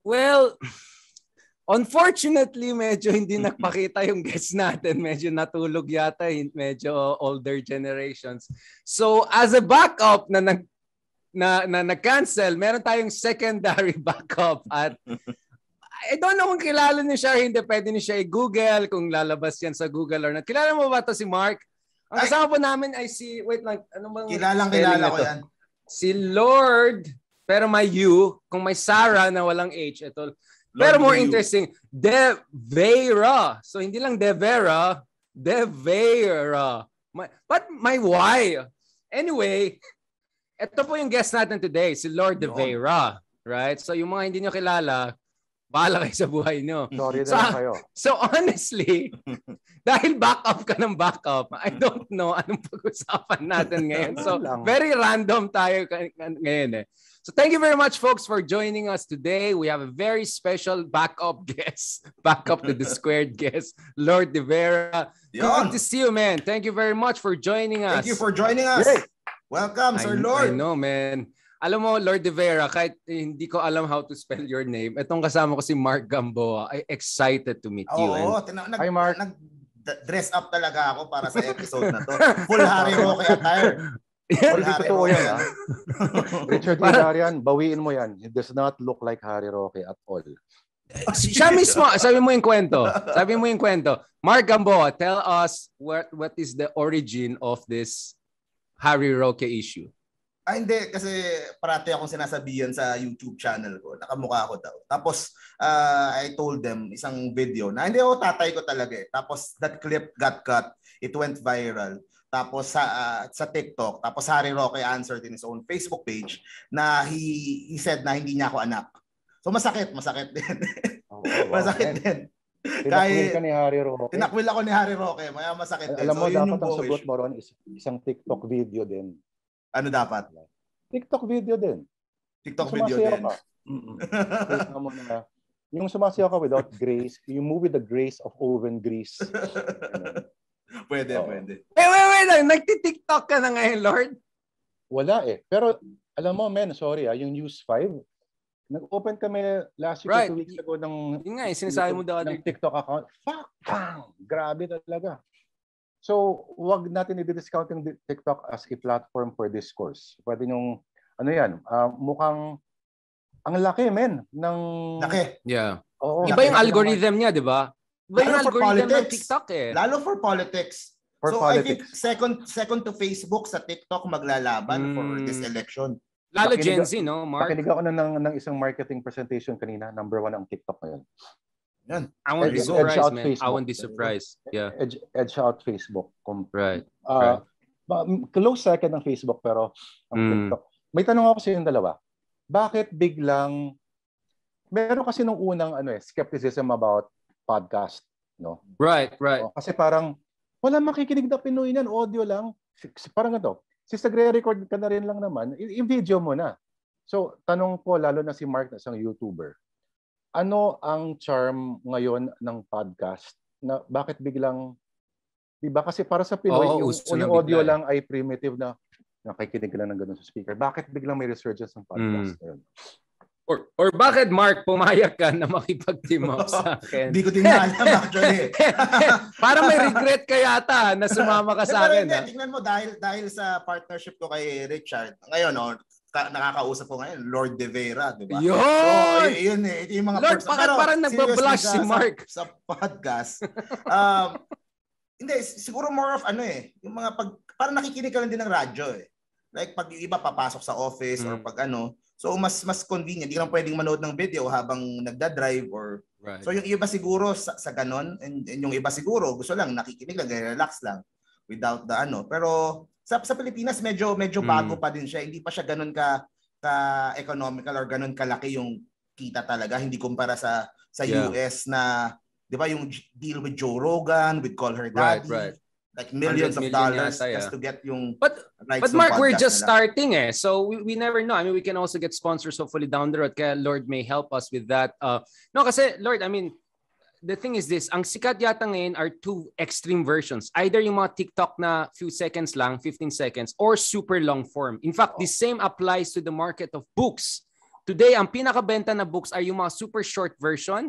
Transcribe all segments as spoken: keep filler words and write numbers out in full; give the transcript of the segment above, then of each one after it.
Well, unfortunately, medyo hindi nagpakita yung guests natin. Medyo natulog yata, medyo older generations. So, as a backup na nag na, na nag-cancel, meron tayong secondary backup at I don't know kung kilala niyo siya, hindi pwede niyo siya i-Google kung lalabas yan sa Google or not. Kilala mo ba to si Mark? Ang kasama po namin ay si, wait lang, ano bang kilalang kilala ko yan. Si Lord, pero may U, kung may Sarah na walang H, ito. Lord pero more interesting, De Vera. So hindi lang De Vera, De Vera. My, but my Y. Anyway, ito po yung guest natin today, si Lord De Vera. Right? So yung mga hindi nyo kilala, bahala kayo sa buhay nyo. Sorry so, na kayo. So honestly, dahil backup ka ng backup, I don't know anong pag-usapan natin ngayon. So very random tayo ngayon eh. So thank you very much folks for joining us today. We have a very special backup guest, backup to the squared guest, Lord De Vera. Good to see you, man. Thank you very much for joining us. Thank you for joining us. Yay. Welcome, Sir I, Lord. I know, man. Alam mo, Lord De Vera, kahit hindi ko alam how to spell your name, itong kasama ko si Mark Gamboa. I excited to meet you. Oo, and... nag, Hi, Mark. Nag-dress up talaga ako para sa episode na to. Full Harry Roque attire. Full Harry Roque yan, ha? Richard Hilarian, bawiin mo yan. It does not look like Harry Roque at all. Siya mismo, sabi mo yung kwento. Sabi mo yung kwento. Mark Gamboa, tell us what what is the origin of this Harry Roque issue. Ah, hindi. Kasi parati akong sinasabihan sa YouTube channel ko. Nakamukha ako daw. Tapos, uh, I told them isang video na hindi ako tatay ko talaga eh. Tapos, that clip got cut. It went viral. Tapos, sa, uh, sa TikTok. Tapos, Harry Roque answered in his own Facebook page na he, he said na hindi niya ako anak. So, masakit. Masakit din. Oh, wow, masakit man. din. Tinakwil ka ni Harry Roque. Tinakwil ako ni Harry Roque. Maya masakit din. Alam mo, so, dapat ang sagot mo ron is isang TikTok video din. Ano dapat? TikTok video din. TikTok video din. Ka. mo na, yung sumasayaw ka without grace, you move with the grace of oven grease. Pwede, oh. pwede. Wait, wait, wait. Nagti-TikTok ka na ngayon, Lord? Wala eh. Pero alam mo, men, sorry ah, yung News five, nag-open kami last week right. two weeks ago ng, yung nga, sinasabi mo daw ng TikTok account. Fuck! Bang! Grabe talaga. So, wag natin i-discount yung TikTok as a platform for discourse. Pwede yung, ano yan, uh, mukhang, ang laki, men, ng... Laki. Yeah. Oo, Iba yung algorithm niya, di ba? Iba yung algorithm ng TikTok eh. Lalo for politics. For so, politics. I think second second to Facebook sa TikTok maglalaban mm. for this election. Lalo Gen Z, no, Mark? Pakinig ako na ng, ng isang marketing presentation kanina. Number one ang TikTok ngayon. Yan. I won't be surprised, man. Facebook. I won't be surprised. Yeah. Edge, edge out Facebook. Right. Uh, right. Close second ng Facebook pero ang mm. TikTok. May tanong ako sa yung dalawa. Bakit biglang meron kasi nung unang ano eh skepticism about podcast, no? Right, right. O, kasi parang wala makikinig na Pinoy niyan, audio lang. Parang ito. Since nagre-record ka na rin lang naman, i-video mo na. So, tanong ko lalo na si Mark na isang YouTuber. Ano ang charm ngayon ng podcast na bakit biglang, di ba kasi para sa Pinoy, oh, yung, yung audio bigla, lang ay primitive na nakikinig ka lang ng ganun sa speaker. Bakit biglang may resurgence ng podcast? Mm. Or, or bakit, Mark, pumayag ka na makipag-team up sa akin? Hindi ko din alam actually. Para may regret ka yata na sumama ka sa akin. Pero tingnan mo, dahil, dahil sa partnership ko kay Richard, ngayon, oh, nakakausap ko ngayon, Lord De Vera, di ba? Yun! So, yun eh. Yung mga Lord, bakit parang nagbablush si Mark? Sa, sa podcast. um, hindi, siguro more of ano eh, yung mga pag, parang nakikinig ka lang din ng radyo eh. Like pag yung iba papasok sa office mm. or pag ano, so mas mas convenient. Hindi lang pwedeng manood ng video habang nagda-drive or right. So yung iba siguro sa, sa ganon, and, and yung iba siguro gusto lang nakikinig lang, relax lang without the ano. Pero sa sa Pilipinas medyo medyo bago mm. pa din siya. Hindi pa siya ganun ka ka economical or ganun kalaki yung kita talaga. Hindi kumpara sa sa yeah. U S na 'di ba yung deal with Joe Rogan, with Call Her Daddy. Right, right. Like millions of dollars yata, yeah. just to get yung But but Mark, we're just nila. starting eh. So we, we never know. I mean, we can also get sponsors hopefully down the road. Kaya Lord may help us with that. Uh, no, kasi Lord, I mean, the thing is this, ang sikat yata ngayon are two extreme versions. Either yung mga TikTok na few seconds lang, fifteen seconds, or super long form. In fact, oh. the same applies to the market of books. today, ang pinakabenta na books are yung mga super short version.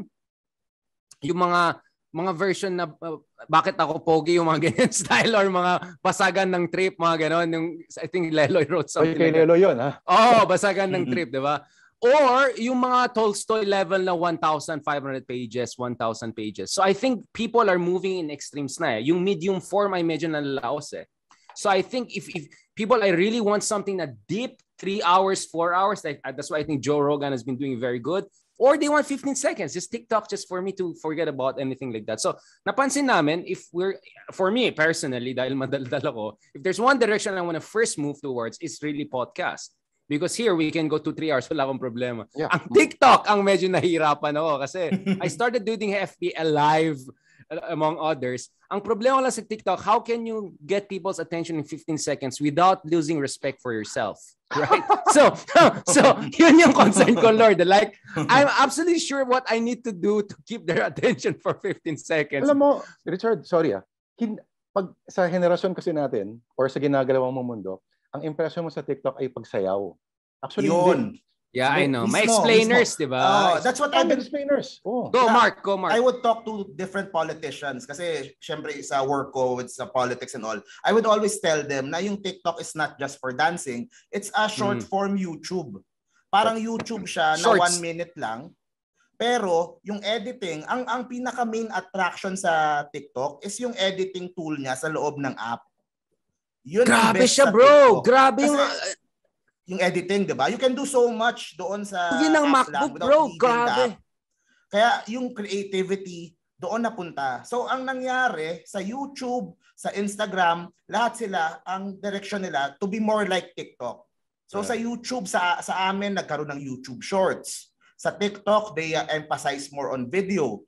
Yung mga mga version na uh, bakit ako pogi, yung mga ganyan style or mga basagan ng trip, mga ganon. Yung, I think Leloy wrote something Oy, kay like Leloy yun, ha? Oo, oh, basagan ng trip, di ba? Or yung mga Tolstoy level na one thousand five hundred pages, one thousand pages. So I think people are moving in extremes na eh. Yung medium form ay medyo nalalaos eh. So I think if, if people I really want something na deep, three hours, four hours, like, that's why I think Joe Rogan has been doing very good. Or they want fifteen seconds, just TikTok, just for me to forget about anything like that. So napansin namin, if we're, for me personally, dahil madaldal ako, if there's one direction I want to first move towards, it's really podcast. Because here, we can go two, three hours, wala akong problema. Yeah. Ang TikTok, ang medyo nahihirapan ako kasi I started doing F B L live among others. Ang problema lang sa TikTok, how can you get people's attention in fifteen seconds without losing respect for yourself? Right? so, so yun yung concern ko, Lord. Like, I'm absolutely sure what I need to do to keep their attention for fifteen seconds. Alam mo, Richard, sorry ah. Hin- pag sa henerasyon kasi natin, or sa ginagawang mong mundo, ang impression mo sa TikTok ay pagsayaw. Actually, yun. Hindi. Yeah, I know. Mismo, May explainers, di ba? Uh, that's what I've been... explainers. Oh. Go, Mark. Go, Mark. I would talk to different politicians kasi syempre sa work ko with sa politics and all. I would always tell them na yung TikTok is not just for dancing. It's a short mm. form YouTube. Parang YouTube siya na one minute lang. Pero yung editing, ang ang pinaka main attraction sa TikTok is yung editing tool niya sa loob ng app. Yun Grabe siya, bro. TikTok. Grabe kasi, yung yung editing, 'di ba? You can do so much doon sa yun ang MacBook, bro. Grabe. Kaya yung creativity doon napunta. So ang nangyari sa YouTube, sa Instagram, lahat sila ang direction nila to be more like TikTok. So right. Sa YouTube sa sa amin nagkaroon ng YouTube Shorts. Sa TikTok they uh, emphasize more on video.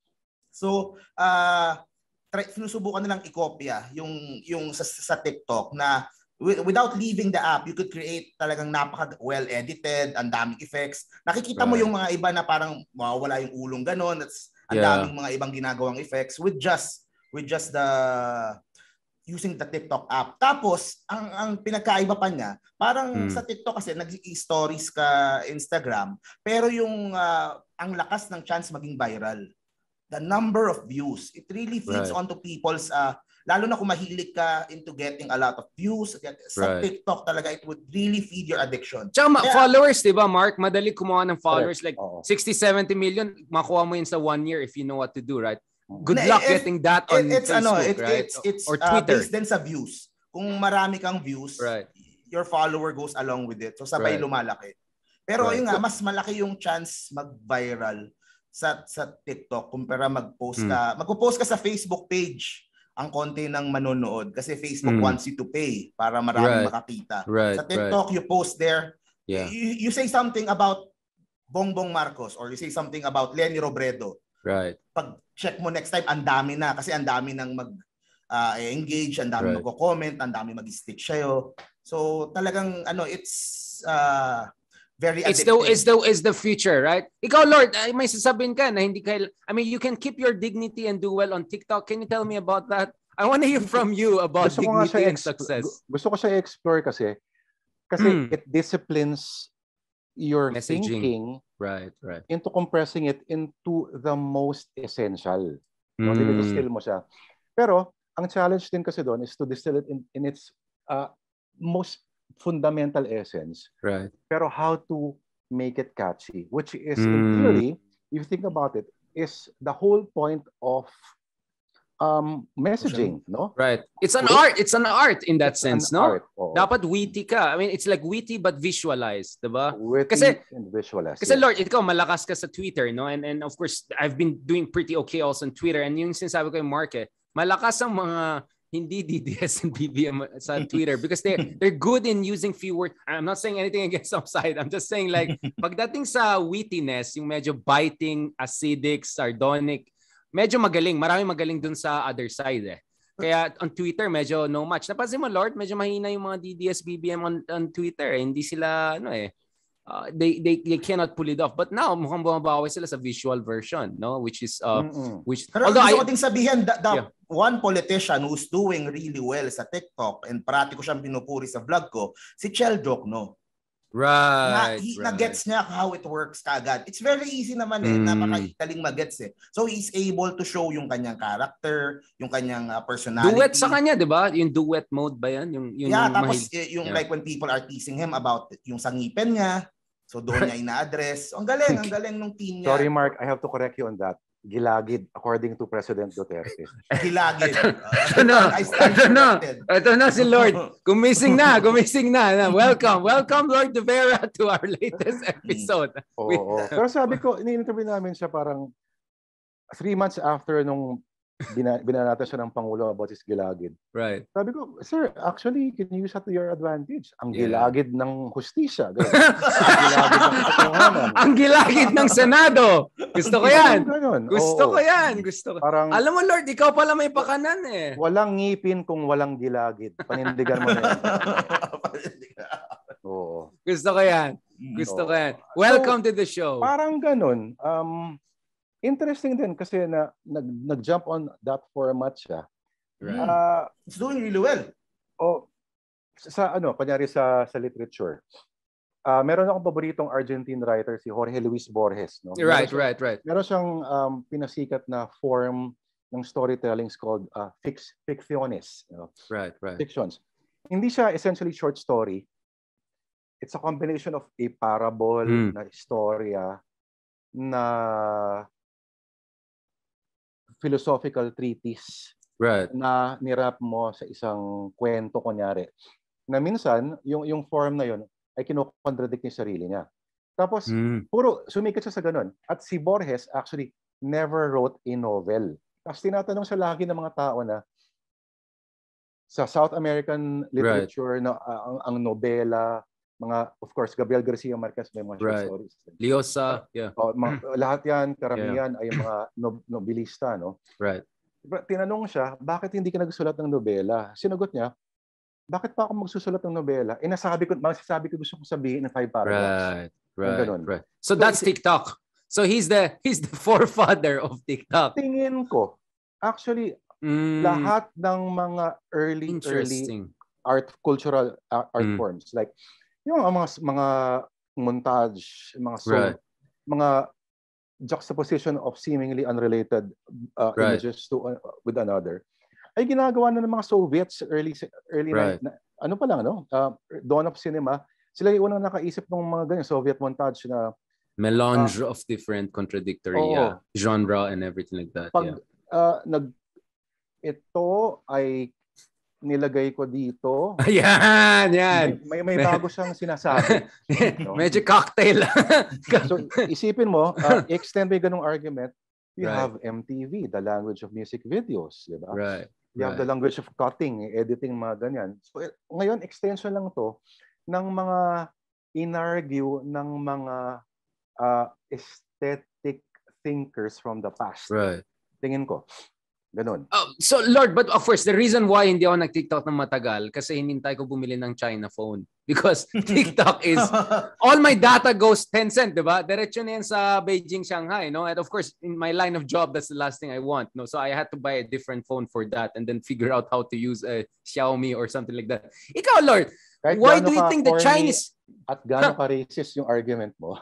So uh try, sinusubukan nilang ikopya yung yung sa, sa TikTok na without leaving the app, you could create talagang napaka well edited, ang daming effects. Nakikita right. mo yung mga iba na parang mawawala yung ulong ganon. That's ang yeah. daming mga ibang ginagawang effects with just with just the using the TikTok app. Tapos ang ang pinagkaiba pa niya, parang hmm. sa TikTok kasi nag-i-stories ka Instagram, pero yung uh, ang lakas ng chance maging viral. The number of views, it really feeds right. onto people's uh, lalo na kung mahilig ka into getting a lot of views. Sa right. TikTok talaga, it would really feed your addiction. Tsaka ma- followers, di ba, Mark? Madali kumuha ng followers. Like oh. sixty, seventy million, makuha mo yun sa one year if you know what to do, right? Good na, luck it, getting that on it, it's, Facebook, ano, it, right? It's, it's or uh, Twitter. based din sa views. Kung marami kang views, right. your follower goes along with it. So sabay right. lumalaki. Pero right. yun nga, mas malaki yung chance mag-viral sa sa TikTok kumpara mag-post ka. Hmm. Magpo-post ka sa Facebook page ang konti ng manonood kasi Facebook mm. wants you to pay para maraming right. makakita. Right, sa TikTok, right. you post there, yeah. you, you say something about Bongbong Marcos or you say something about Leni Robredo. Right. Pag check mo next time, ang dami na kasi ang dami nang mag-engage, uh, ang dami right. magko-comment, ang dami mag-stick sa'yo. So talagang ano, it's uh, very it's the it's the is the future, right? Ikaw, Lord, ay may sasabihin ka na hindi kail I mean, you can keep your dignity and do well on TikTok. Can you tell me about that? I want to hear from you about gusto dignity and exp- success. Gusto ko siya explore kasi kasi mm. it disciplines your messaging. Thinking right, right. into compressing it into the most essential. Mm. No, distill mo siya. Pero ang challenge din kasi doon is to distill it in, in its uh, most fundamental essence. Right. Pero how to make it catchy, which is mm. in theory, if you think about it, is the whole point of um messaging, no? Right. It's an art. It's an art in that it's sense, no? Art, oh. Dapat witty ka. I mean, it's like witty but visualized, diba? Witty kasi, and visualized. Kasi yeah. Lord, ikaw malakas ka sa Twitter, no? And and of course, I've been doing pretty okay also on Twitter. And yung sinasabi ko yung Mark, eh, malakas ang mga hindi D D S and B B M sa Twitter because they they're good in using few words. I'm not saying anything against some side. I'm just saying like pagdating sa wittiness, yung medyo biting, acidic, sardonic, medyo magaling. Marami magaling dun sa other side eh. Kaya on Twitter, medyo no match. Napansin mo, Lord, medyo mahina yung mga D D S B B M on, on Twitter. Eh. Hindi sila, ano eh, uh, they, they they cannot pull it off. But now, mukhang bumabawi sila sa visual version, no? Which is, uh, mm-hmm. which, pero although gusto I, ko din sabihin, the, the yeah. one politician who's doing really well sa TikTok and parati ko siyang pinupuri sa vlog ko, si Chel Jokno. Right. Na, he, right. na-gets niya how it works kagad. It's very easy naman eh. Mm. Napakadaling mag-gets eh. So he's able to show yung kanyang character, yung kanyang uh, personality. Duet sa kanya, di ba? Yung duet mode ba yan? Yung, yung yeah, yung tapos mahil- yung yeah. like when people are teasing him about yung sangipin niya, so doon niya ina-address. Ang galing, ang galing ng team niya. Sorry Mark, I have to correct you on that. Gilagid, according to President Duterte. Gilagid. Ito na, ito na, ito na si Lord. Gumising na, gumising na. Welcome, welcome Lord De Vera to our latest episode. Oo, oo. Pero sabi ko, ini-interview namin siya parang three months after nung bina, binanata siya ng Pangulo about his gilagid. Right. Sabi ko, sir, actually, can you use that to your advantage? Ang Yeah. gilagid ng hustisya. Ang gilagid ng katotohanan. Ang gilagid ng Senado. Gusto ko yan. Ganun. Gusto Oo. ko yan. Gusto ko. Parang, Alam mo, Lord, ikaw pala may pakanan eh. walang ngipin kung walang gilagid. Panindigan mo na yan. Oo. Gusto ko yan. Gusto ko yan. Welcome so, to the show. Parang ganun. Um, interesting din kasi na nag, nag-jump on that format siya. Right. Uh, It's doing really well. Oh, sa ano, kunyari sa sa literature. Uh, meron akong paboritong Argentine writer si Jorge Luis Borges, no? Right, meron right, right. Meron siyang um, pinasikat na form ng storytelling called uh, fix, ficciones, you know? Right, right. Fictions. Hindi siya essentially short story. It's a combination of a parable Mm. na istorya na philosophical treatise Right. na nirap mo sa isang kwento kunyari. Na minsan, yung, yung form na yun ay kinocontradict niya sarili niya. Tapos, Mm. puro sumikat siya sa ganun. At si Borges actually never wrote a novel. Tapos tinatanong siya lagi ng mga tao na sa South American literature, right. na uh, ang, ang nobela, mga, of course, Gabriel Garcia Marquez may mga short Right. stories. Liosa, yeah. O, mga, lahat yan, karamihan yeah. ay mga no, nobilista, no? Right. Tinanong siya, bakit hindi ka nagsusulat ng nobela? Sinagot niya, bakit pa ako magsusulat ng nobela? Eh, nasabi ko, masasabi ko gusto kong sabihin in five paragraphs. Right, right, right. So, so that's TikTok. So he's the he's the forefather of TikTok. Tingin ko, actually, mm. lahat ng mga early, early art, cultural uh, art mm. forms, like yung mga mga montage, mga song, right. mga juxtaposition of seemingly unrelated uh, right. images to uh, with another, ay ginagawa na ng mga Soviets early early right. na, ano pa lang no, uh, dawn of cinema. Sila yung unang nakaisip ng mga ganyan Soviet montage na melange uh, of different contradictory oh, uh, genre and everything like that. Pag yeah. uh, nag ito ay nilagay ko dito. Yan, yan. May, may bago siyang sinasabi. No? Medyo cocktail. So, isipin mo, uh, extend mo yung ganung argument, you right. have M T V, the language of music videos. Diba? Right. You have right. the language of cutting, editing, mga ganyan. So, ngayon, extension lang to ng mga inargue ng mga uh, aesthetic thinkers from the past. Right. Tingin ko. Ganun. Oh, so Lord, but of course, the reason why hindi ako nag-TikTok ng matagal kasi hinintay ko bumili ng China phone. Because TikTok is, all my data goes Tencent, di ba? Diretso na yan sa Beijing, Shanghai, no? And of course, in my line of job, that's the last thing I want, no? So I had to buy a different phone for that and then figure out how to use a Xiaomi or something like that. Ikaw, Lord, kahit why do you think the Chinese... At gaano ka racist yung argument mo?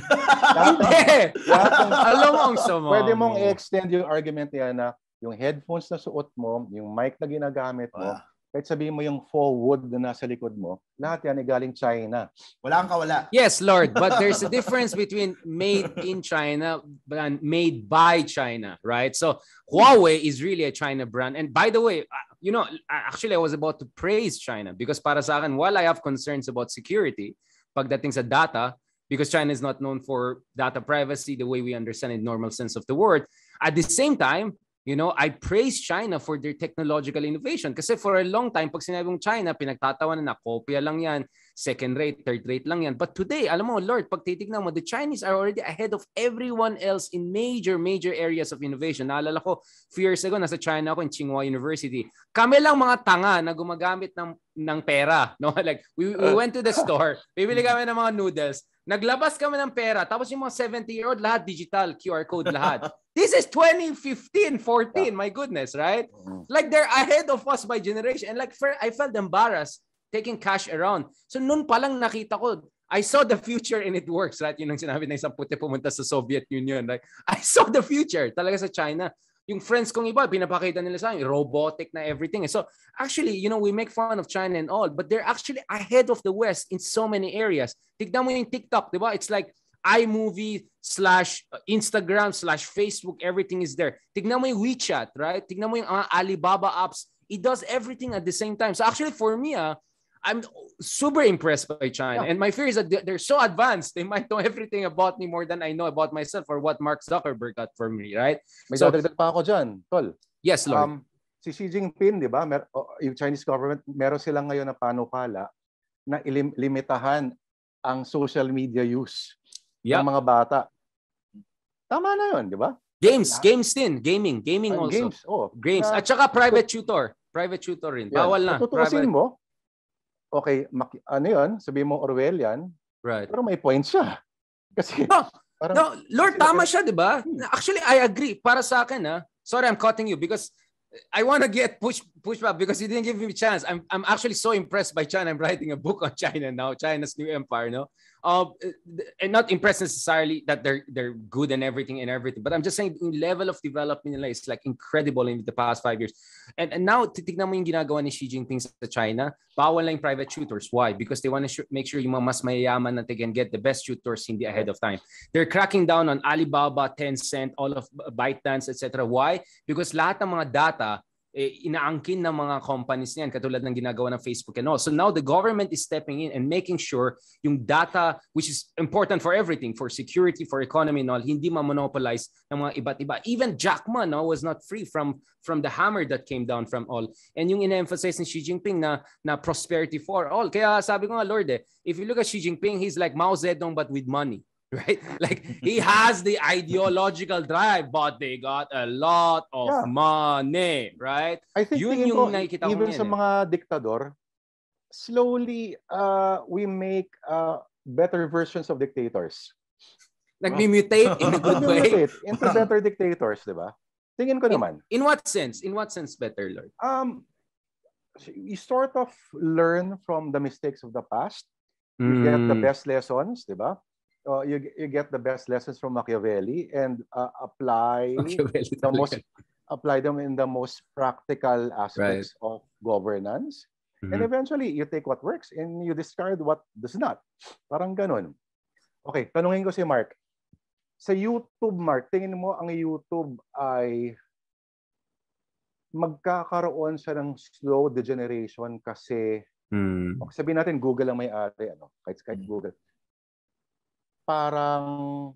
Hindi! Alam mo ang sama. Pwede mong i-extend yung argument yan na yung headphones na suot mo, yung mic na ginagamit mo, ah. kahit sabihin mo yung faux wood na nasa likod mo, lahat yan ay galing China. Wala kang kawala. Yes, Lord, but there's a difference between made in China and made by China, right? So Huawei is really a China brand. And by the way, you know, actually I was about to praise China because para sa akin, while I have concerns about security, pagdating sa data, because China is not known for data privacy the way we understand it in normal sense of the word, at the same time, you know, I praise China for their technological innovation. Kasi for a long time, pag sinabi mong China, pinagtatawanan na kopya lang yan, second rate, third rate lang yan. But today, alam mo, Lord, pag titignan mo, the Chinese are already ahead of everyone else in major, major areas of innovation. Naalala ko, few years ago, nasa China ako in Tsinghua University. Kami lang mga tanga na gumagamit ng, ng pera. No? Like, we, we went to the store, bibili kami ng mga noodles, naglabas kami ng pera, tapos yung mga seventy-year-old, lahat digital, Q R code, lahat. This is twenty fifteen, fourteen, my goodness, right? Like they're ahead of us by generation. And like for, I felt embarrassed taking cash around. So noon pa lang nakita ko, I saw the future and it works, right? Yun ang sinabi ng isang puti pumunta sa Soviet Union, right? I saw the future talaga sa China. Yung friends kong iba, pinapakita nila sa akin, robotic na everything. So actually, you know, we make fun of China and all, but they're actually ahead of the West in so many areas. Tignan mo yung TikTok, di ba? It's like iMovie slash Instagram slash Facebook, everything is there. Tignan mo yung WeChat, right? Tignan mo yung uh, Alibaba apps. It does everything at the same time. So actually for me, ah, I'm super impressed by China. Yeah. And my fear is that they're so advanced. They might know everything about me more than I know about myself or what Mark Zuckerberg got for me, right? May so, dadagdag pa ako dyan, Tol. Yes, Lord. Um, si Xi Jinping, di ba, mer- yung Chinese government, meron silang ngayon na panukala na ilim- limitahan ang social media use yep. ng mga bata. Tama na yun, di ba? Games, games din. Gaming. Gaming uh, also. Games, oh. Games. Na, At saka private tutor. Private tutor rin. Yeah. Bawal na. Tutuusin mo, okay, mak- ano yun, sabihin mo Orwellian, right. pero may point siya. Kasi, no, parang, no, Lord, tama siya, di ba? Actually, I agree. Para sa akin, ha? Sorry, I'm cutting you because I want to get push push back because you didn't give me a chance. I'm I'm actually so impressed by China. I'm writing a book on China now, China's new empire, no? Uh, and not impressed necessarily that they're they're good and everything and everything, but I'm just saying the level of development nila is like incredible in the past five years. And and now titignan mo yung ginagawa ni Xi Jinping sa China, bawal na yung private tutors. Why? Because they want to sh- make sure yung mga mas mayayaman na they can get the best tutors hindi ahead of time. They're cracking down on Alibaba, Tencent, all of ByteDance, et cetera. Why? Because lahat ng mga data eh, inaangkin ng mga companies niyan katulad ng ginagawa ng Facebook and all. So now the government is stepping in and making sure yung data, which is important for everything, for security, for economy and all, hindi ma-monopolize ng mga iba't iba. Even Jack Ma no, was not free from from the hammer that came down from all. And yung ina-emphasize ni Xi Jinping na, na prosperity for all. Kaya sabi ko nga, Lord, eh, if you look at Xi Jinping, he's like Mao Zedong but with money. Right? Like he has the ideological drive, but they got a lot of yeah. money, right? I think yun yung nakikita ko even yan, sa eh. mga diktador, slowly uh, we make uh, better versions of dictators. Nagmi-mutate in a good way. Into better dictators, di ba? Tingin ko in, naman. In what sense? In what sense better, Lord? Um, you sort of learn from the mistakes of the past. You mm. get the best lessons, di ba? Uh, you you get the best lessons from Machiavelli and uh, apply the most apply them in the most practical aspects right. of governance. Mm-hmm. And eventually you take what works and you discard what does not. Parang ganun. Okay, tanungin ko si Mark. Sa YouTube, Mark, tingin mo ang YouTube ay magkakaroon siya ng slow degeneration kasi mm. sabihin natin Google ang may-ari, ano? Kahit kahit mm. Google. Parang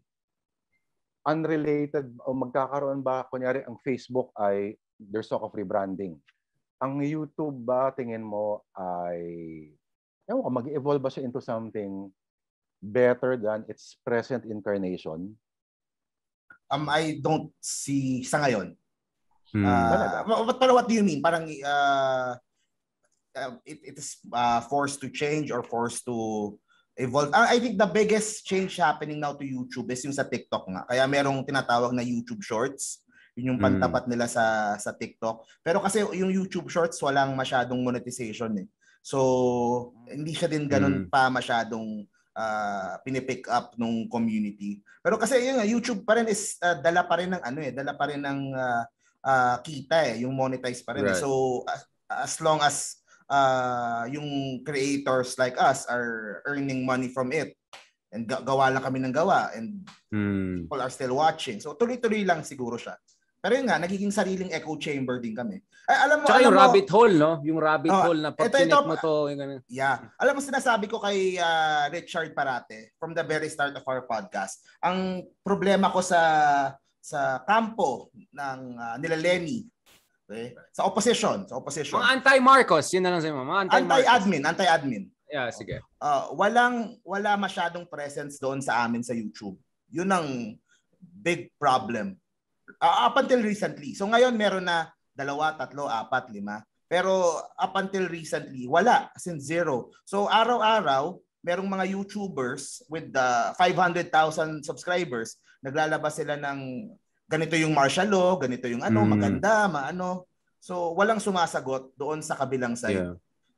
unrelated o magkakaroon ba, kunyari ang Facebook ay there's talk of rebranding. Ang YouTube ba tingin mo ay ewan ko, mag-evolve ba siya into something better than its present incarnation? Um, I don't see sa ngayon. Hmm. Uh, but, but what do you mean? Parang uh, uh, it, it is uh, forced to change or forced to evolve. I think the biggest change happening now to YouTube is yung sa TikTok nga. Kaya merong tinatawag na YouTube Shorts. Yun yung pantapat nila sa sa TikTok. Pero kasi yung YouTube Shorts walang masyadong monetization eh. So hindi siya din ganun mm. pa masyadong uh, pinipick up nung community. Pero kasi yun nga, YouTube pa rin is uh, dala pa rin ng ano eh, dala pa rin ng uh, uh, kita eh, yung monetize pa rin. Right. Eh. So as, as long as Uh, yung creators like us are earning money from it and gawa lang kami ng gawa and mm. people are still watching. So tuloy-tuloy lang siguro siya. Pero yun nga, nagiging sariling echo chamber din kami. Ay, alam mo, tsaka alam yung mo, rabbit hole, no? Yung rabbit oh, hole na pag connect mo to. Yung yeah. Alam mo, sinasabi ko kay uh, Richard Parate from the very start of our podcast, ang problema ko sa sa kampo ng uh, nila Lenny, okay? Sa opposition, sa opposition. Mga anti-Marcos, yun na lang sa'yo, mga anti-Marcos. Anti-admin, anti-admin. Yeah, sige. Uh, walang wala masyadong presence doon sa amin sa YouTube. Yun ang big problem. Uh, up until recently. So ngayon meron na dalawa, tatlo, apat, lima. Pero up until recently, wala. As in zero. So araw-araw, merong mga YouTubers with the five hundred thousand subscribers, naglalabas sila ng ganito yung martial law, ganito yung ano, mm. maganda, maano. So, walang sumasagot doon sa kabilang side. Yeah.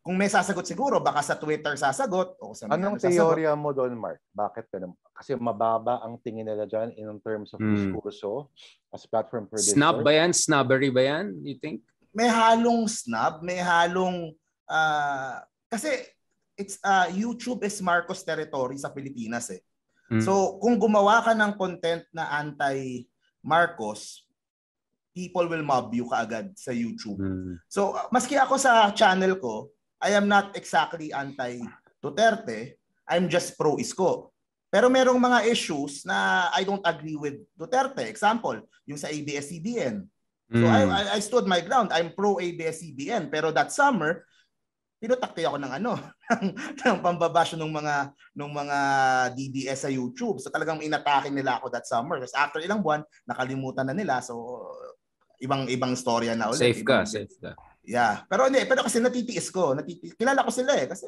kung may sasagot siguro, baka sa Twitter sasagot o sa Anong ano sasagot. teorya mo doon, Mark? Bakit ka naman? Kasi mababa ang tingin nila dyan in terms of Hmm. diskurso as platform for Snub ba yan? Snobbery ba yan, you think? May halong snub, may halong uh, kasi it's uh, YouTube is Marcos territory sa Pilipinas eh. Hmm. So kung gumawa ka ng content na anti-Marcos, people will mob you kaagad sa YouTube. Hmm. So uh, maski ako sa channel ko, I am not exactly anti-Duterte. I'm just pro-Isko. Pero merong mga issues na I don't agree with Duterte. Example, yung sa A B S C B N. So Mm. I, I I stood my ground. I'm pro-A B S C B N. Pero that summer, tinutakti ako ng ano, ng, ng pambabash ng mga ng mga D D S sa YouTube. So talagang inatake nila ako that summer. Tapos after ilang buwan, nakalimutan na nila. So ibang ibang storya na ulit. Safe ka, ibang, safe ka. Yeah. Pero hindi, pero kasi natitiis ko, natitiis. Kilala ko sila eh kasi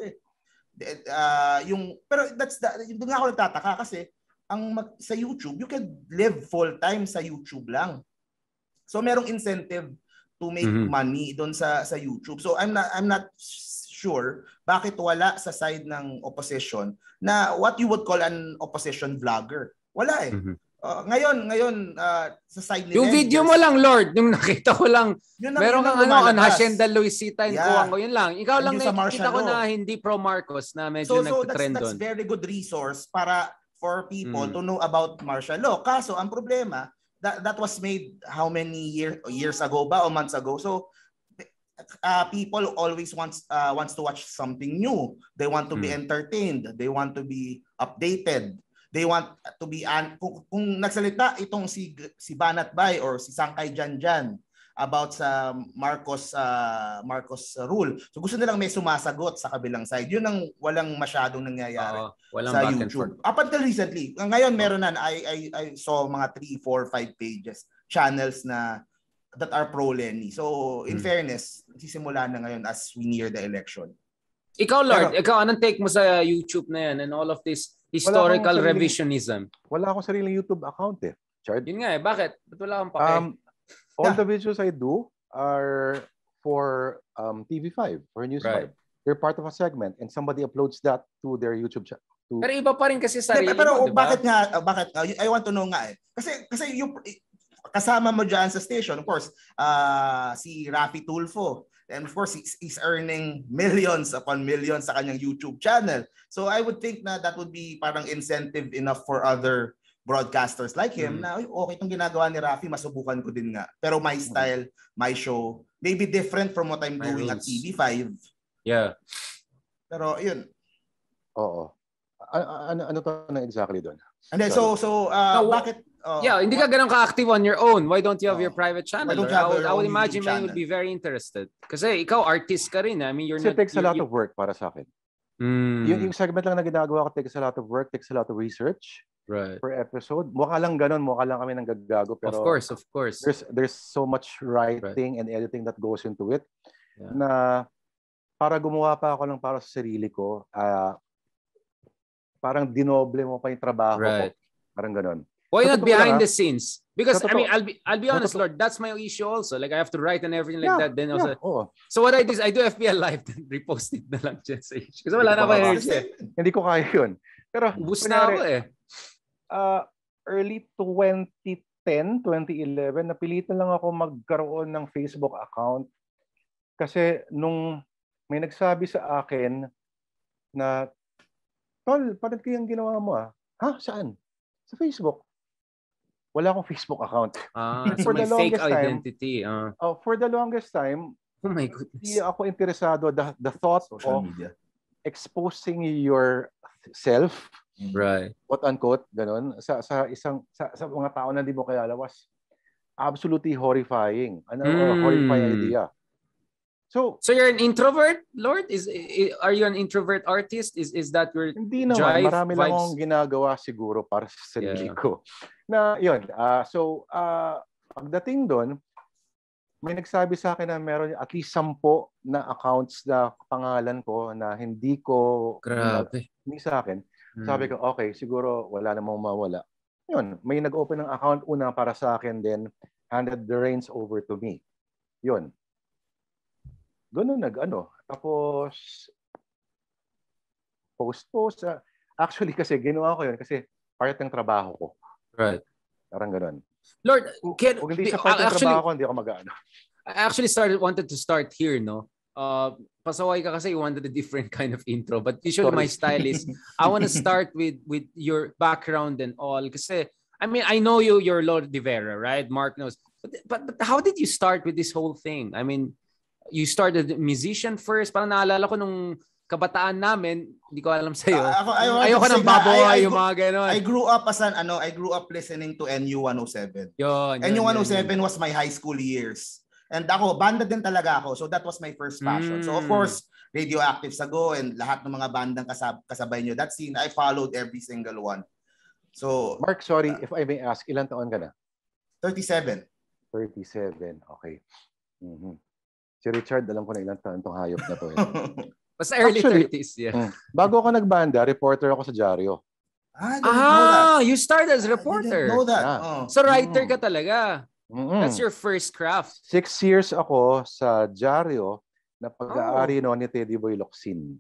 uh, yung pero that's the, doon nga ako nagtataka kasi ang mag, sa YouTube, you can live full time sa YouTube lang. So merong incentive to make Mm-hmm. money doon sa sa YouTube. So I'm not I'm not sure bakit wala sa side ng opposition na what you would call an opposition vlogger. Wala eh. Mm-hmm. Uh, ngayon, ngayon uh, sa side ni Yung Len, video there's- mo lang, Lord, yung nakita ko lang, yun ang- meron yun ang kang ano, on lumalabas. Hacienda Luisita and Yeah. Kuwango, yun lang. Ikaw And lang yung sa nakikita ko martial na law. hindi pro-Marcos na medyo So, so that's, nagtitrend that's doon. very good resource para for people Mm. to know about martial law. Kaso, ang problema, that, that was made how many year, years ago ba o months ago? So, uh, people always wants uh, wants to watch something new. They want to be Mm. entertained. They want to be updated. They want to be an kung, kung nagsalita itong si si Banat Bay or si Sangkay Janjan about sa Marcos uh, Marcos rule. So gusto nilang may sumasagot sa kabilang side. Yun ang walang masyadong nangyayari Oo, walang sa back and YouTube. forth. Up until recently. Ngayon meron na I I I saw mga three, four, five pages, channels na that are pro Lenny. So in Hmm. fairness, sisimula na ngayon as we near the election. Ikaw, Lord, Pero- ikaw, anong take mo sa YouTube na yan and all of this historical sariling- revisionism? Wala akong sariling YouTube account eh, Chard. Yun nga eh, bakit? Ba't wala kang pake? Um, all Yeah. the videos I do are for um, T V five, for News Right. five. They're part of a segment and somebody uploads that to their YouTube channel. Pero iba pa rin kasi sarili Hindi, pero mo, di ba? bakit nga uh, bakit uh, I want to know nga eh. Kasi kasi yung kasama mo diyan sa station, of course, uh, si Rafi Tulfo. And of course, he's, he's earning millions upon millions sa kanyang YouTube channel. So I would think na that would be parang incentive enough for other broadcasters like him Mm. na "Uy, okay itong ginagawa ni Rafi, masubukan ko din nga. Pero my style, my show, maybe different from what I'm My doing at rules. T V five. Yeah. Pero yun. Oo. A- a- ano, ano to na exactly doon? And then, so, so uh, No, bakit? uh, Yeah, hindi ka ganun ka-active on your own. Why don't you have Oh. your private channel? Why don't Or you have I would, your I would own imagine YouTube man channel? would be very interested. Kasi ikaw, artist ka rin. I mean, you're Kasi not... it takes a you're- lot you- of work para sa akin. Mm, Yung, yung segment lang na ginagawa ko takes a lot of work, takes a lot of research right. per episode. Mukha lang ganun, mukha lang kami ng gagago. Pero Of course, of course. there's there's so much writing and editing that goes into it Yeah. na para gumawa pa ako ng para sa sarili ko, ah, parang dinoble mo pa yung trabaho Right. ko. Parang ganun. Why Sa not totoo lang, behind ah. the scenes? Because Sa I mean, totoo- I'll be I'll be Sa honest, totoo- Lord. That's my issue also. Like I have to write and everything like Yeah, that. Then also, Yeah, oo. so what I do is I do F B L live, then repost it na lang dyan sa H. Kasi wala na Hindi ko pa bababa. energy. eh. Hindi ko kaya yun. Pero Ubus na ako eh. uh, early twenty ten, twenty eleven, napilitan lang ako magkaroon ng Facebook account. Kasi nung may nagsabi sa akin na, Tol, parang kayang ginawa mo ah. Ha? Saan? Sa Facebook. Wala akong Facebook account. Ah, so For may the fake longest time, identity. Ah. Oh, for the longest time, Oh my hindi goodness. ako interesado. The, the thought social of media. exposing yourself, Right. quote unquote, ganun, sa sa isang sa, sa mga tao na di mo kilala was absolutely horrifying. Ano, oh, Mm. horrifying idea. So, So you're an introvert, Lord? Is i- are you an introvert artist? Is is that your hindi naman. drive, Marami lang vibes? akong ginagawa siguro para sa sarili Yeah. ko. Na, yun. ah so, ah pagdating doon, may nagsabi sa akin na meron at least sampo na accounts na pangalan ko na hindi ko, Grabe. hindi sa akin. Hmm. Sabi ko, okay, siguro wala namang mawala. Yun, may nag-open ng account una para sa akin, then handed the reins over to me. Yun. Ganun nag, ano. Tapos, post-post. Uh, actually, kasi ginawa ko yun kasi part ng trabaho ko. Right. Parang ganun. Lord, can, Kung hindi sa part ng actually, trabaho ko, hindi ako mag-ano. I actually started wanted to start here, no? Uh, pasaway ka kasi you wanted a different kind of intro. But usually Sorry. my style is, I want to start with with your background and all. Kasi, I mean, I know you, you're Lord De Vera, right? Mark knows. But, but, but how did you start with this whole thing? I mean, you started musician first. Parang naalala ko nung kabataan namin, hindi ko alam sa'yo. Uh, ako, I Ayoko ng baboy, yung mga ganon. I grew up as an, ano, I grew up listening to N U one oh seven. Yun, N U one oh seven was my high school years. And ako, banda din talaga ako. So that was my first passion. Mm. So of course, Radioactive Sago and lahat ng mga bandang kasab kasabay nyo. That scene, I followed every single one. So Mark, sorry, uh, if I may ask, ilan taon ka na? thirty-seven. thirty-seven, okay. Mm-hmm. Si Richard, alam ko na ilang taon itong hayop na to. Eh. Basta early Actually, thirties, yeah. Mm, bago ako nagbanda, reporter ako sa dyaryo. Ah, ah you started as a reporter. I didn't know that. Yeah. Oh. So writer ka talaga. Mm-hmm. That's your first craft. Six years ako sa dyaryo na pag-aari oh. no ni Teddy Boy Locsin.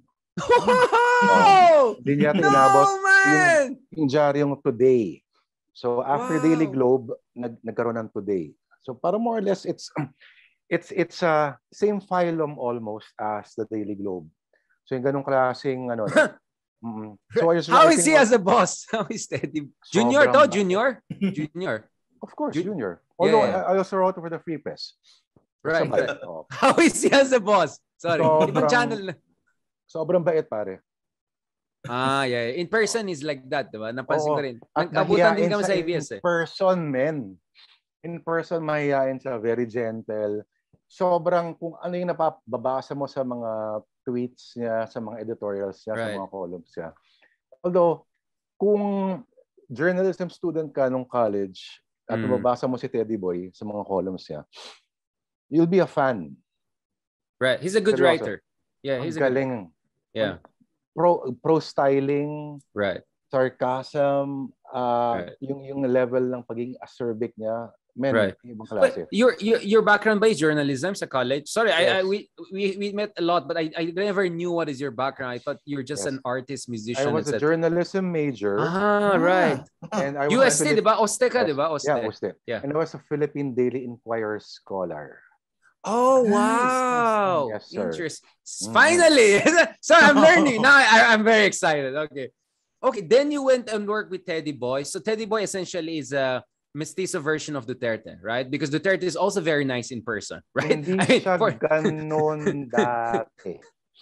Wow! Hindi niya no, tinabot man! yung, yung dyaryong Today. So after wow. Daily Globe, nag nagkaroon ng Today. So para more or less, it's it's it's a uh, same phylum almost as the Daily Globe. So yung ganung klaseng ano. mm-hmm. So I was How is he on, as a boss? How is Teddy? Junior to? Junior? Junior? Of course, Junior. Although yeah, yeah. I also wrote for the Free Press. Right. Oh. How is he as a boss? Sorry. Sobrang, ibang channel na. Sobrang bait, pare. Ah, yeah. In person is like that, diba? Napansin Oo. ko rin. At nag-abutan din kami sa A B S in eh. In person, men. In person, mahihain siya. Very gentle. Sobrang, kung ano yung napababasa mo sa mga tweets niya, sa mga editorials niya, right. sa mga columns niya. Although, kung journalism student ka nung college, at mm. mababasa mo si Teddy Boy sa mga columns niya, you'll be a fan. Right. He's a good Seryoso. writer. Yeah, he's Ang a galing. Good... Yeah. Pro pro styling. Right. Sarcasm, uh, right. yung yung level ng pagiging acerbic niya. Men, right. ibang klase. But your your your background by journalism sa college. Sorry, yes. I, I we we we met a lot, but I I never knew what is your background. I thought you're just yes. an artist, musician. I was a journalism major. Ah, right. And I U S T, di ba? O S T E ka, di ba? O S T E. Yeah, O S T E. Yeah. And I was a Philippine Daily Inquirer scholar. Oh, wow. Yes, sir. Interesting. Mm. Finally. So I'm learning. Now I, I'm very excited. Okay. Okay, then you went and worked with Teddy Boy. So Teddy Boy essentially is a mestizo version of Duterte, right? Because Duterte is also very nice in person, right? Hindi I mean, siya for... ganon dati.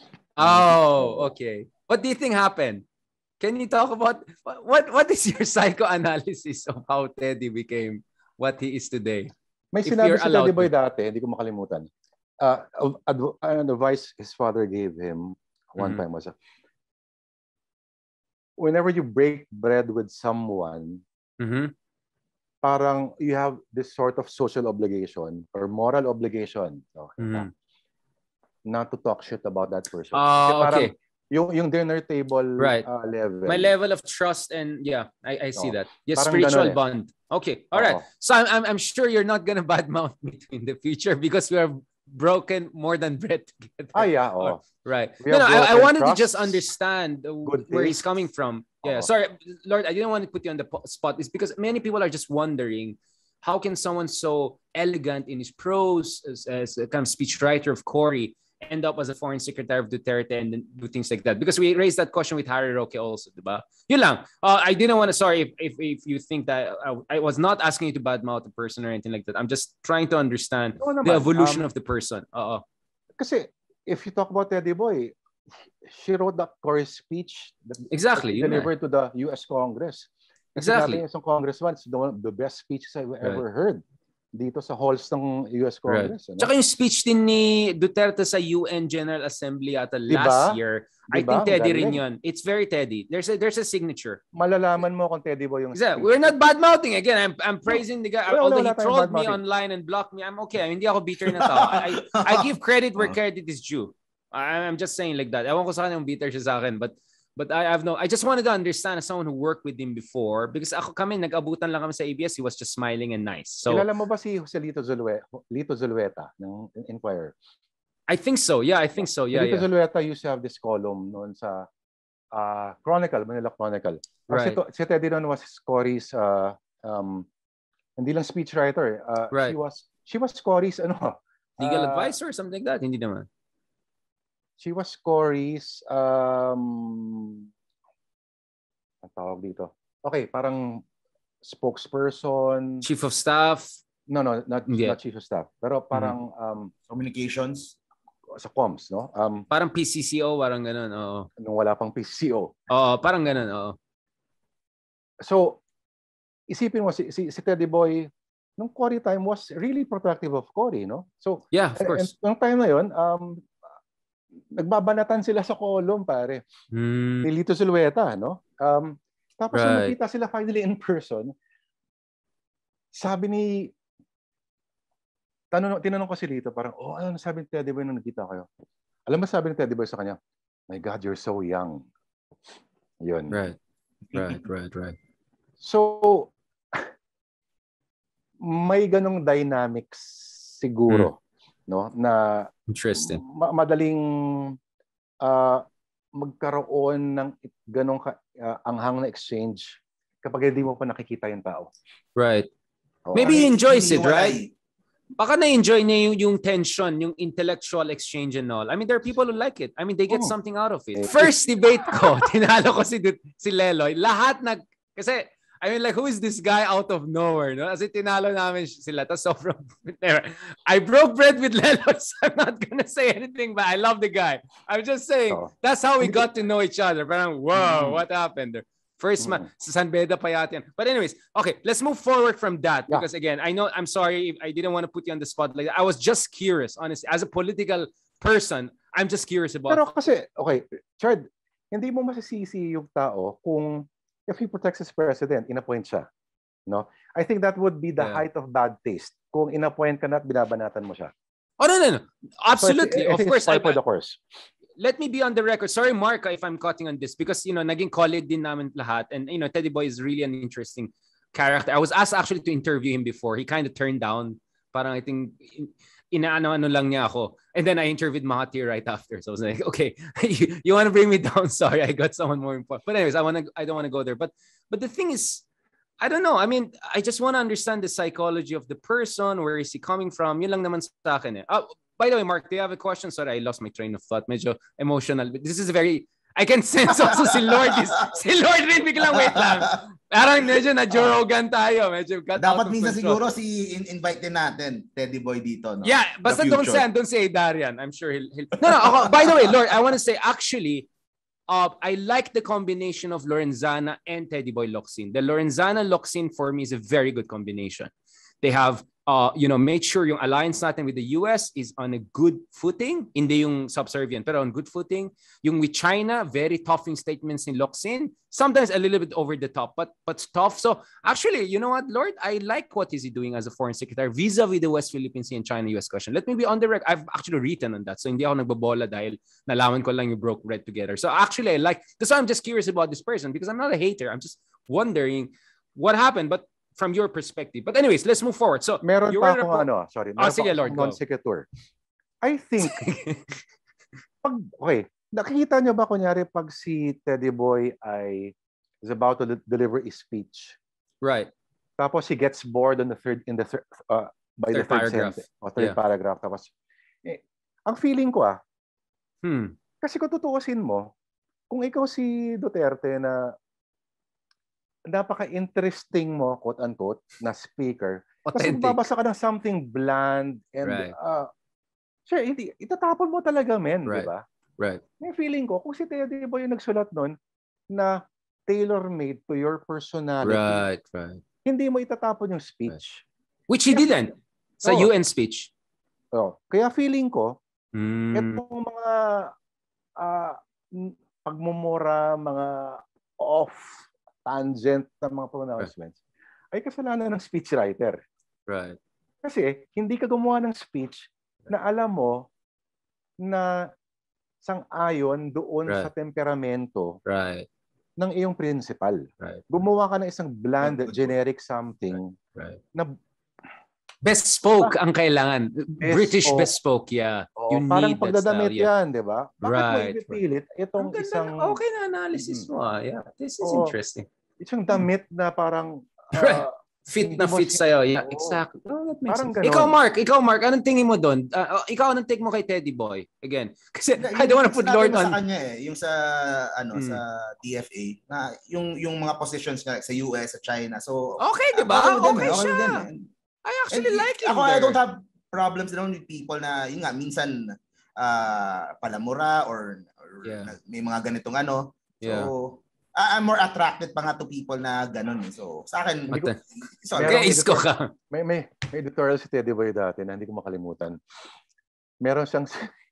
Oh, okay. What do you think happened? Can you talk about what what is your psychoanalysis of how Teddy became what he is today? May sinabi si Teddy Boy dati, hindi ko makalimutan. Uh, adv- an advice his father gave him one mm-hmm. time was, uh, whenever you break bread with someone, mm-hmm. parang you have this sort of social obligation or moral obligation no? mm-hmm. not to talk shit about that person. Oh, okay. Yung, yung dinner table right. uh, level. My level of trust and yeah, I, I see oh, that. Yeah, spiritual eh. bond. Okay, all right. Oh. So I'm, I'm I'm sure you're not gonna badmouth me in the future because we are broken more than bread together. Ah, yeah. Oh. Right. No, no, I, I wanted trusts, to just understand where he's coming from. Yeah, oh. sorry, Lord, I didn't want to put you on the spot. It's because many people are just wondering, how can someone so elegant in his prose as, as a kind of speechwriter of Cory end up as a foreign secretary of Duterte and then do things like that? Because we raised that question with Harry Roque also, diba? Yun lang. Uh, I didn't want to, sorry if, if, if you think that I, I was not asking you to badmouth a person or anything like that. I'm just trying to understand no, the evolution um, of the person. Uh-oh. Kasi if you talk about Teddy Boy, she wrote that Cory's speech that exactly, delivered to the U S Congress. Exactly. Yung congressman, it's the, one of the best speeches I've right. ever heard dito sa halls ng U S Congress. Right. Ano? Tsaka yung speech din ni Duterte sa U N General Assembly ata diba? last year. Diba? I think Teddy rin yun. It's very Teddy. There's a there's a signature. Malalaman mo kung Teddy Boy yung speech. We're not bad-mouthing. Again, I'm I'm praising the guy. Wala, although wala, he trolled me online and blocked me, I'm okay. Hindi ako bitter na tao. I, I give credit where credit is due. I'm just saying like that. Ewan ko sa kanyang bitter siya sa akin. But But I have no, I just wanted to understand as someone who worked with him before, because ako kami, nag-abutan lang kami sa A B S, he was just smiling and nice. So, kilala mo ba si Jose Lito Zulueta, Lito Zulueta ng Inquirer? I think so. Yeah, I think so. Yeah, Lito yeah. Zulueta used to have this column noon sa uh, Chronicle, Manila Chronicle. Right. Si, si Teddy noon was Cory's uh, um, hindi lang speechwriter. Uh, right. She was she was Cory's ano, legal uh, advisor or something like that. Hindi naman. She was Cory's um ang tawag dito. Okay, parang spokesperson, chief of staff. No, no, not yeah. not chief of staff. Pero parang mm-hmm. um communications sa comms, no? Um parang P C C O, parang ganoon, oo. Nung wala pang P C C O. Oo, parang ganoon, oo. So, isipin mo si, si, si Teddy Boy nung Cory time was really protective of Cory, no? So, yeah, of course. And, and nung time na yun, um nagbabanatan sila sa column, pare. Mm. Ni Lito Zulueta, no? Um tapos right. nung nakita sila finally in person, sabi ni Tanong, tinanong ko si Lito, parang, oh, ano sabi ni Teddy Boy nung nakita kayo? Alam mo sabi ni Teddy Boy sa kanya? My God, you're so young. Yun. Right. Right, right, right. So, may ganong dynamics siguro, hmm. no? Na interesting. Ma- madaling uh, magkaroon ng ganong ka, uh, anghang na exchange kapag hindi mo pa nakikita yung tao. Right. Oh, maybe he enjoys it, right? Baka na-enjoy niya yung, yung tension, yung intellectual exchange and all. I mean, there are people who like it. I mean, they get oh. something out of it. First debate ko, tinalo ko si, si Leloy. Lahat nag... Kasi, I mean, like, who is this guy out of nowhere? No? Kasi tinalo namin sila. Tapos sobrang... I broke bread with Leloy, so I'm not gonna say anything, but I love the guy. I'm just saying, oh. that's how we got to know each other. Parang, wow, what happened there? First man, mm. sa San Beda pa yata yan. But anyways, okay, let's move forward from that. Yeah. Because again, I know, I'm sorry, if I didn't want to put you on the spot like that. I was just curious, honestly. As a political person, I'm just curious about Pero kasi, okay, Chard, hindi mo masisisi yung tao kung if he protects his president, inappoint siya. No? I think that would be the yeah. height of bad taste kung inappoint ka na at binabanatan mo siya. Oh, no, no, no. Absolutely. So, of course. I, for the course. Let me be on the record. Sorry, Mark, if I'm cutting on this because, you know, naging colleague din namin lahat. And, you know, Teddy Boy is really an interesting character. I was asked actually to interview him before. He kind of turned down. Parang I think, inaano-ano lang niya ako. And then I interviewed Mahathir right after. So I was like, okay, you, you want to bring me down? Sorry, I got someone more important. But anyways, I want to, I don't want to go there. But, but the thing is, I don't know. I mean, I just want to understand the psychology of the person. Where is he coming from? Yun lang naman sa akin eh. Oh, by the way, Mark, do you have a question? Sorry, I lost my train of thought. Medyo emotional. But this is a very, I can sense also si Lord is, si Lord rin biglang wait lang. Parang medyo na Joe Rogan tayo. Medyo got Dapat minsan siguro si invite din natin, Teddy Boy dito. No? Yeah, basta don't say, don't say Darian. I'm sure he'll, he'll... No, no, ako, by the way, Lord, I want to say actually, uh, I like the combination of Lorenzana and Teddy Boy Locsin. The Lorenzana-Locsin for me is a very good combination. They have Uh, you know, made sure yung alliance natin with the U S is on a good footing. Hindi yung subservient, pero on good footing. Yung with China, very tough in statements in Locsin. Sometimes a little bit over the top, but but tough. So actually, you know what, Lord? I like what is he doing as a foreign secretary vis-a-vis the West Philippine Sea and China-U S question. Let me be on the record. I've actually written on that. So hindi ako nagbabola dahil nalaman ko lang yung broke bread together. So actually, I like, that's why I'm just curious about this person because I'm not a hater. I'm just wondering what happened. But from your perspective. But anyways, let's move forward. So, meron pa akong ano, sorry. Oh, sige, Lord, go. Non-sequitur. I think, pag, okay, nakikita nyo ba kunyari pag si Teddy Boy ay is about to de- deliver a speech. Right. Tapos he gets bored on the third, in the third, uh, by third the third paragraph. sentence. O third yeah. paragraph. Tapos, eh, ang feeling ko ah, hmm. kasi kung tutuusin mo, kung ikaw si Duterte na napaka-interesting mo, quote-unquote, na speaker. Kasi babasa ka ng something bland and, right. uh, sure, hindi, itatapon mo talaga, men, right. di ba? Right. May feeling ko, kung si Teddy Boy yung nagsulat nun, na tailor-made to your personality, right, right. hindi mo itatapon yung speech. Right. Which he kaya, didn't. Sa oh, U N speech. Oh, kaya feeling ko, mm. itong mga uh, pagmumura, mga off tangent ng mga pronouncements, right. ay kasalanan ng speechwriter. Right. Kasi hindi ka gumawa ng speech na alam mo na sang-ayon doon right. sa temperamento right. ng iyong principal. Right. Gumawa ka ng isang bland, generic something right. Right. na bespoke ang kailangan. Bespoke. British bespoke, yeah. Oo. Oo, You parang need that style. pagdadamit Yeah. yan, di ba? Bakit mo Right. ipipilit itong Ang ganda isang... na- Okay na analysis mo. ah. Yeah, this is Oo. interesting. isang damit na parang... Right. ah, Fit hindi na mo fit siya- sa'yo. Yeah, Oo. exactly. Oh, that makes Parang sense. ganon. Ikaw, Mark. Ikaw, Mark. Anong tingin mo doon? Uh, ikaw, anong take mo kay Teddy Boy? Again. Kasi I don't wanna put Sinabi Lord mo on... sa kanya eh, yung sa ano Mm. sa D F A na yung yung mga positions niya sa U S, sa China. So Okay, di ba? ako din Okay eh, ako siya. din eh. I actually And like him Ako, there. I don't have problems naman with people na, yun nga, minsan uh, palamura or, or Yeah. may mga ganitong ano. So, Yeah. I- I'm more attracted pa nga to people na ganun. eh. So, sa akin, Mata- sorry. Merong Kaya isko editor- ka. May, may, may editorial si Teddy Boy dati na hindi ko makalimutan. Meron siyang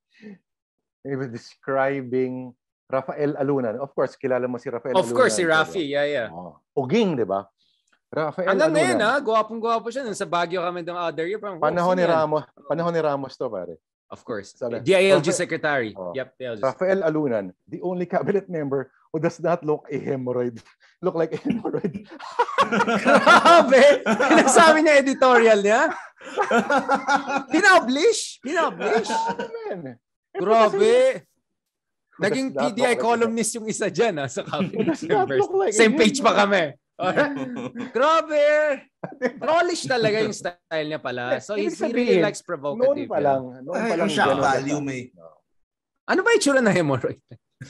he was describing Rafael Alunan. Of course, kilala mo si Rafael Of Alunan. course, si di ba? Rafi. Yeah, yeah. Oh. Uging, di ba? Rafael Hanggang Alunan. ngayon, ha? Gwapong-gwapo siya. Nung sa Baguio kami ng other year. Parang, Panahon wow, ni sino yan? Ramos, panahon ni Ramos to, pare. Of course. Sabi, D I L G Rafael- secretary. Oh. Yep, D I L G. Rafael Alunan, the only cabinet member who does not look a hemorrhoid. Look like a hemorrhoid. Grabe! Pinasabi niya editorial niya? Pinablish? Pinablish? Man. Grabe! Who does Naging not P D I look like a- columnist yung isa dyan, ha, sa cabinet does not members. look like a Same page pa hemorrhoid. kami. Grabe! Trollish talaga yung style niya pala. So Ibig he's, he sabihin, really likes Noon provocative. pa yeah. lang. Noon pa Ay, lang. yung shock ganun na value siya. may. Ano ba yung tsura na hemorrhoid?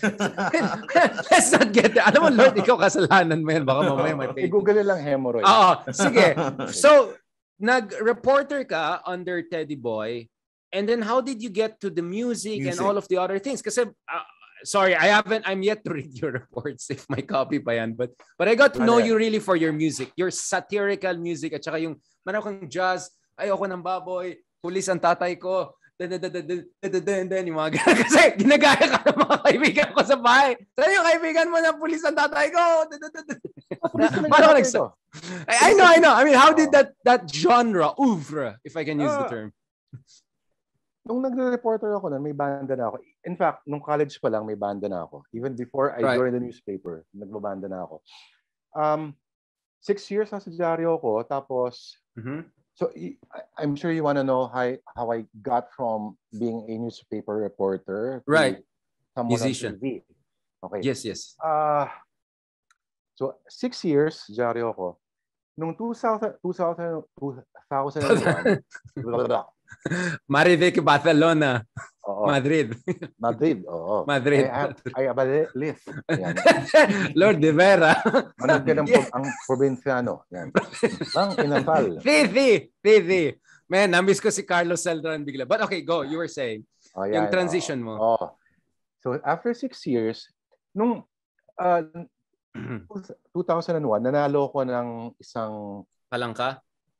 Let's not get there. Alam mo, Lord, ikaw kasalanan mo yan. Baka mamaya may pay. I-google lang hemorrhoid. Oo, sige. So, nag-reporter ka under Teddy Boy, and then how did you get to the music, and Music. all of the other things? Kasi, uh, sorry, I haven't, I'm yet to read your reports if may copy pa yan, but, but I got to know Ano yan? you really for your music, your satirical music, at saka yung, meron kang jazz, ayoko ng baboy, pulis ang tatay ko, and then yung mga ganun. Kasi ginagaya ka ng mga kaibigan ko sa bahay. Saan yung kaibigan mo na pulis ang tatay ko? Paano ka nagsa- I, I know, I know. I mean, how did that that genre, oeuvre, if I can use the Ah. term? Nung nagre-reporter ako nun, may banda na ako. In fact, nung college pa lang, may banda na ako. Even before I Right. joined the newspaper, nagbabanda na ako. Um, six years sa dyaryo ko, tapos, Mhm. so I- I'm sure you want to know how, how I got from being a newspaper reporter to Right. someone Musician. on T V. Okay. Yes, yes. Ah, so six years, dyaryo ko. Nung two thousand, two thousand, two thousand one, Marivic, Barcelona, oo, Madrid. Madrid, oo. Madrid. I have, I have a li- list. Yan. Lord de Vera. Manood ka ng Yeah. pro- ang probinsyano. Yan. Ang inasal. Fifi, Fifi. Man, namiss ko si Carlos Celdran bigla. But okay, go. You were saying. Oh, Yung yan, transition oo. mo. Oo. So after six years, nung uh, two thousand one, nanalo ko ng isang, Palangka?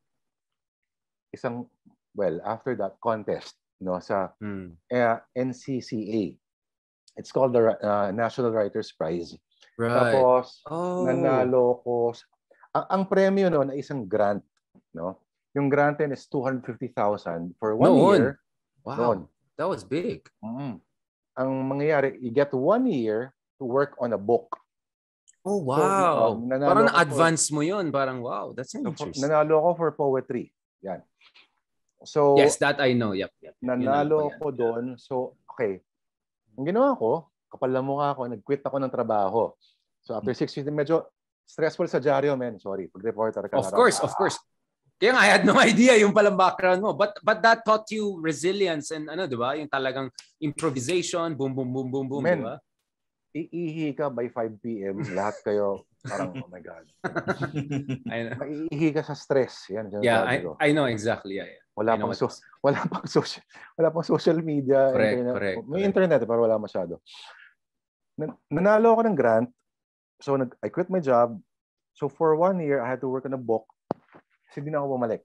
isang well, after that contest, no, sa Hmm. uh, N C C A. It's called the uh, National Writers Prize. Right. Tapos, Oh. nanalo ko. Ang, ang premyo noon ay isang grant, no? Yung grant din is two hundred fifty thousand for one Noon? year. Wow. Noon. That was big. Mm. Ang mangyayari, you get one year to work on a book. Oh, So, wow. um, nanalo Parang ko for- na-advance mo yun. Parang, wow, that's So, for- interesting. nanalo ko for poetry. Yan. So, Yes, that I know. Yep. yep. Yun alam nanalo ko yan. ko doon. So, okay. Ang ginawa ko, kapal na mukha ko, nag-quit ako ng trabaho. So, after six years, medyo stressful sa dyaryo, man. Sorry, pag-reporter ka. Of harap- course, of course. Kaya nga, I had no idea yung palang background mo. But but that taught you resilience and ano, di ba? Yung talagang improvisation, boom, boom, boom, boom, boom, Men, di ba? Iihi ka by five p.m. Lahat kayo, parang, oh my God. I know. Maiihi ka sa stress. Yan, Yeah, sinasabi I, ko. I know exactly. Yeah, yeah. Wala I know pang what- so, wala pang social wala pang social media, Correct, internet. correct, May correct. internet pero wala masyado. Nan- Nanalo ako ng grant. So nag I quit my job. So for one year I had to work on a book. Kasi hindi na ako bumalik.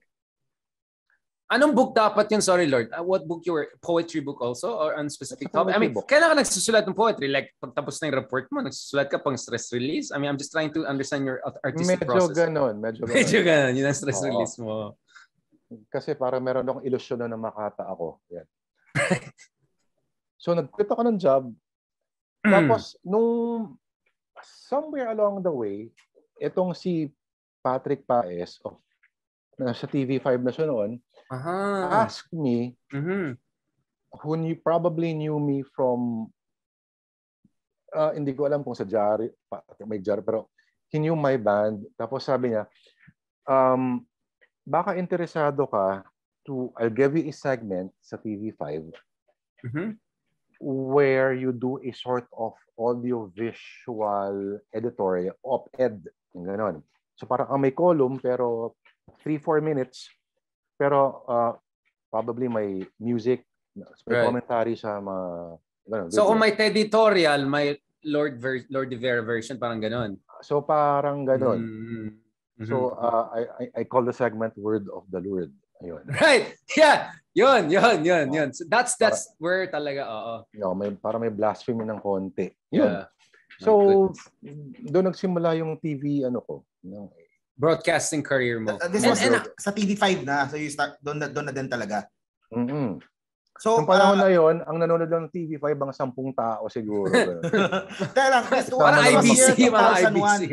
Anong book dapat yun? Sorry, Lord. Uh, what book you were? Poetry book also? Or on specific It's a topic? I poetry mean, book. kailan ka nagsusulat ng poetry? Like, pagtapos na yung report mo, nagsusulat ka pang stress release? I mean, I'm just trying to understand your art- artistic Medyo process. ganon, medyo ganon. Medyo ganun. Yun ang stress Oo. release mo. Kasi parang meron akong ilusyon na makata ako. Yan. So nag-quit ako ng job. Tapos nung somewhere along the way, itong si Patrick Paes of na sa T V five na siya noon, Aha. asked me, Mhm. who knew, probably knew me from, uh, hindi ko alam kung sa Jari, may Jari, pero he knew my band. Tapos sabi niya, um, baka interesado ka to, I'll give you a segment sa T V five Mm-hmm. where you do a sort of audio-visual editorial, op-ed, yung ganon. So parang ang may column, pero three, four minutes, pero uh, probably may music, may Right. commentary sa mga... Ganun, So video. kung may editorial, may Lord ver- Lord de Vera version, parang ganon. So parang ganon. Mm-hmm. So uh, I, I I call the segment Word of the Lord. Ayun. Right. Yeah. Yun, yun, yun, yun. So that's that's para, where talaga, oo. You know, may, para may blasphemy ng konti. Yun. Yeah. So, doon nagsimula yung T V, ano ko. Yung, broadcasting career mo. Uh, this and, was and, and, sa T V five na. So you start, doon na, doon na din talaga. Mm-hmm. So, yung panahon uh, na yon, ang nanonood ng T V five, ang sampung tao siguro. Kaya lang, parang I B C, mga I B C.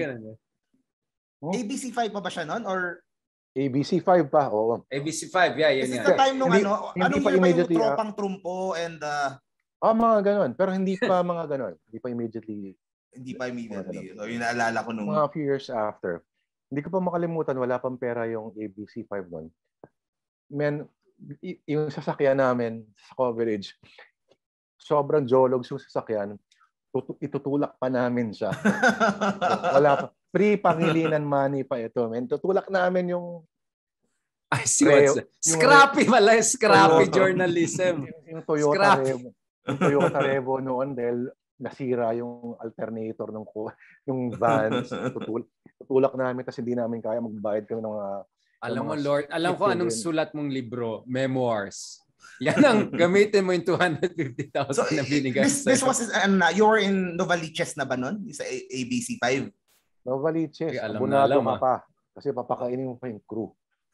A B C five pa ba siya noon? Or A B C five pa, oo. A B C five, yeah, yun This yan. is the time nung hindi, ano, hindi anong pa year ba yung immediately, tropang trumpo and uh, ah, mga ganon. Pero hindi pa mga ganon. Hindi pa immediately. Hindi pa immediately. So, yung naalala ko nung... Mga few years after. Hindi ko pa makalimutan, wala pang pera yung A B C five noon. Men, y- yung sasakyan namin sa coverage, sobrang jologs yung sasakyan. Tutu- itutulak pa namin siya. So, wala pa. Pre-pangilinan money pa ito, men. Tutulak namin yung I see what's yung scrappy pala, scrappy Toyota. Journalism. Yung, yung Toyota scrappy. Revo. Yung Toyota Revo noon dahil nasira yung alternator ng yung vans. Tutul- tutulak namin kasi hindi namin kaya magbayad kami ng mga... Alam mo, Lord, alam ko anong sulat mong libro, memoirs. Yan ang gamitin mo yung two hundred fifty thousand so, na binigay this, this was, uh, you were in Novaliches na ba nun? Sa A B C five? Novaliches. Okay, abonado ka pa. Kasi papakainin mo pa yung crew.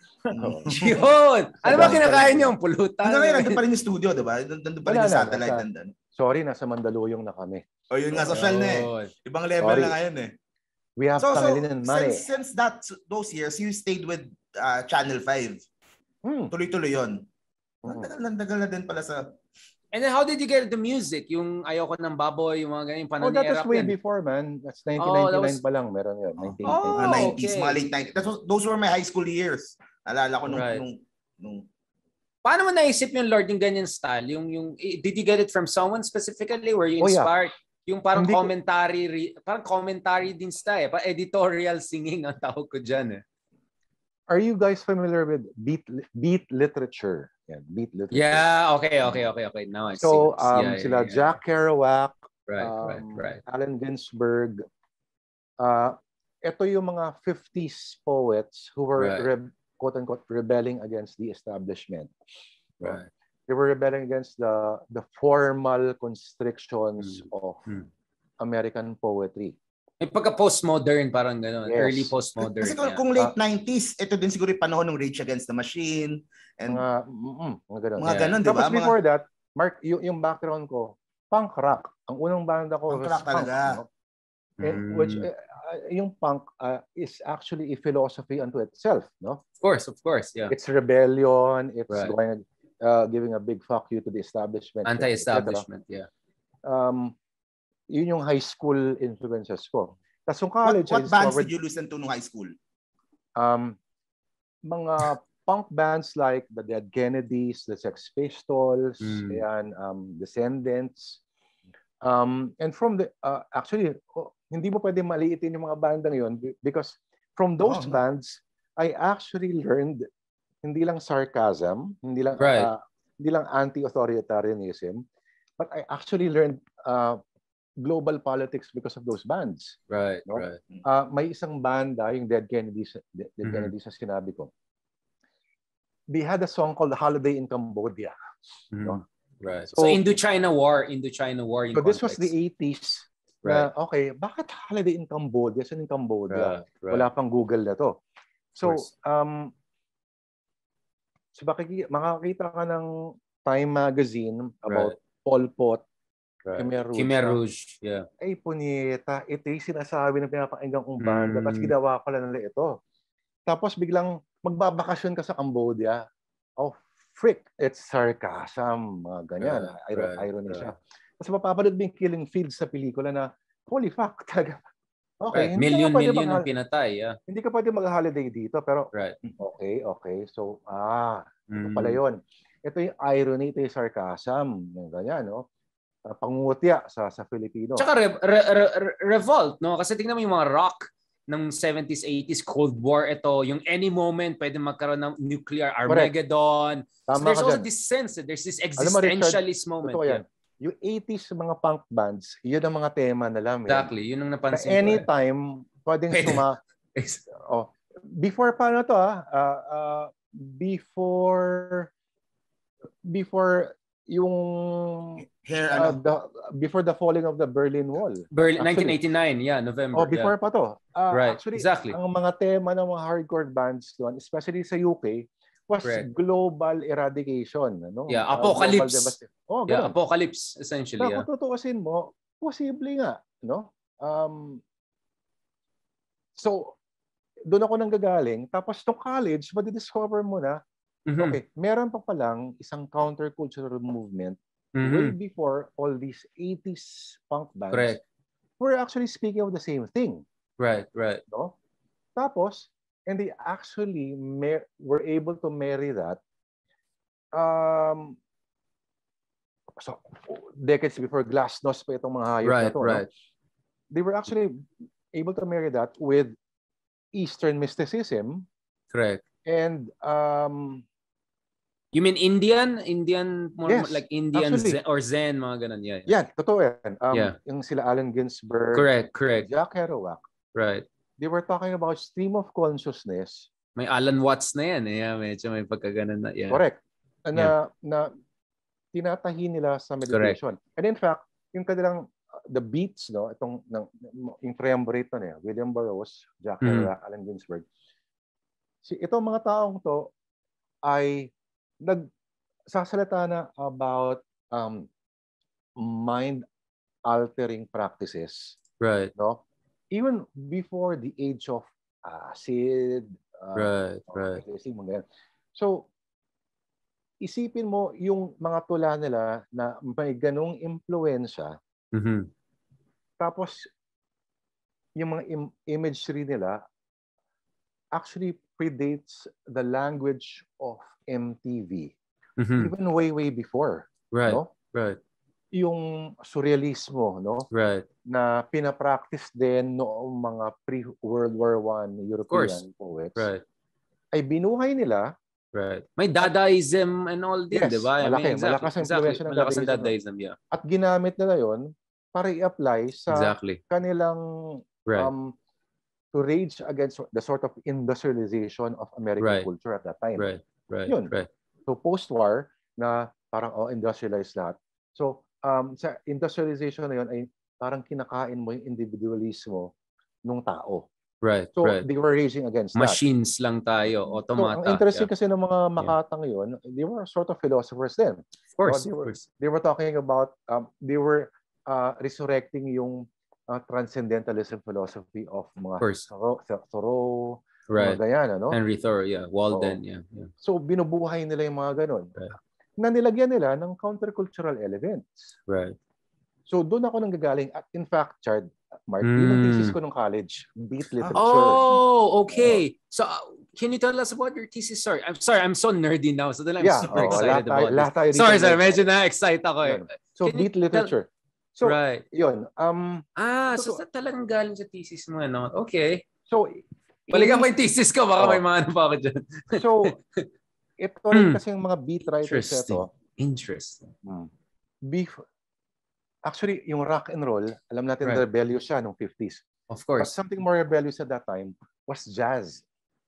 Yun! Ano ba kinakain niyo? Pulutan? Hanggang ngayon, nandun pa rin yung studio, diba? Nandun pa rin yung satellite. Na, nandun. Sorry, nasa Mandaluyong na kami. O oh, yun nga, social na eh. Ibang level Sorry. na ngayon eh. We have so, pangilinan so, money. Since, since that, those years, you stayed with uh, Channel five. Hmm. Tuloy-tuloy yun. Hmm. Nandagal na din pala sa... And then how did you get the music? Yung Ayoko ng Baboy, yung mga ganyan, panani. Oh, that was way yan. Before, man. That's nineteen ninety-nine oh, that was... pa lang. Meron yun. nineteen ninety-nine. Oh, nineties, okay. Mga late nineties. That was, those were my high school years. Alala ko nung, right. nung, nung... Paano mo naisip yung Lord yung ganyan style? Yung, yung, did you get it from someone specifically? Were you inspired? Oh, yeah. Yung parang Hindi commentary, ko... parang commentary din style. Parang editorial singing ang tawag ko dyan eh. Are you guys familiar with beat beat literature? Yeah, beat literature. Yeah, okay, okay, okay, okay. Now I see. So, um, yeah, sila yeah, yeah. Jack Kerouac, right, um, right, right. Allen Ginsberg. Uh, ito yung mga fifties poets who were right. re- quote-unquote rebelling against the establishment. Right. They were rebelling against the the formal constrictions mm. of mm. American poetry. May pagka-postmodern, parang gano'n. Yes. Early postmodern. Kasi kung, yeah. kung late nineties, ito din siguro yung panahon ng Rage Against the Machine. And mga, mm, mga gano'n. Mga gano'n, di ba? Tapos before mga... that, Mark, yung, yung background ko, punk rock. Ang unang banda ko punk rock talaga. Punk, no? And, mm. Which, uh, yung punk uh, is actually a philosophy unto itself, no? Of course, of course, yeah. It's rebellion, it's right. going, uh, giving a big fuck you to the establishment. Anti-establishment, yeah. Um, yun yung high school influences ko. Tapos yung college, what, what bands did you listen to nung high school? Um, mga punk bands like the Dead Kennedys, the Sex Pistols, mm. and um, Descendants. Um, and from the, uh, actually, oh, hindi mo pwede maliitin yung mga bandang yun because from those oh, bands, I actually learned hindi lang sarcasm, hindi lang, right. uh, hindi lang anti-authoritarianism, but I actually learned uh, global politics because of those bands. Right, no? right. Uh, may isang banda, yung Dead Kennedys, Dead mm-hmm. Kennedys sa sinabi ko. They had a song called Holiday in Cambodia. Mm-hmm. No? Right. So, so Indo-China War, Indo-China War. So this was the eighties. Right. Na, okay, bakit Holiday in Cambodia? Saan in Cambodia? Right, right. Wala pang Google na to. So, um, so makikita, makakita ka ng Time Magazine about right. Pol Pot, right. Khmer Rouge. Khmer Rouge, yeah. Ay, punyeta. Ito yung sinasabi ng pinapakinggan kong banda. Mm. Tapos ginawa ko lang nila ito. Tapos biglang magbabakasyon ka sa Cambodia. Oh, frick, it's sarcasm, mga ganyan, Right, ir- right, irony right. siya. Tapos mapapanood mo yung killing fields sa pelikula na, holy fuck, talaga. Okay, Right. hindi Million, ka pwede million ang mag- pinatay. Yeah. hindi ka pwede mag-holiday dito, pero Right. okay, okay. So, ah, ito Mm. pala yun. Ito yung irony, ito yung sarcasm, yung ganyan, no? Uh, pangungutya sa sa Filipino. Tsaka re- re- re- re- revolt, no? Kasi tingnan mo yung mga rock ng seventies, eighties, Cold War, ito, yung any moment pwede magkaroon ng nuclear Armageddon. So Tama there's ka also dyan. this sense, there's this Alam mo, Richard, existentialist moment. totoo yan. Yeah. Yung eighties mga punk bands, yun ang mga tema nila. Man. Exactly, yun ang Na napansin ko. Eh. anytime, pwedeng Pwede. suma... oh, before pa na to, ah, uh, uh, before... Before yung... Hair, Uh, ano? the, before the falling of the Berlin Wall. Berlin, Actually, nineteen eighty-nine, yeah, November. Oh, before yeah. pa to. Uh, Right, actually, exactly. ang mga tema ng mga hardcore bands doon, especially sa U K, was Correct. global eradication. Ano? Yeah, Uh, apocalypse. global devastation. Oh, Yeah, ganun. apocalypse, essentially. Na, Yeah. kung tutuusin mo, posible nga. No? Um, so, doon ako nang gagaling. Tapos, nung college, madidiscover mo na, Mhm. okay, meron pa palang isang countercultural movement Mhm. way before all these eighties punk bands Correct. were actually speaking of the same thing. Right, right. No? Tapos, and they actually mar- were able to marry that um, so, decades before Glasnost pa itong mga hayop Right, na to. right. No? They were actually able to marry that with Eastern mysticism Correct. and um, You mean Indian? Indian, more Yes, like Indian actually. Zen, or Zen, mga ganun. Yeah. yan, totoo yan. Um, Yeah. Yung sila Allen Ginsberg, Correct, correct. Jack Kerouac, Right. they were talking about stream of consciousness. May Alan Watts na yan. Eh. Yeah, medyo may pagkaganon na. Yeah. Correct. Na, na tinatahi nila sa meditation. And in fact, yung kanilang uh, the beats, no, itong ng yung triumvirate na niya, William Burroughs, Jack Mhm. Kerouac, Allen Ginsberg. Si itong mga taong to ay nagsasalita na about um, mind altering practices, Right, no? Even before the age of acid, uh, right, or right. ecstasy, mga ganyan. So, isipin mo yung mga tula nila na may ganong impluensya, Mhm. tapos yung mga im- imagery nila actually predates the language of M T V. Mhm. Even way, way before. Right, No? right, Yung surrealismo, no? right. Na pinapractice din noong mga pre-World War One European poets, Right, ay binuhay nila. right. May Dadaism and all din, Yes, di ba? I malaki. mean, exactly, Malakas ang exactly. influensya ng Malakas ang Dadaism, no? Dadaism, yeah. At ginamit nila yon para i-apply sa Exactly. kanilang Right, um, to rage against the sort of industrialization of American Right. culture at that time. right, right, Yun. right. So post-war na parang oh, industrialized lahat. So um, sa industrialization na yun ay parang kinakain mo yung individualismo ng tao. Right, So right. they were raging against that. Machines lang tayo, So automata. ang interesting yeah. kasi ng mga makatang yun, they were sort of philosophers then. Of course, they of were- course. They were talking about, um, they were uh, resurrecting yung uh, transcendentalism philosophy of mga Of course. Thoreau, Thoreau Right. mga ganyan, ano? Henry Thoreau, yeah. Walden, yeah, yeah. So binubuhay nila yung mga ganun. Right. Na nilagyan nila ng countercultural elements. Right. So doon ako nang gagaling. At in fact, Chard, Mark, Mm. yun ang thesis ko nung college. Beat literature. Oh, okay. So, uh, can you tell us about your thesis? Sorry, I'm sorry. I'm so nerdy now. So then I'm Yeah, super oh, excited lahat tayo- about lahat tayo this. dito Sorry, sorry. nerd. Medyo na-excite ako eh. Yun. So Can you beat tell- literature. So right. yun. Um, Ah, so Totoo. sa talagang galing sa thesis mo, no? Okay. so Balikan ko yung thesis ko. Baka Oh. may mga ano pa ako dyan. So ito rin Hmm. kasi yung mga beat writers Interesting. ito. Interesting. Hmm. Beef. Actually, yung rock and roll, alam natin Right. rebellious siya nung fifties. Of But course. something more rebellious at that time was jazz.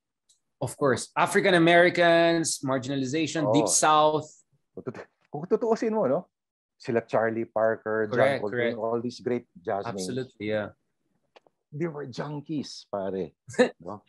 Of course. African Americans, marginalization, Oh. Deep South. Kung tut- Kung tutuusin mo, no? Sila Charlie Parker, John Correct, Coltrane, correct. all these great jazz names. Absolutely, yeah. They were junkies, pare. No?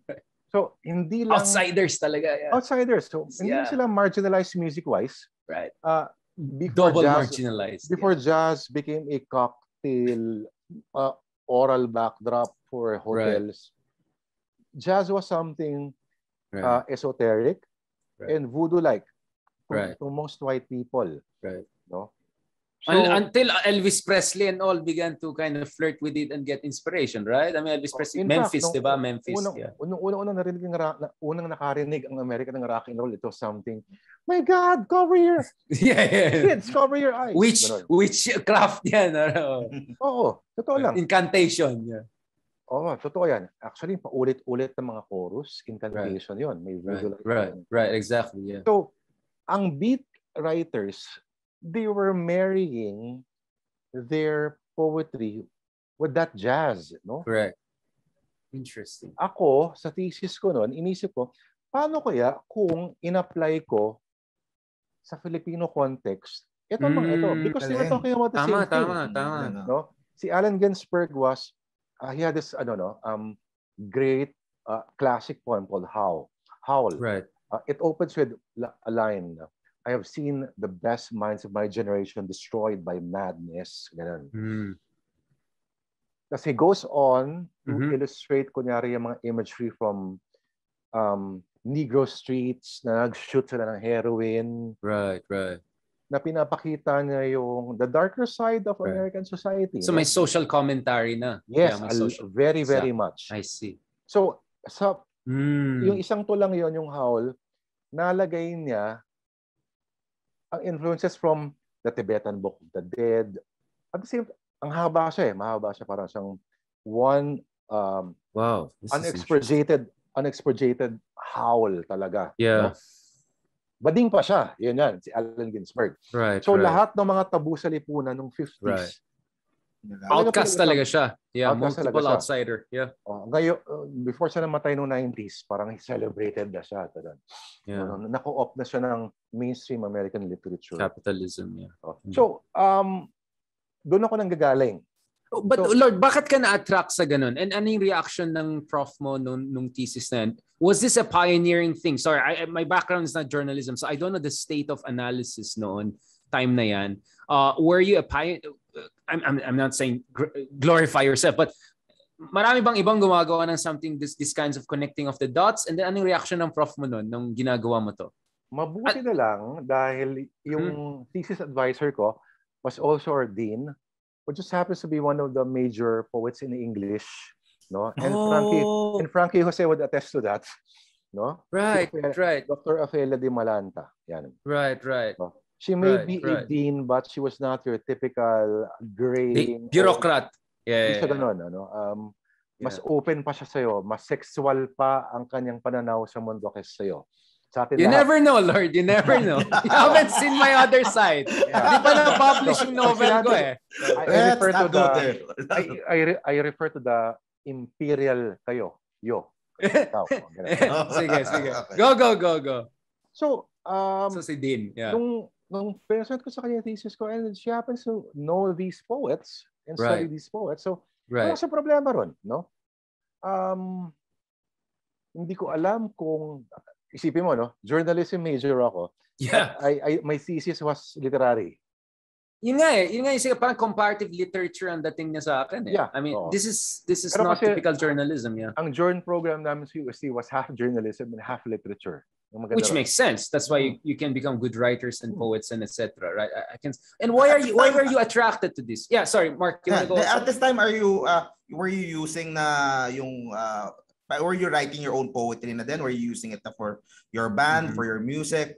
So, hindi lang... Outsiders talaga, yeah. Outsiders. So, hindi Yeah. sila marginalized music-wise. Right. Uh, before Double jazz, marginalized. Before jazz became a cocktail, uh, oral backdrop for hotels, jazz was something yeah. uh, esoteric Right. and voodoo-like. to, Right. to most white people. Right. No? So, until Elvis Presley and all began to kind of flirt with it and get inspiration, right? I mean, Elvis Presley, Memphis, fact, di ba? Memphis, unang, yeah. Unang, unang, unang narinig ng rock, unang nakarinig ang America ng rock and roll, ito something, my God, cover your, yeah, yeah. kids, cover your eyes. Which, Ganon. which craft yan? Oo, totoo lang. Incantation, yeah. Oo, totoo yan. Actually, paulit-ulit ng mga chorus, incantation right. Yun. May right, right, right, exactly, yeah. So, ang beat writers, they were marrying their poetry with that jazz, no? Correct. Interesting. Ako, sa thesis ko noon, inisip ko, paano kaya kung in-apply ko sa Filipino context, ito mm, mga ito, because they were talking about the tama, same thing. Tama, tama, tama. No? Si Allen Ginsberg was, uh, he had this, ano, no, um, great uh, classic poem called Howl. Howl. Right. Uh, it opens with a line, I have seen the best minds of my generation destroyed by madness. Ganun. Mm. Kasi he goes on to mm-hmm. illustrate, kunyari, yung mga imagery from um, Negro streets na nag-shoot sila ng heroin. Right, right. Na pinapakita niya yung the darker side of right. American society. So no? May social commentary na. Yes, yeah, may social... very, very much. I see. So, sa, mm. yung isang tulang yon yung Howl, nalagay niya ang influences from the Tibetan Book of the Dead. At the same time, ang haba siya eh. Mahaba siya, parang siyang one um, wow, unexpurgated unexpurgated howl talaga. Yeah. No? Bading pa siya. Yun yan, si Allen Ginsberg. Right, so right. lahat ng mga tabu sa lipunan nung fifties. Right. Outcast talaga siya. Yeah, outcast multiple siya. outsider. Yeah. Oh, ngayon, uh, before siya namatay noong nineties, parang celebrated na siya. Yeah. Uh, Nako-opt na siya ng mainstream American literature. Capitalism, yeah. Oh. So, um, doon ako nang gagaling. Oh, but so, Lord, bakit ka na-attract sa ganun? And ano yung reaction ng prof mo nung, nung thesis na yan? Was this a pioneering thing? Sorry, I, my background is not journalism, so I don't know the state of analysis noon, time na yan. Uh, were you a pioneer? I'm, I'm, I'm not saying glorify yourself, but marami bang ibang gumagawa ng something, this, this kinds of connecting of the dots? And then anong reaction ng prof mo noon nung ginagawa mo to? Mabuti At, na lang dahil yung hmm. thesis advisor ko was also our dean, who just happens to be one of the major poets in English, no? And oh. Frankie and Frankie Jose would attest to that, no? Right, Ophelia, right. Doctor Ophelia de Malanta, yan. Right, right. No? She may right, be right. a dean, but she was not your typical grading. Bureaucrat. Yeah, yeah, yeah. Ganun, ano? Um, mas yeah. open pa siya sa'yo, mas sexual pa ang kanyang pananaw sa mundo kaysa sa'yo. Sa atin you lahat. never know, Lord. You never know. You haven't seen my other side. Hindi pa na-publish yung novel ko eh. I, I refer to the I, I, I refer to the imperial kayo. Yo. Sige, sige. Go, go, go, go. So, um, so si Dean, yeah. Nung, nung present ko sa kanya thesis ko, and she happens to know these poets and right. study these poets. So, right. wala sa problema ron, no? Um, hindi ko alam kung isipin mo, no? Journalism major ako. Yeah. I, I, my thesis was literary. Yun nga eh. Yun nga yung parang comparative literature ang dating niya sa akin eh. Yeah. I mean, Oo. this is this is Pero not kasi, typical journalism. Yeah. Ang journal program namin sa U S T was half journalism and half literature. Which makes sense. That's why you, you can become good writers and poets and et cetera. Right? I, I can. And why are you? Why were you attracted to this? Yeah. Sorry, Mark. You yeah, wanna go at this time, are you? Uh, were you using na yung? Uh, were you writing your own poetry na then? Were you using it na for your band, mm-hmm. for your music?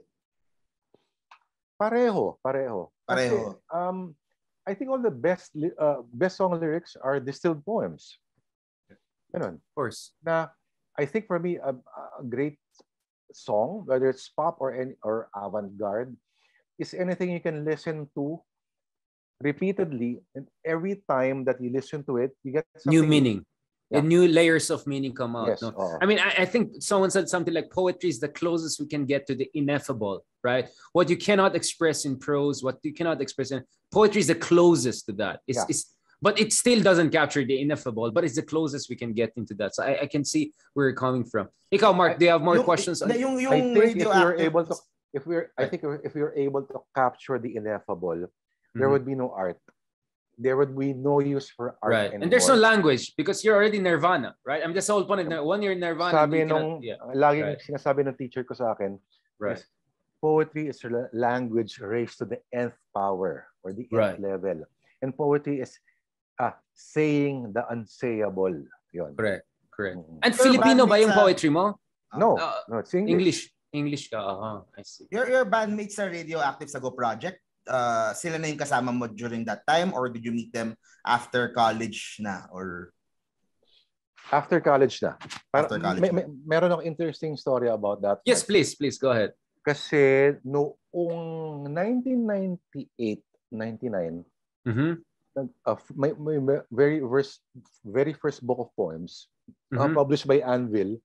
Pareho, pareho. Pareho. Kasi, um, I think all the best uh, best song lyrics are distilled poems. Ganun. Of course. Na I think for me a, a great song, whether it's pop or any or avant-garde, is anything you can listen to repeatedly, and every time that you listen to it, you get something new meaning. Yeah. And new layers of meaning come out. Yes, no? uh, I mean, I, I think someone said something like poetry is the closest we can get to the ineffable, right? What you cannot express in prose, what you cannot express in poetry is the closest to that. It's, yeah. it's but it still doesn't capture the ineffable, but it's the closest we can get into that. So I, I can see where you're coming from. Ikaw, Mark, do you have more yung, questions? On... Yung, yung I think if we're able to, if we're, I right. think if we're able to capture the ineffable, mm-hmm. there would be no art. There would be no use for art right. anymore. And there's no language because you're already nirvana, right? I mean, that's the whole point. When you're nirvana, sabi you nung, cannot, yeah. laging right. sinasabi ng teacher ko sa akin, right. is, poetry is a language raised to the nth power or the nth Right. level. And poetry is ah, saying the unsayable. Yun. Correct. Correct. Mm. And Your Filipino ba yung bandmates, ah, poetry mo? No, Uh, no, it's English. English. English ka. Uh-huh. I see. Your your bandmates sa Radioactive sa Go Project, uh, sila na yung kasama mo during that time or did you meet them after college na or After college na. Para, After college may, na. may, meron akong interesting story about that. Yes, please. Please, go ahead. Kasi noong nineteen ninety-eight, ninety-nine, Mm-hmm. nag- uh, may, may may very first, very first book of poems uh, Mhm. published by Anvil.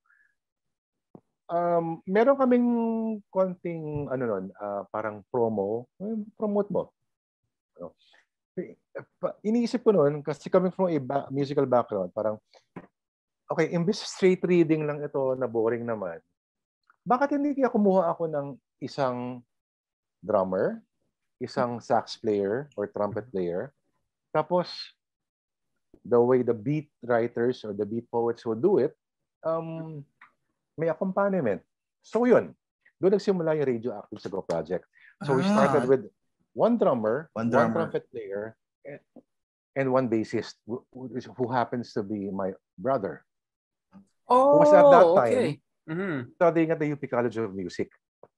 Um, meron kaming konting ano nun, uh, parang promo, eh, promote mo. Ano? Eh, pa- Iniisip ko noon kasi coming from a ba- musical background, parang okay, imbes straight reading lang ito na boring naman. Bakit hindi kaya kumuha ako ng isang drummer, isang sax player or trumpet player, tapos the way the beat writers or the beat poets would do it, um, may accompaniment. So yun, doon nagsimula yung Radioactive sa Go Project. So we started Ah. with one drummer, One one, drummer. trumpet player, and, and one bassist who, who happens to be my brother. Oh, was at that okay. time- Mhm. Studying at the U P College of Music.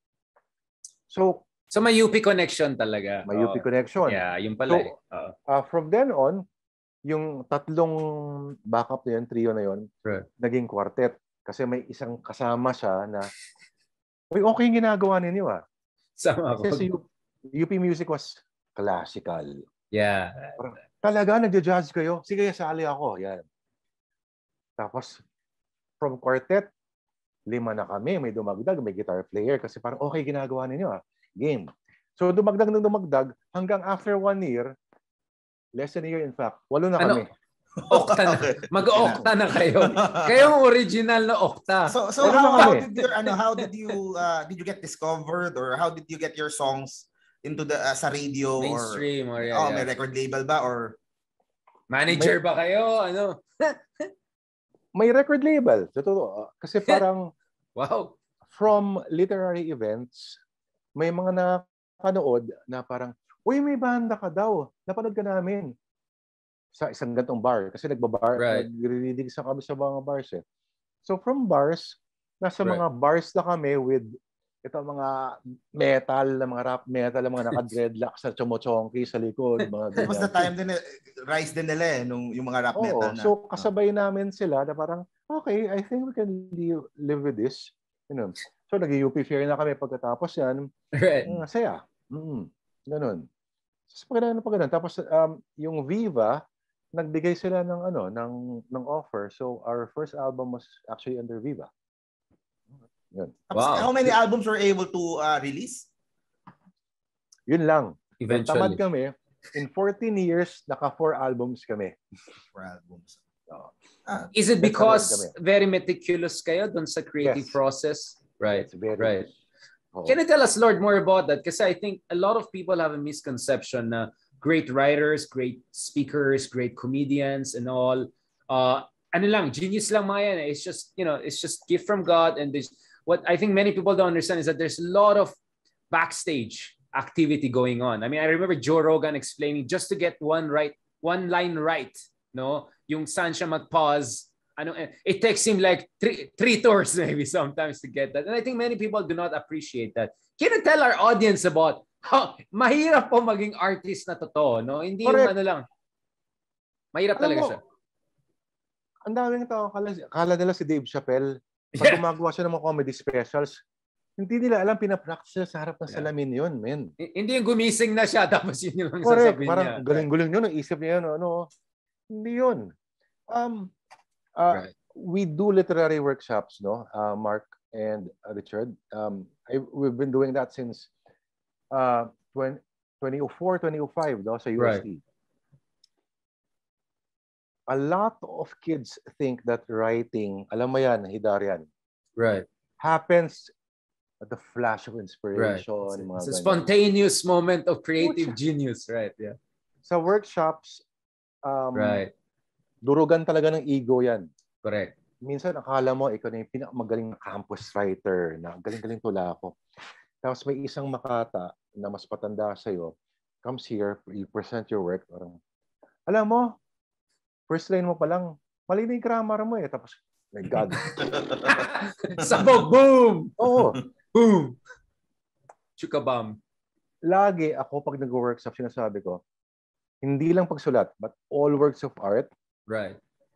So, So may U P connection talaga. may U P Oo. connection. Yeah, yun pala. So, eh. Oo. Uh, from then on, yung tatlong backup na yun, trio na yun, Right. naging quartet. Kasi may isang kasama siya na, uy, okay yung ginagawa ninyo ah. Sama ko. Kasi U- U P Music was classical. Yeah. Talaga, nagja-jazz kayo? Sige, sali ako. Yan. Tapos, from quartet, lima na kami. May dumagdag, may guitar player. Kasi parang, okay, ginagawa ninyo ah. Game. So, dumagdag ng dumagdag, hanggang after one year, less than a year in fact, walo na Ano? kami. Okta na. Mag-okta na kayo. Kayong original na okta. So so Wala how, na how kami. did your ano how did you uh, did you get discovered or how did you get your songs into the uh, sa radio Mainstream or, or yeah, oh, yeah. may record label ba or Manager ba kayo? Ano? May record label. Totoo. Kasi parang Wow. from literary events, may mga nakanood na parang, uy, may banda ka daw. Napanood ka namin sa isang gantong bar. Kasi nagbabar, Right. nagre-reading sa kami sa mga bars eh. So from bars, nasa Right. mga bars na kami with ito mga metal, na mga rap metal, na mga naka-dreadlocks na chomochonki sa likod. Mga that was the ganyan. time din eh, rise din nila eh nung yung mga rap Oo, metal na. so kasabay namin sila na parang, okay, I think we can live, live with this. You know. So nag-U P fair na kami pagkatapos yan. Right. Mm, saya. Mm, ganun. So pag ganun, pag ganun. Tapos um, yung Viva, nagbigay sila ng ano, ng ng offer. So our first album was actually under Viva. Yun. Tapos, Wow. how many albums were able to uh, release? Yun lang. Then Eventually. tamad kami. In fourteen years, naka four albums kami. Four albums. So, Ah, Is it That's because kami. very meticulous kayo dun sa creative Yes. process? Right. it's very Right. Oo. Can you tell us, Lord, more about that? Because I think a lot of people have a misconception na great writers, great speakers, great comedians, and all. Uh, ano lang, genius lang mga yan. eh. It's just, you know, it's just gift from God. And there's, what I think many people don't understand is that there's a lot of backstage activity going on. I mean, I remember Joe Rogan explaining just to get one right, one line right, no? Yung saan siya mag-pause. Ano, it takes him like three, three tours maybe sometimes to get that. And I think many people do not appreciate that. Can you tell our audience about how mahirap po maging artist na totoo, no? Hindi yung Correct. ano lang. Mahirap Alam talaga mo, siya. Ang daming tao, kala, kala nila si Dave Chappelle, pag Yeah. gumagawa siya ng mga comedy specials, hindi nila alam, pinapractice sila sa harap ng Yeah. salamin yun, men. H- Hindi yung gumising na siya tapos yun yung lang Correct. sasabihin Parang niya. galing-galing yun, ang isip niya yun, ano. Hindi yun. Um, uh, Right. We do literary workshops, no, uh, Mark and uh, Richard. Um, I, we've been doing that since uh, twenty oh four, twenty oh five, no, sa U S T. A lot of kids think that writing, alam mo yan, Hidarian, Right. happens at the flash of Right. inspiration. Mga It's a ganyan. spontaneous moment of creative genius, right? Yeah. Sa workshops, um, Right. durugan talaga ng ego yan. Correct. Minsan akala mo ikaw na yung pinakamagaling na campus writer, na galing-galing tula ako. Tapos may isang makata na mas patanda sa'yo, comes here, you present your work, parang, alam mo, first line mo pa lang, mali na yung grammar mo eh. Tapos, my God. Sabog, boom! Oo. Boom! Chukabam. Lagi ako pag nag-workshop, sinasabi ko, hindi lang pagsulat, but all works of art. Right.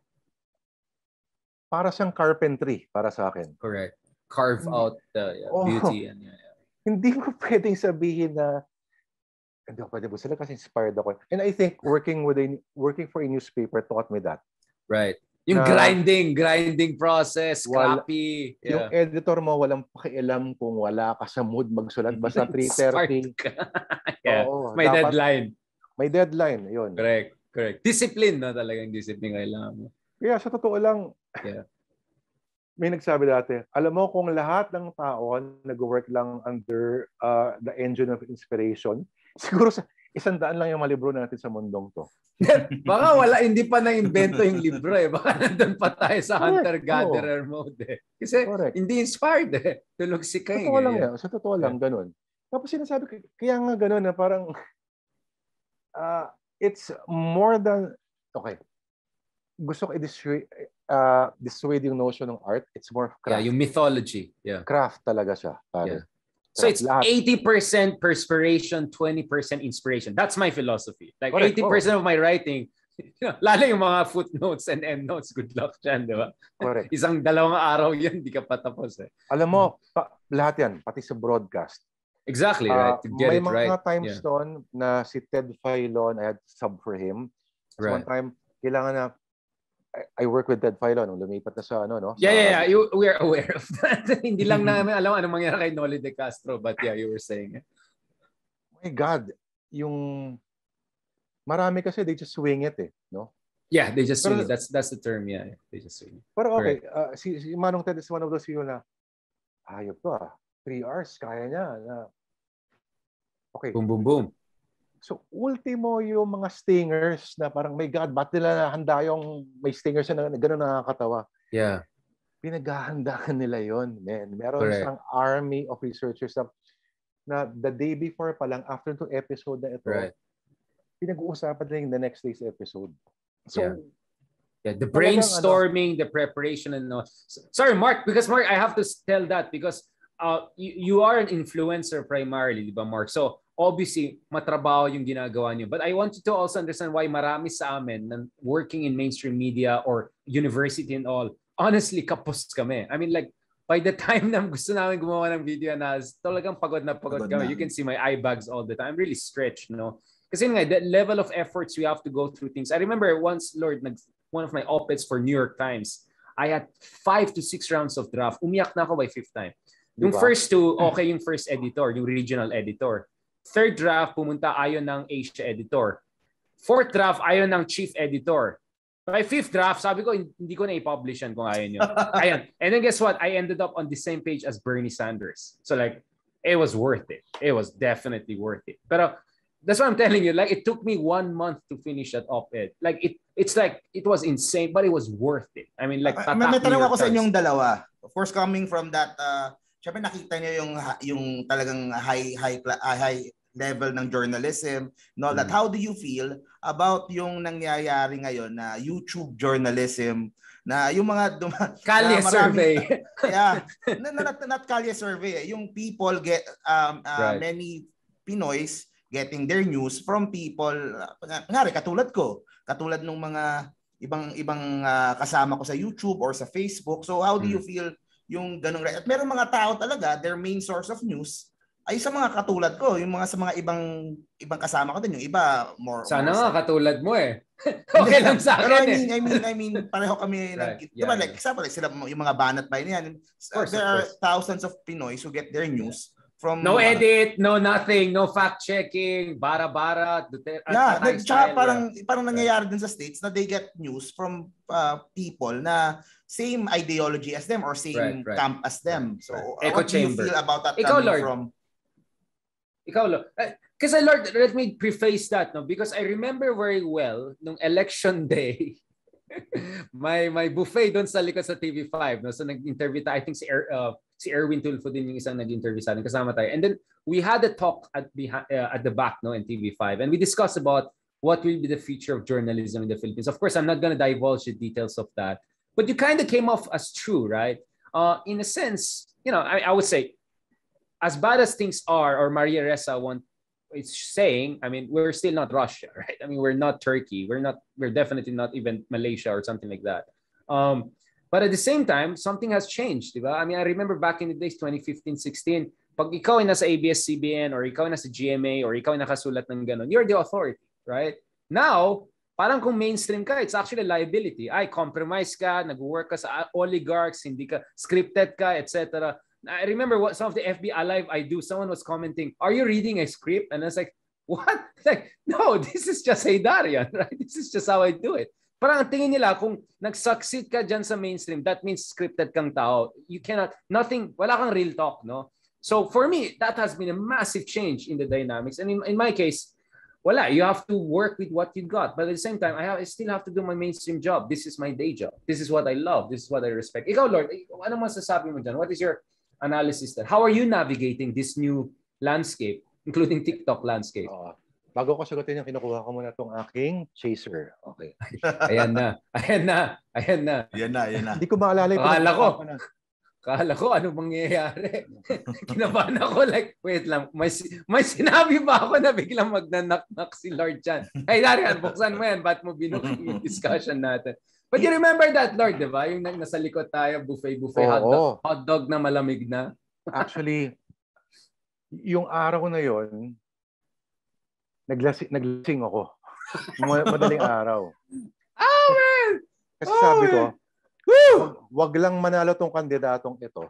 Para siyang carpentry, para sa akin. Correct. Carve out the yeah, Oh. beauty. And, yeah, yeah. Hindi ko pwedeng sabihin na hindi ako pwede sila kasi inspired ako. And I think working with a working for a newspaper taught me that. Right. Yung Na, grinding, grinding process, wala, scrappy. Yeah. Yung editor mo, walang pakialam kung wala ka sa mood magsulat. Basta three thirty. Yeah. Oo, may dapat, deadline. May deadline. Yun. Correct. Correct. Discipline, no? Talagang discipline kailangan mo. Kaya sa totoo lang, yeah. may nagsabi dati, alam mo kung lahat ng tao nag-work lang under uh, the engine of inspiration, siguro sa isang daan lang yung mga libro natin sa mundong to. Baka wala, hindi pa na-invento yung libro eh. Baka nandun pa tayo sa hunter-gatherer mode eh. Kasi correct. Hindi inspired eh. Tulog si King. Totoo eh. lang yan. Sa totoo lang, ganun. Tapos sinasabi ko, kaya nga ganun na parang uh, it's more than, okay, gusto ko i-dissuade uh, dissuade yung notion ng art. It's more of craft. Yeah, yung mythology. Yeah. Craft talaga siya. Yeah. So it's lahat. eighty percent perspiration, twenty percent inspiration. That's my philosophy. Like correct. eighty percent oh. of my writing, lalo yung mga footnotes and endnotes, good luck dyan, di ba? Correct. Isang dalawang araw yan, di ka patapos eh. Alam mo, pa, lahat yan, pati sa broadcast. Exactly, uh, right. To get may it right. May mga times yeah. noon na si Ted Filon, I had sub for him. So right. one time, kailangan na, I work with Ted Filon nung lumipat na sa ano, no? Yeah, sa, yeah, yeah. You, we are aware of that. Hindi lang namin alam anong mangyari kay Noli De Castro, but yeah, you were saying. My God, yung marami kasi they just swing it eh, no? Yeah, they just swing pero, it. That's that's the term, yeah. They just swing it. Pero okay, uh, si, si Manong Ted is one of those people na ayop to ah. Three hours, kaya niya. Na, okay. Boom, boom, boom. So, ultimo yung mga stingers na parang, my God, ba't nila handa yung may stingers na gano'n nakakatawa? Yeah. Pinaghahandaan nila yon, man. Meron correct. Isang army of researchers na, na the day before pa lang, after two episode na ito, right. pinag-uusapan nila yung the next day's episode. So, yeah. Yeah, the brainstorming, ano, the preparation, and all. Sorry, Mark, because Mark, I have to tell that because uh, you, you are an influencer primarily, di ba, Mark? So, obviously, matrabaho yung ginagawa niyo. But I want you to also understand why marami sa amin na working in mainstream media or university and all, honestly, kapos kami. I mean, like, by the time na gusto namin gumawa ng video analysis, talagang pagod na pagod, pagod kami. Na. You can see my eye bags all the time. I'm really stretched, you know? Kasi nga, the level of efforts we have to go through things. I remember once, Lord, one of my op-eds for New York Times, I had five to six rounds of draft. Umiyak na ako by fifth time. Yung diba? First two, okay yung first editor, yung regional editor. Third draft, pumunta ayon ng Asia editor. Fourth draft, ayon ng chief editor. By fifth draft, sabi ko, hindi ko na i-publish yan kung ayaw nyo. Ayan. And then guess what? I ended up on the same page as Bernie Sanders. So like, it was worth it. It was definitely worth it. Pero that's what I'm telling you. Like, it took me one month to finish that op-ed. Like, it it's like, it was insane, but it was worth it. I mean, like, uh, may, may tanong ako sa inyong dalawa. Of course, coming from that, uh, syempre nakita niyo yung yung talagang high high high level ng journalism and all that. Mm. How do you feel about yung nangyayari ngayon na YouTube journalism na yung mga duma- Kalye na survey. Yeah. not, not, not Kalye survey. Eh. Yung people get um uh, right. many Pinoys getting their news from people ngari katulad ko, katulad ng mga ibang ibang uh, kasama ko sa YouTube or sa Facebook. So how do you feel yung ganung at meron mga tao talaga their main source of news ay sa mga katulad ko, yung mga sa mga ibang ibang kasama ko din, yung iba more sana more nga sa... katulad mo eh. Okay lang sa akin. Pero I eh. mean, I mean, I mean, pareho kami right. ng, yeah, diba, like, example, like sila, yung mga banat ba yan, course, there are thousands of Pinoys who get their news from no uh, edit, no nothing, no fact checking, bara-bara, Duterte, yeah, at, tsaka parang yeah. parang nangyayari din sa States na they get news from uh, people na same ideology as them or same right, right. camp as them. So, right. Echo what chamber. do you feel about that Ikaw, coming Lord. from? Ikaw, Lord. Kasi, Lord, let me preface that, no? Because I remember very well, nung election day, may may buffet doon sa likod sa T V five, no? So nag-interview tayo, I think si er, uh, si Erwin Tulfo din yung isang nag-interview sa atin, kasama tayo. And then we had a talk at behind, uh, at the back, no, in T V five, and we discussed about what will be the future of journalism in the Philippines. Of course, I'm not going to divulge the details of that, but you kind of came off as true, right? Uh, in a sense, you know, I, I would say, as bad as things are, or Maria Ressa want is saying, I mean, we're still not Russia, right? I mean, we're not Turkey. We're not, we're definitely not even Malaysia or something like that. Um, but at the same time, something has changed, diba? I mean, I remember back in the days, twenty fifteen, sixteen, pag ikaw ay nasa A B S C B N or ikaw ay nasa G M A or ikaw ay nakasulat ng ganon, you're the authority, right? Now, parang kung mainstream ka, it's actually a liability. Ay, compromise ka, nag-work ka sa oligarchs, hindi ka scripted ka, et cetera. I remember what some of the F B I Live I do, someone was commenting, are you reading a script? And I was like, what? Like, no, this is just Haydarian, right? This is just how I do it. Parang ang tingin nila, kung nag-succeed ka dyan sa mainstream, that means scripted kang tao. You cannot, nothing, wala kang real talk, no? So for me, that has been a massive change in the dynamics. And in, in my case, wala, you have to work with what you got. But at the same time, I, have, I still have to do my mainstream job. This is my day job. This is what I love. This is what I respect. Ikaw, Lord, ano masasabi mo dyan? What is your analysis there? How are you navigating this new landscape, including TikTok landscape? Uh, bago ko sagutin yung kinukuha ko muna itong aking chaser. Okay. Ayan na. Ayan na. Ayan na. Ayan na, ayan na. Hindi ko maalala yung Akala ko. Akala ko ano mangyayari. Kinabahan ako like, wait lang, may, may sinabi ba ako na biglang magnanak-nak si Lord Chan? Hey, Darian, buksan mo yan. Ba't mo binuking yung discussion natin? But you remember that, Lord, di ba? Yung nasa likod tayo, buffet-buffet, oh, hotdog, oh. hotdog na malamig na. Actually, yung araw na yon, naglasing, naglasing ako. Madaling araw. Oh, man! Kasi oh, sabi ko, wag, wag lang manalo tong kandidatong ito.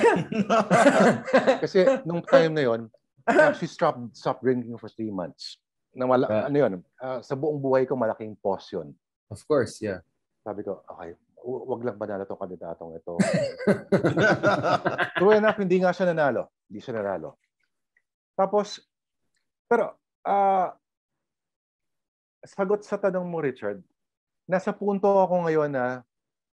Kasi nung time na yon, I actually stopped, stopped drinking for three months. Na mala, uh, ano yun, uh, sa buong buhay ko, malaking pause yun. Of course, yeah. Sabi ko, okay, wag lang manalo tong kandidatong ito. True enough, hindi nga siya nanalo. Hindi siya nanalo. Tapos, pero, uh, sagot sa tanong mo, Richard, nasa punto ako ngayon na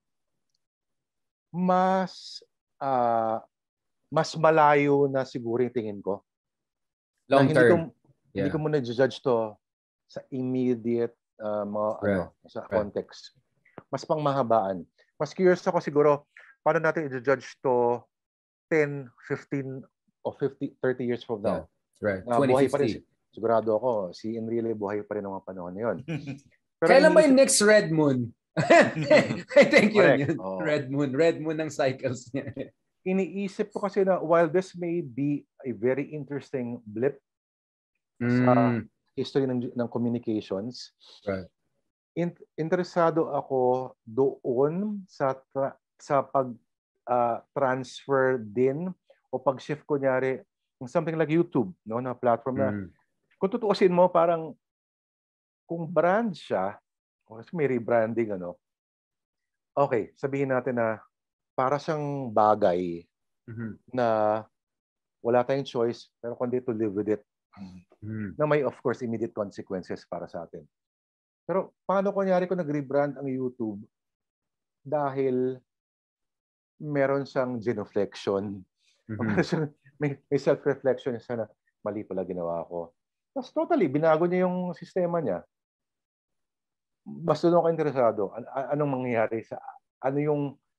mas uh, mas malayo na siguro yung tingin ko. Long na term. Hindi ko, yeah. hindi ko muna judge to sa immediate uh, mga, right. ano, sa right. context. Mas pangmahabaan. Mas curious ako siguro, paano natin i-judge to ten, fifteen, o fifty, thirty years from now. Yeah. Right. Uh, buhay pa rin. Sigurado ako, si Enrile buhay pa rin ng mga panahon na yun. Pero kailan ba yung next Red Moon? I think yun, yun. Oh. Red Moon. Red Moon ng cycles niya. Iniisip ko kasi na while this may be a very interesting blip mm. sa history ng, ng communications, right. in, interesado ako doon sa tra, sa pag uh, transfer din o pag-shift kunyari ng something like YouTube, no, na platform na mm. kung tutuusin mo parang kung brand siya, kasi may rebranding, ano, okay, sabihin natin na para siyang bagay mm-hmm. na wala tayong choice, pero kundi to live with it. Mm-hmm. Na may, of course, immediate consequences para sa atin. Pero paano kunyari kung nag-rebrand ang YouTube dahil meron siyang genuflection, mm-hmm. may, may self-reflection siya na mali pala ginawa ko. Tapos totally, binago niya yung sistema niya. Mas doon ako interesado. An- anong mangyayari sa, ano yung,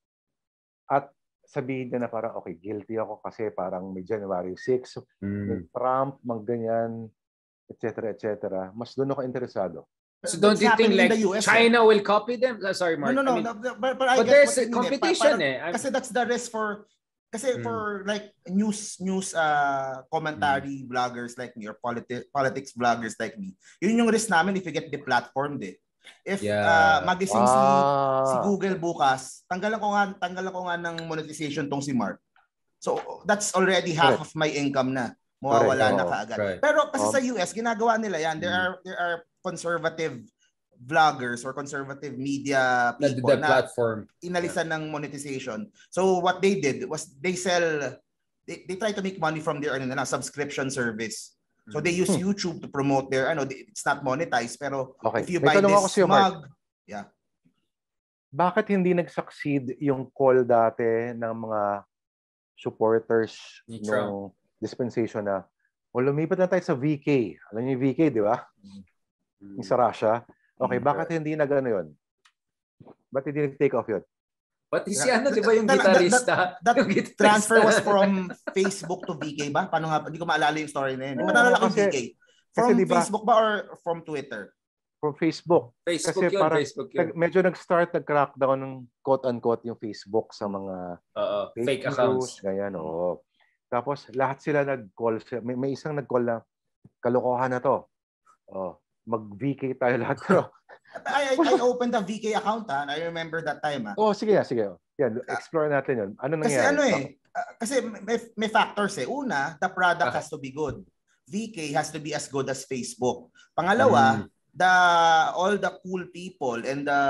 at sabihin niya na parang, okay, guilty ako kasi parang may January sixth, mm. may Trump, magganyan, et cetera, et cetera. Mas doon ako interesado. So don't you think like U S, China eh? will copy them? Sorry, Mark. No, no, no. I mean, no but, but, I but there's a competition eh. eh. Kasi that's the risk for, kasi hmm. for like news, news uh, commentary hmm. bloggers like me or politi- politics bloggers like me, yun yung risk namin if you get deplatformed eh. If yeah. uh, magising ah. si, si Google bukas, tanggalan ko nga, tanggalan ko nga ng monetization tong si Mark. So that's already half Correct. of my income na. Mawawala oh, na kaagad. Right. Pero kasi oh. sa U S, ginagawa nila yan. There are there are conservative vloggers or conservative media people the, the na platform. inalisan yeah. ng monetization. So what they did was they sell, they, they try to make money from their ano, na, subscription service. So they use YouTube to promote their, ano, it's not monetized, pero okay. if you buy this mug, yeah. bakit hindi nag-succeed yung call dati ng mga supporters ng dispensation na o lumipat na tayo sa V K. Alam niyo yung V K, di ba? Mm. Yung sa Russia. Okay, bakit hindi na gano'n yun? Ba't hindi nag-take off yun? Pati si ano, di ba yung gitarista? That, that, that yung transfer was from Facebook to V K ba? Paano nga? Hindi ko maalala yung story na yun. Hindi matala ko yung V K. From diba, Facebook ba or from Twitter? From Facebook. Facebook kasi yun, parang, Facebook yun. Medyo nag-start, nag-crackdown ng quote-unquote yung Facebook sa mga uh, fake, fake accounts. Ganyan, oo. Tapos lahat sila nag-call. May, may isang nag-call na, kalokohan na to. Oh, mag-V K tayo lahat. I, I, I opened a V K account ha. I remember that time ha. Oh, sige, sige. Yan, explore natin yun. Ano nangyari? Kasi ano eh, uh, kasi may, may factors eh. Una, the product has to be good. V K has to be as good as Facebook. Pangalawa, mm. the all the cool people and the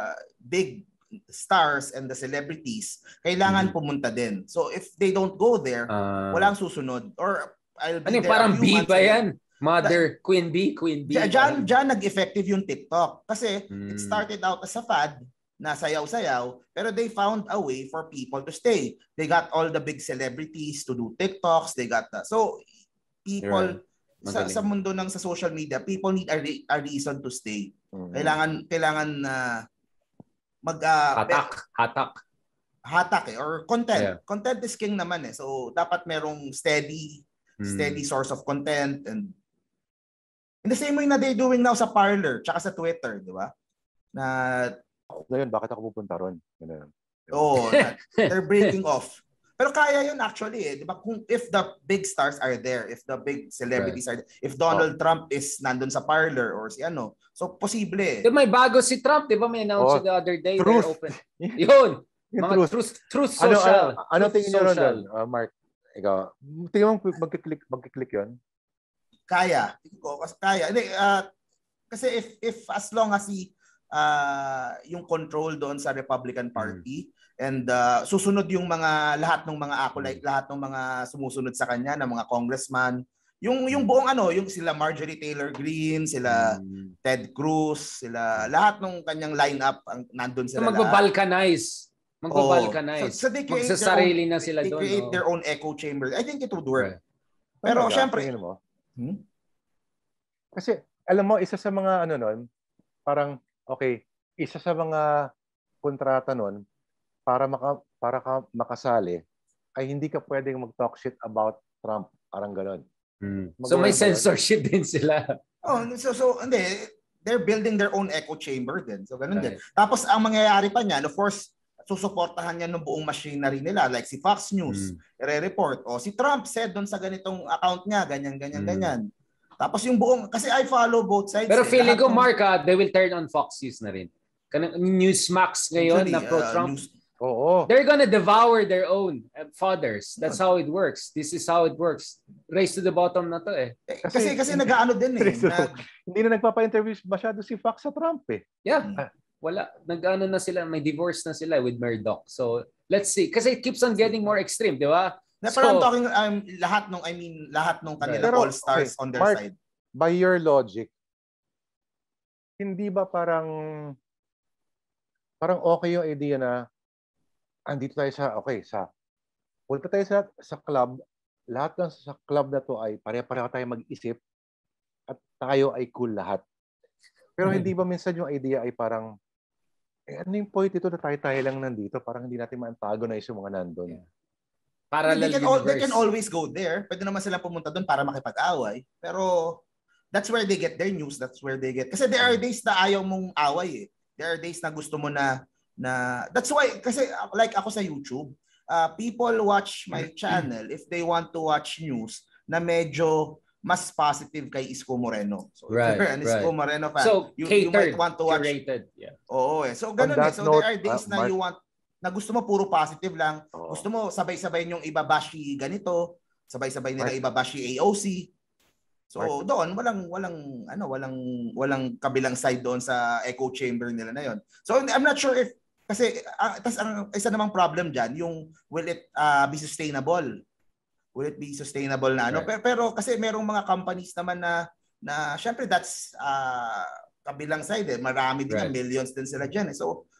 big stars and the celebrities kailangan mm. pumunta din. So if they don't go there, uh, walang susunod. Or I'll be ano, there. Parang B ba yan? Mother, the, Queen B, Queen B. Diyan, diyan nag-effective yung TikTok. Kasi mm. it started out as a fad na sayaw-sayaw, pero they found a way for people to stay. They got all the big celebrities to do TikToks. They got that. So people right. sa, sa mundo ng sa social media, people need a, re, a reason to stay. Mm. Kailangan kailangan na uh, mag uh, hatak, hatak. Hatak eh or content. Yeah. Content is king naman eh. So dapat merong steady mm. steady source of content and in the same way na they're doing now sa Parler tsaka sa Twitter, di ba? Na ngayon bakit ako pupunta ron? Ganun. Oh, they're breaking off. Pero kaya yun actually eh, di ba? Kung if the big stars are there, if the big celebrities right. are there, if Donald oh. Trump is nandun sa Parler or si ano, so posible eh. May bago si Trump, di ba? May announced oh. the other day truth. Open. Yun. Mga truth. truth, truth social. Ano, ano, ano tingin niyo ron, uh, Mark? Ikaw, tingin mo magkiklik, magkiklik yun? Kaya. Kasi kaya. Hindi, uh, kasi if if as long as si uh, yung control doon sa Republican Party mm. and uh, susunod yung mga lahat ng mga acolyte, mm. lahat ng mga sumusunod sa kanya ng mga congressman, yung yung buong ano, yung sila Marjorie Taylor Greene, sila mm. Ted Cruz, sila lahat ng kanyang lineup ang nandoon sila. So magba-balkanize. Magba-balkanize. Oh. So, so they create Magsasarili own, na sila doon. They create oh. their own echo chamber. I think it would work. Right. Pero ano syempre, mo? Hmm? Kasi alam mo isa sa mga ano noon, parang okay, isa sa mga kontrata noon para maka, para ka makasali ay hindi ka pwedeng mag-talk shit about Trump, parang gano'n. Hmm. So may censorship din sila. Oh, so so hindi, they're building their own echo chamber din. So gano'n right. din. Tapos ang mangyayari pa niyan, of course, susuportahan niya ng buong machinery nila like si Fox News, mm. i-report o si Trump said doon sa ganitong account niya, ganyan ganyan mm. ganyan. Tapos yung buong kasi I follow both sides. Pero eh, feeling ko Mark, uh, they will turn on Fox News na rin. Kanang Newsmax ngayon Usually, na pro-Trump. Uh, news... Oo. They're gonna devour their own uh, fathers. That's how it works. This is how it works. Race to the bottom na to eh. Kasi kasi, kasi nag-aano din eh. Nag... Hindi na nagpapa-interview masyado si Fox sa Trump eh. Yeah. Uh, Wala, nag-ano na sila, may divorce na sila with Murdoch. So, let's see. Kasi it keeps on getting more extreme, di ba? Na, so, I'm talking, um, lahat nung, I mean, lahat nung kanila right. all-stars okay. on their Mark, side. By your logic, hindi ba parang, parang okay yung idea na, andito tayo sa, okay, sa, punta tayo sa, sa club, lahat ng sa club na to ay pare-pareho tayo mag-isip at tayo ay cool lahat. Pero hmm. hindi ba minsan yung idea ay parang, eh, ano yung point ito na tayo-tayo lang nandito? Parang hindi natin ma-antagonize yung mga nandun. Yeah. Parallel they can, all, they can always go there. Pwede naman sila pumunta doon para makipag-away. Pero that's where they get their news. That's where they get... Kasi there are days na ayaw mong away eh. There are days na gusto mo na... na that's why, kasi like ako sa YouTube, uh, people watch my channel if they want to watch news na medyo mas positive kay Isko Moreno. So, right, if you're an Isko right. Moreno fan, so, you, catered, you might want to watch. Curated, yeah. Oo eh. So, ganun eh. So, note, there are days uh, na Mark, you want, na gusto mo puro positive lang. Oh. Gusto mo sabay-sabay yung ibabashi ganito, sabay-sabay nila ibabashi A O C. So, Mark. doon, walang, walang, ano, walang, walang kabilang side doon sa echo chamber nila na yon. So, I'm not sure if, kasi, uh, tas, ang isa namang problem dyan, yung will it uh, be sustainable? Will it be sustainable na ano? Right. Pero, pero kasi merong mga companies naman na na syempre that's uh, kabilang side eh. Marami din right. millions din sila diyan eh. So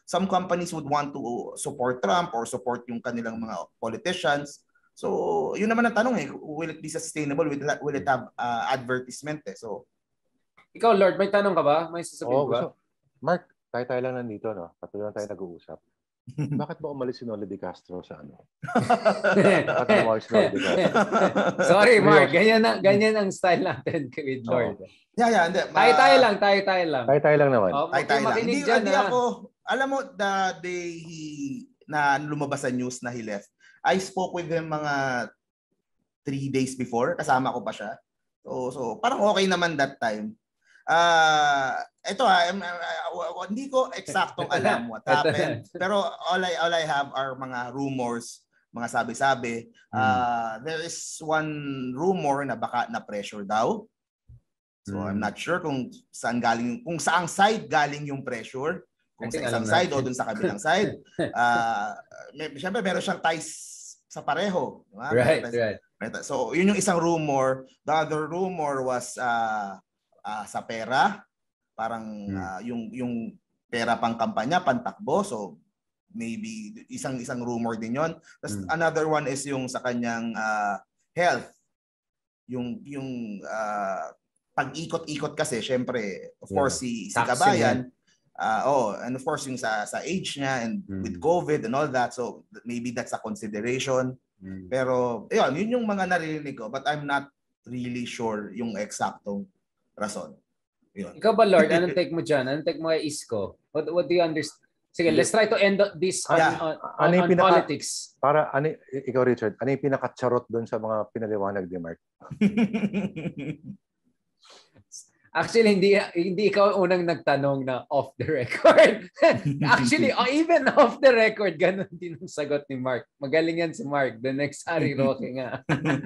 some companies would want to support Trump or support yung kanilang mga politicians. So, yun naman ang tanong eh, will it be sustainable? Will it, will it have uh, advertisement eh? So, ikaw, Lord, may tanong ka ba? May sasabihin oh, ba? gusto, Mark, tayo-tayo lang nandito, no? Patuloy lang tayo nag-uusap. Bakit ba umalis si Noli De Castro sa ano? Bakit ba umalis si Noli De Castro? Sorry, Mark. Ganyan, na, ganyan ang style natin with Lord. Oh. Yeah, yeah. Hindi, tayo-tayo lang, tayo-tayo lang. Tayo-tayo lang naman. Oh, tayo-tayo lang. Hindi, dyan, hindi ako, alam mo, the day he, na lumabas sa news na he left, I spoke with him mga three days before. Kasama ko pa siya. So, so parang okay naman that time. Uh, ito ha, um, uh, hindi ko eksaktong alam what happened. Pero all I, all I have are mga rumors, mga sabi-sabi. Uh, there is one rumor na baka na-pressure daw. So I'm not sure kung saan galing, kung saang side galing yung pressure. Kung sa isang side o dun sa kabilang side. Uh, may, siyempre meron siyang ties sa pareho. Diba? Right, right. So, yun yung isang rumor. The other rumor was uh, uh, sa pera. Parang uh, yung, yung pera pang kampanya, pantakbo. So, maybe isang-isang rumor din yon. Tapos mm. another one is yung sa kanyang uh, health. Yung, yung uh, pag-ikot-ikot kasi, syempre, of yeah. course, si, si Kabayan, Uh, oh, and of course yung sa sa age niya and mm. with COVID and all that, so maybe that's a consideration. Mm. Pero yun, yun yung mga naririnig ko, but I'm not really sure yung eksaktong rason. Yun. Ikaw ba, Lord, anong take mo dyan? Anong take mo kay Isko? What what do you understand? Sige, let's try to end this on, yeah. on, on, on, on pinaka, politics. Para ano, ikaw Richard, ano yung pinaka-charot doon sa mga pinaliwanag ni Mark? Actually, hindi hindi ikaw unang nagtanong na off the record. Actually, oh, even off the record, ganun din ang sagot ni Mark. Magaling yan si Mark. The next Harry Roque nga.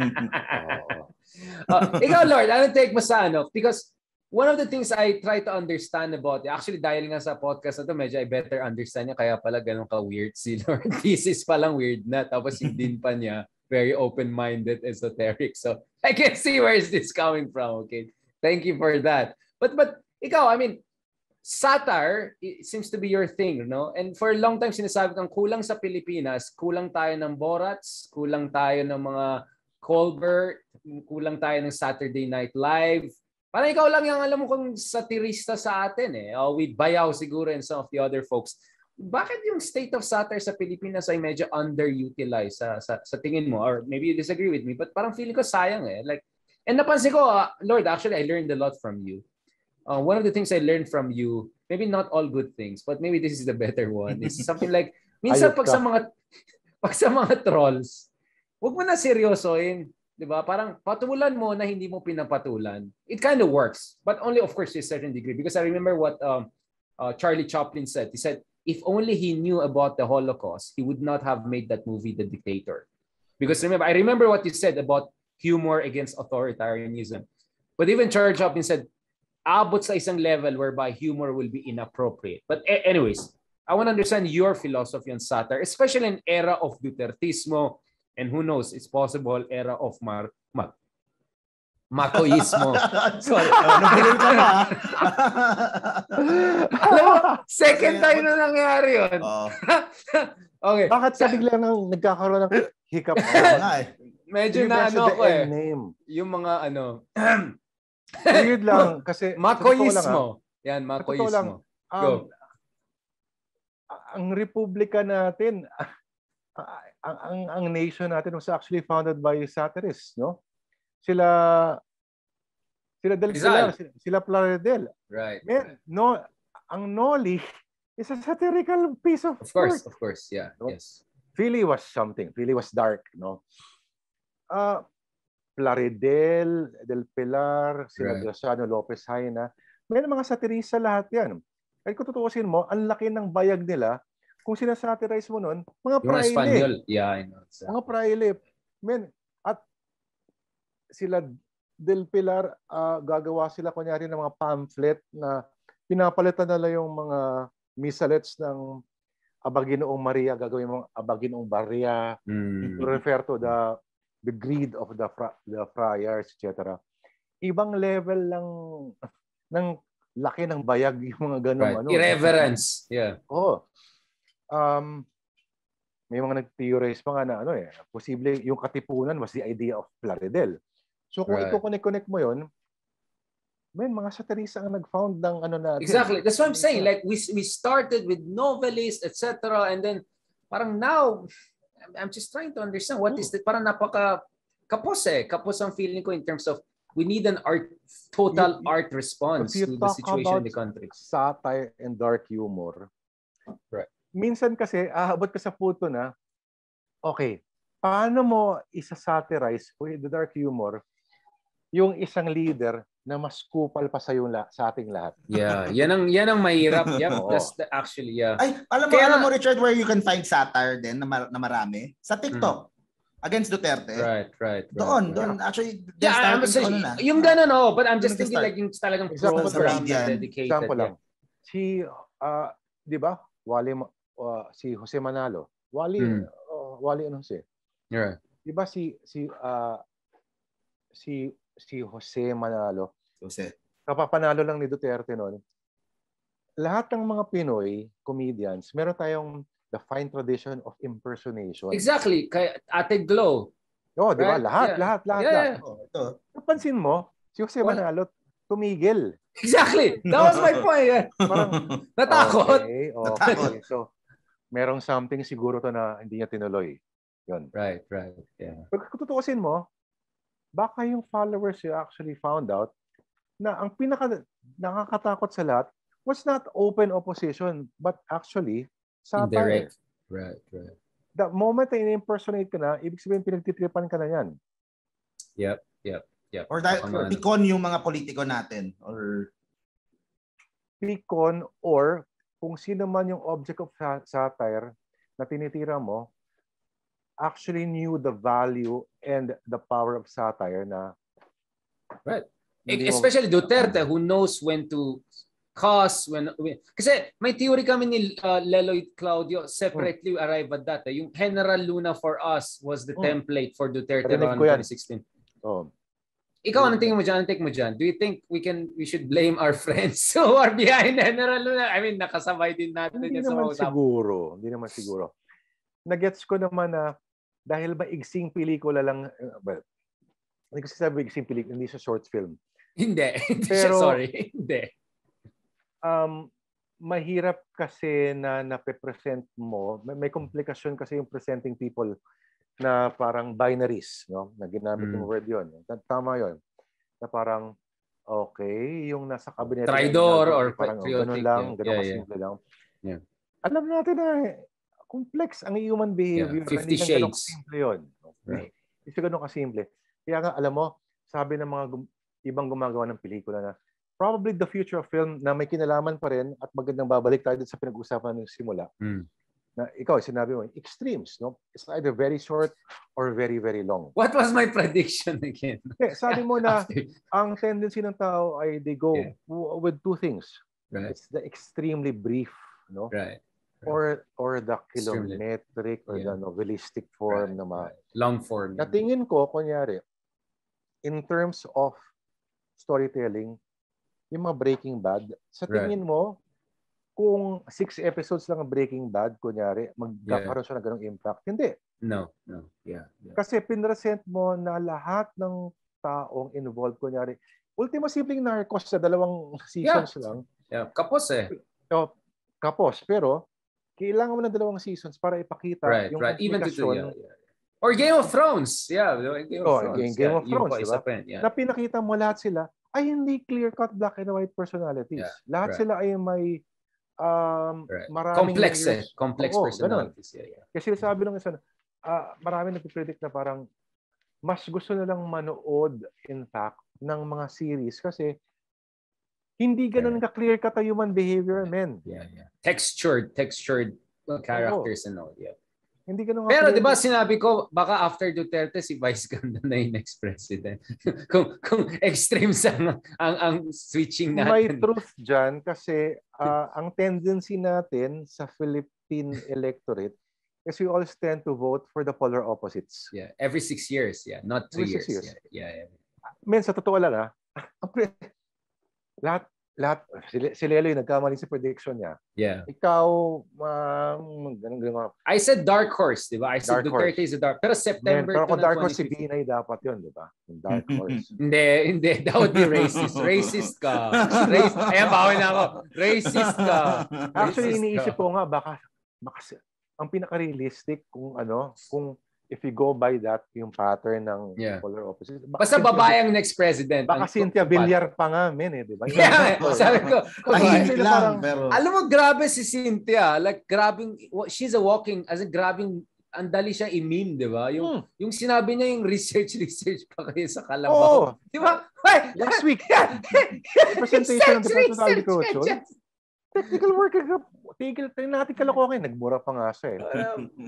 uh, ikaw, Lord, ano take mo sa ano? Because one of the things I try to understand about it, actually, dahil nga sa podcast na to, medyo I better understand niya, kaya pala ganun ka-weird si Lord. Thesis palang weird na. Tapos yung din pa niya, very open-minded, esoteric. So, I can see where is this coming from, okay? Thank you for that. But but ikaw, I mean, satire seems to be your thing, no? And for a long time sinasabi kang kulang sa Pilipinas, kulang tayo ng Borats, kulang tayo ng mga Colbert, kulang tayo ng Saturday Night Live. Parang ikaw lang yung alam mo kung satirista sa atin eh. Oh, with Bayaw siguro and some of the other folks. Bakit yung state of satire sa Pilipinas ay medyo underutilized sa, sa, sa tingin mo? Or maybe you disagree with me, but parang feeling ko sayang eh. Like, and napansin ko, uh, Lord, actually, I learned a lot from you. Uh, one of the things I learned from you, maybe not all good things, but maybe this is the better one, is something like, minsan pag sa mga, pag sa mga trolls, huwag mo na seryosoin. Diba? Parang patulan mo na hindi mo pinapatulan. It kind of works, but only, of course, to a certain degree. Because I remember what um, uh, Charlie Chaplin said. He said, if only he knew about the Holocaust, he would not have made that movie, The Dictator. Because remember, I remember what you said about humor against authoritarianism. But even Charlie Chaplin said, abot sa isang level whereby humor will be inappropriate. But anyways, I want to understand your philosophy on satire, especially in era of Dutertismo, and who knows, it's possible era of Mar... Mar Macoismo. Sorry. Nabulol ka pa. Alam mo, second time na nangyari yun. Oh. Okay. Bakit ka bigla nang nagkakaroon ng hiccup? Medyo na ano ko eh. Name. Yung mga ano. Weird lang kasi Macoismo. Yan, Macoismo. Um, Go. Ang republika natin, ang, ang ang nation natin was actually founded by satirists, no? Sila sila Del Pilar, sila, sila Plaridel. Right. Man, no, ang Noli is a satirical piece of Of course, work. of course, yeah. No? Yes. Philly was something. Philly was dark, no? Uh, Plaridel, Del Pilar, sila right. Graciano Lopez Haina. May mga satirista lahat yan. Kahit kung tutuusin mo, ang laki ng bayag nila. Kung sinasatirize mo nun, mga praile. Yung Espanyol. Yeah, I know. Exactly. Mga praile. Men, at sila Del Pilar, uh, gagawa sila kunyari ng mga pamphlet na pinapalitan nila yung mga misalets ng Abaginoong Maria, gagawin mong Abaginoong Maria, mm. to refer to the the greed of the fra- the friars, et cetera. Ibang level lang ng laki ng bayag yung mga ganong Right. ano. Irreverence. Yeah. Oo. Um, may mga nag-theorize pa nga na ano eh, posible yung katipunan was the idea of Plaridel. So kung Right. i-connect-connect mo yon, may mga satirista ang nag-found ng ano natin. Exactly. That's what I'm saying. Like we we started with novelists, et cetera, and then parang now I'm just trying to understand what is the parang napaka kapos eh. Kapos ang feeling ko in terms of we need an art total You- you- art response If you to the talk situation about in the country. satire and dark humor, Right. minsan kasi aabot ka sa punto na, okay, paano mo isa-satirize with the dark humor yung isang leader na mas kupal pa sa yung la- sa ating lahat? Yeah, yan ang yan ang mahirap. Yep, Oo. that's the, actually yeah. Ay, alam mo, Kaya- alam mo Richard, where you can find satire din na, mar- na marami? Sa TikTok. Against Duterte. Right, right, right. Doon, right. doon. Actually, Yeah, I'm starting saying, to ano na. yung gano'n, oh, but I'm just Doon thinking nag-start. like yung talagang Example program lang. na dedicated. Example yeah. lang. Si, ah, di ba, Wally, Ma- ah, si Jose Manalo. Wally, Hmm. ah, Wally ano si? Right. Di ba si, si, ah, si, si Jose Manalo, Jose. kapapanalo lang ni Duterte noon. Lahat ng mga Pinoy comedians, meron tayong the fine tradition of impersonation. Exactly. Kay Ate Glow. Oh, di ba? Right? Lahat, Yeah. lahat, lahat, Yeah, lahat. yeah. Oh, ito. Napansin mo, si Jose Wala. Manalo, tumigil. Exactly. That was my point. Yeah. Parang, Natakot. okay, okay. Natakot. So, merong something siguro to na hindi niya tinuloy. Yun. Right, right. Yeah. Pag tutuusin mo, baka yung followers you actually found out na ang pinaka nakakatakot sa lahat was not open opposition, but actually satire. Indirect. Right, right. The moment na in-impersonate ka na, ibig sabihin pinagtitripan ka na yan. Yep, yep, yep. Or dahil, Baka nga, ano. pikon yung mga politiko natin. Or, Picon or kung sino man yung object of sa- satire na tinitira mo, actually knew the value and the power of satire na Right. hindi mo- Especially Duterte who knows when to cause when, when kasi may theory kami ni uh, Leloy Claudio separately Hmm. arrive at that. Eh. Yung General Luna for us was the Hmm. template for Duterte Narinig around ko yan. twenty sixteen. oh, Ikaw, anong tingin mo dyan? Anong take mo dyan? Do you think we can we should blame our friends who are behind General Luna? I mean, nakasabay din natin hindi yan sa naman mga usap. siguro. Hindi naman siguro. Nagets ko naman na dahil maigsing pelikula lang, uh, well, hindi ko sasabi maigsing pelikula, hindi sa short film. Hindi. Hindi siya, Pero- sorry. Hindi. Um, mahirap kasi na nape-present mo, may, may komplikasyon kasi yung presenting people na parang binaries, no? Na ginamit yung Mm. word yun. Tama yun. Na parang, okay, yung nasa cabinet. Traidor or parang, oh, patriotic, ganun lang, yeah. ganun Yeah, kasimple lang. Yeah. Alam natin na complex ang human behavior. Yeah, Fifty Hindi lang ganun Shades. kasimple yun. Right. Hindi siya ganun kasimple. Kaya nga, alam mo, sabi ng mga gum- ibang gumagawa ng pelikula na probably the future of film na may kinalaman pa rin at magandang babalik tayo dun sa pinag-usapan ng simula. Mm. Na ikaw, sinabi mo, extremes, no? It's either very short or very, very long. What was my prediction again? Eh, sabi mo na After- ang tendency ng tao ay they go Yeah. w- with two things. Right, It's the extremely brief, no? right. Or or the Extremely. kilometric or Yeah. the novelistic form right, na ma- right. Long form. Natingin ko, kunyari, in terms of storytelling, yung mga Breaking Bad, sa Right. tingin mo, kung six episodes lang ang Breaking Bad, kunyari, magkakaroon siya ng ganong impact? Hindi. No, no. Yeah, yeah. Kasi pinresent mo na lahat ng taong involved, kunyari, ultimo simpleng Narcos sa dalawang seasons lang, Yeah, kapos eh. so, kapos. Pero, kailangan mo ng dalawang seasons para ipakita Right, yung right. Even to komplikasyon yeah, yeah. Or Game of Thrones. Yeah, Game of Oh, Thrones. Game- Game yeah, of yun Thrones, pa, di isa ba? pa yun, yeah. na pinakita mo lahat sila ay hindi clear-cut black and white personalities. Yeah, lahat right. sila ay may um, Right. maraming Complex eh. layers. Complex Oo, personalities. Yeah, yeah. Kasi sabi ng isa, uh, marami nagpipredict na parang mas gusto nilang manood, in fact, ng mga series kasi hindi ganun ka-clear-cut ang human behavior, men. Yeah, yeah. Textured, textured characters and all. Yeah. Hindi ganun Pero ka-clear- 'di ba sinabi ko baka after Duterte si Vice Ganda na yung next president. kung kung extremes ang ang, ang switching May natin. truth dyan kasi uh, ang tendency natin sa Philippine electorate is we always tend to vote for the polar opposites. Yeah, every six years, yeah, not three Every six years. years. Yeah, yeah, yeah. Men, sa totoo lang ah, ang pre- lahat, lahat, si, si Lelo yung nagkamali sa prediction niya. Yeah. Ikaw, um, ganun, ganun. I said dark horse, di ba? I said Dark Duterte horse. is a dark. Pero September Man, pero kung dark horse, si twenty fifteen. Binay dapat yun, di ba? Yung dark horse. Hindi, hindi. That would be racist. Racist ka. Race, ayan, bawal na ako. Racist ka. Actually, Racist iniisip ka. ko nga, baka, baka ang pinaka-realistic kung ano, kung if you go by that, yung pattern ng Yeah. polar opposites. Basta babae ang next president. Baka Ang- Cynthia Villar pa nga, men, eh, di ba? Yeah, sabi ko. Tahimik Parang- lang, pero... Alam mo, grabe si Cynthia. Like, grabbing, she's a walking, as in grabbing, ang dali siya i-meme, di ba? Yung, Hmm. yung sinabi niya yung research, research pa kayo sa Oo. Kalabaw. Di ba? Hey! Last week, Research, presentation ng Department of research, Agriculture. research. Technical worker ka. Tigil, tigil natin kalokohin. Nagmura pa nga siya eh.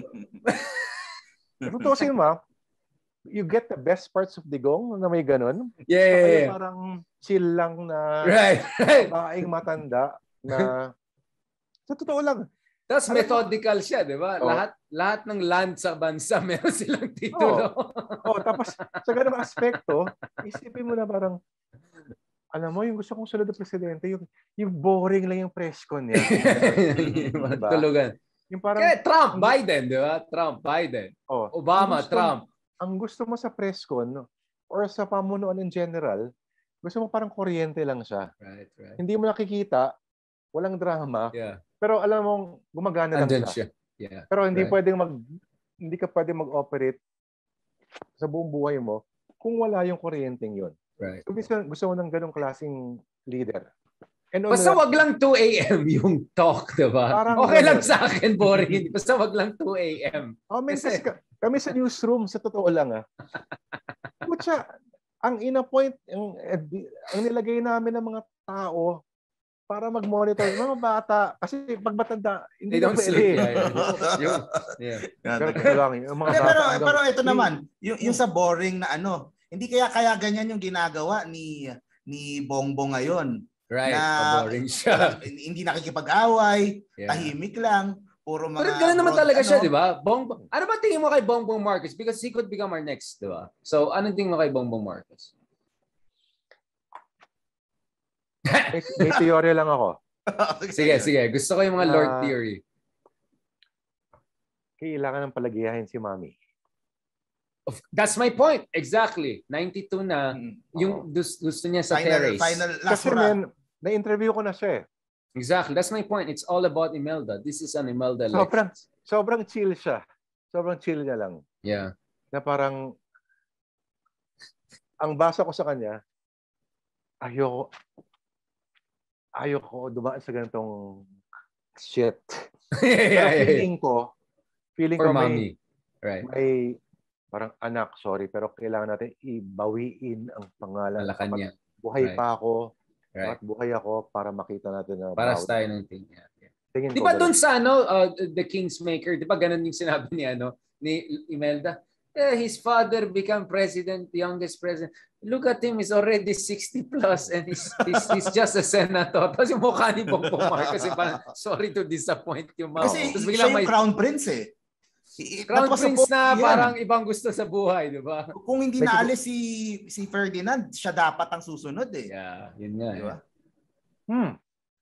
Tutusin mo, you get the best parts of digong na may ganun. Yeah, yeah, Kaya yeah. parang chill lang na Right, right. babaeng matanda na sa totoo lang. Tapos Alam mo- methodical siya, di ba? Oh. Lahat lahat ng land sa bansa meron silang titulo. Oh, tapos sa ganung aspekto, isipin mo na parang alam mo, yung gusto kong sunod na presidente, yung, yung boring lang yung press con niya. Diba? Tulugan. Yung parang, Kaya Trump, Biden, di ba? Trump, Biden. oh, Obama, ang gusto- Trump. Ang gusto mo sa press con or sa pamunuan in general, gusto mo parang kuryente lang siya. Right, right. Hindi mo nakikita, walang drama, Yeah. pero alam mong gumagana lang Andun siya. siya. Yeah. Pero hindi Right. pwedeng mag hindi ka pwedeng mag-operate sa buong buhay mo kung wala yung kuryenteng yun. Right. So, gusto, gusto mo ng ganong klaseng leader. And on Basta the- wag lang two a.m. yung talk, di ba? Parang Okay lang ganun. sa akin, boring. Basta wag lang two a.m. Oh, man, Kasi- kasi ka- kami sa newsroom, sa totoo lang ah. Kutsa, ang ina-point, ang, ang nilagay namin ng mga tao para mag-monitor, yung mga bata, kasi pag matanda, hindi They don't na pwede. sleep. Yeah, yeah. Yung- yeah. Pero, ito lang, yung mga Hindi, bata pero hanggang- pero ito naman, yung yung sa boring na ano, hindi kaya kaya ganyan yung ginagawa ni ni Bongbong ngayon. Right. Na- boring siya. Hindi nakikipag-away, Yeah. tahimik lang, puro mga Pero gano'n naman broad- talaga ano. siya, di ba? Bong, ano ba tingin mo kay Bongbong Marcos? Because he could become our next, di ba? So, anong tingin mo kay Bongbong Marcos? May, may teorya lang ako. Sige, sige. Gusto ko yung mga Lord Ah. theory. Kailangan ng palagiyahin si Mami. Of- That's my point. Exactly. ninety-two na, Mm. yung dus- gusto niya sa Final, terrace. final last Kasi hurrah. men, na-interview ko na siya eh. Exactly. That's my point. It's all about Imelda. This is an Imelda Sobrang, election. sobrang chill siya. Sobrang chill niya lang. Yeah. Na parang, ang basa ko sa kanya, ayoko, ayoko dumaan sa ganitong shit. yeah, Pero yeah, yeah. feeling ko, feeling For ko may, mommy. Right. may, parang anak, sorry, pero kailangan natin ibawiin ang pangalan. Malacanang. Buhay Right. pa ako, Right. at buhay ako para makita natin na Para bawat- sa tayo ng thing. Yeah. yeah. tingin Di ko ba ganun. dun sa ano, uh, The Kingsmaker, di ba ganun yung sinabi ni ano, ni Imelda? Eh, his father became president, youngest president. Look at him, he's already sixty plus and he's, he's, he's just a senator. Tapos yung mukha ni Bongbong Marcos, kasi parang, sorry to disappoint yung mom. Kasi Tapos siya biglang yung may crown prince eh. I- crown that was prince supposed na to be yan. parang ibang gusto sa buhay, di ba? Kung hindi May- naalis si si Ferdinand, siya dapat ang susunod eh. Yeah, yun nga. Di ba? eh. Hmm.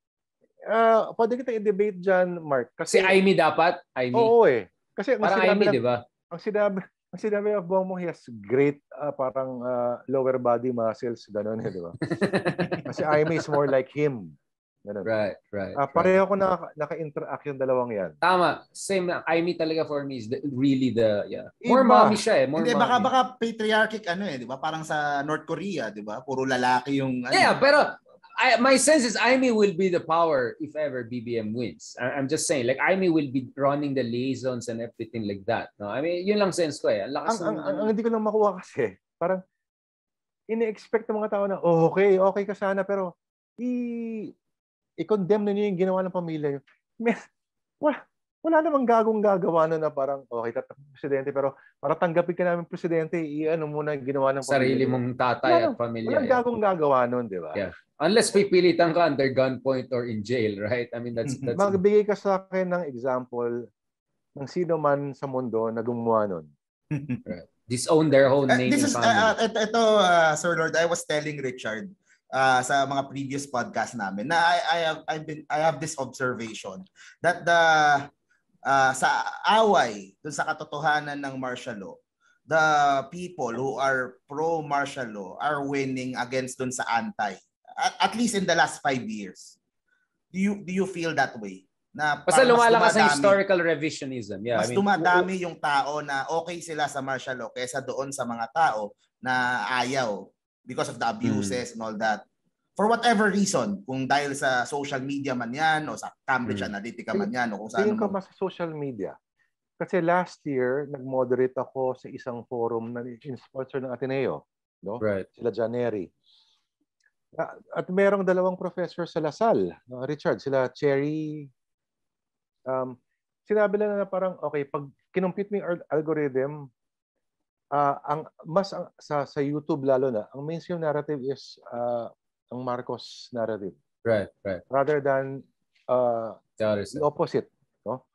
Ah, pwede kita i-debate dyan, Mark. Si Kasi, Amy dapat, Amy. oo eh. Kasi ang Parang sinabi, Amy, lang- di ba? ang sinabi, ang sinabi of Bongbong, he has great ah, parang ah, lower body muscles, gano'n eh, di ba? Kasi Amy is more like him. Ganun. Right, right. Ah, right. pareho ko naka, naka-interact yung dalawang yan. Tama. Same na. Amy talaga for me is the, really the, yeah. More Iba. mommy siya eh. More Hindi, mommy. baka baka patriarchic ano eh, di ba? Parang sa North Korea, di ba? Puro lalaki yung ano. Yeah, pero I, my sense is Amy will be the power if ever B B M wins. I, I'm just saying, like Amy will be running the liaisons and everything like that. No, I mean, yun lang sense ko eh. Ang lakas Ang, ang, ng- ang, ang hindi ko lang makuha kasi, parang ini-expect ng mga tao na, oh, okay, okay ka sana, pero i- i-condemn na niyo yung ginawa ng pamilya niyo. May- Wala, wala namang gagong gagawa nun na parang, okay, tatakbo presidente, pero para tanggapin ka namin presidente, i-ano muna yung ginawa ng sarili pamilya. mong tatay Wala- at pamilya. Walang yeah. gagong gagawa nun, di ba? Yeah. Unless pipilitan ka under gunpoint or in jail, right? I mean, that's... that's Magbigay ka sa akin ng example ng sino man sa mundo na gumawa nun. disown their own Uh, name this and is uh, family. uh, ito, ito uh, Sir Lord, I was telling Richard uh, sa mga previous podcast namin na I, I have I've been I have this observation that the uh, sa away dun sa katotohanan ng martial law, the people who are pro martial law are winning against dun sa anti, at, at least in the last five years. Do you do you feel that way? Na basta lumalakas ang historical revisionism. Yeah, mas I mean, dumadami yung tao na okay sila sa martial law kaysa doon sa mga tao na ayaw because of the abuses hmm. and all that. For whatever reason, kung dahil sa social media man yan o sa Cambridge hmm. Analytica man yan o kung saan. Tingin ko mas sa social media. Kasi last year, nag-moderate ako sa isang forum na in-sponsor ng Ateneo. No? Right. Sila Janeri. At merong dalawang professor sa Lasal, no? Richard, sila Cherry. Um, sinabi lang na parang, okay, pag kinumpute mo yung algorithm, uh, ang, mas ang, sa, sa YouTube lalo na, ang mainstream narrative is uh, ang Marcos narrative. Right, right. Rather than uh, the opposite. No?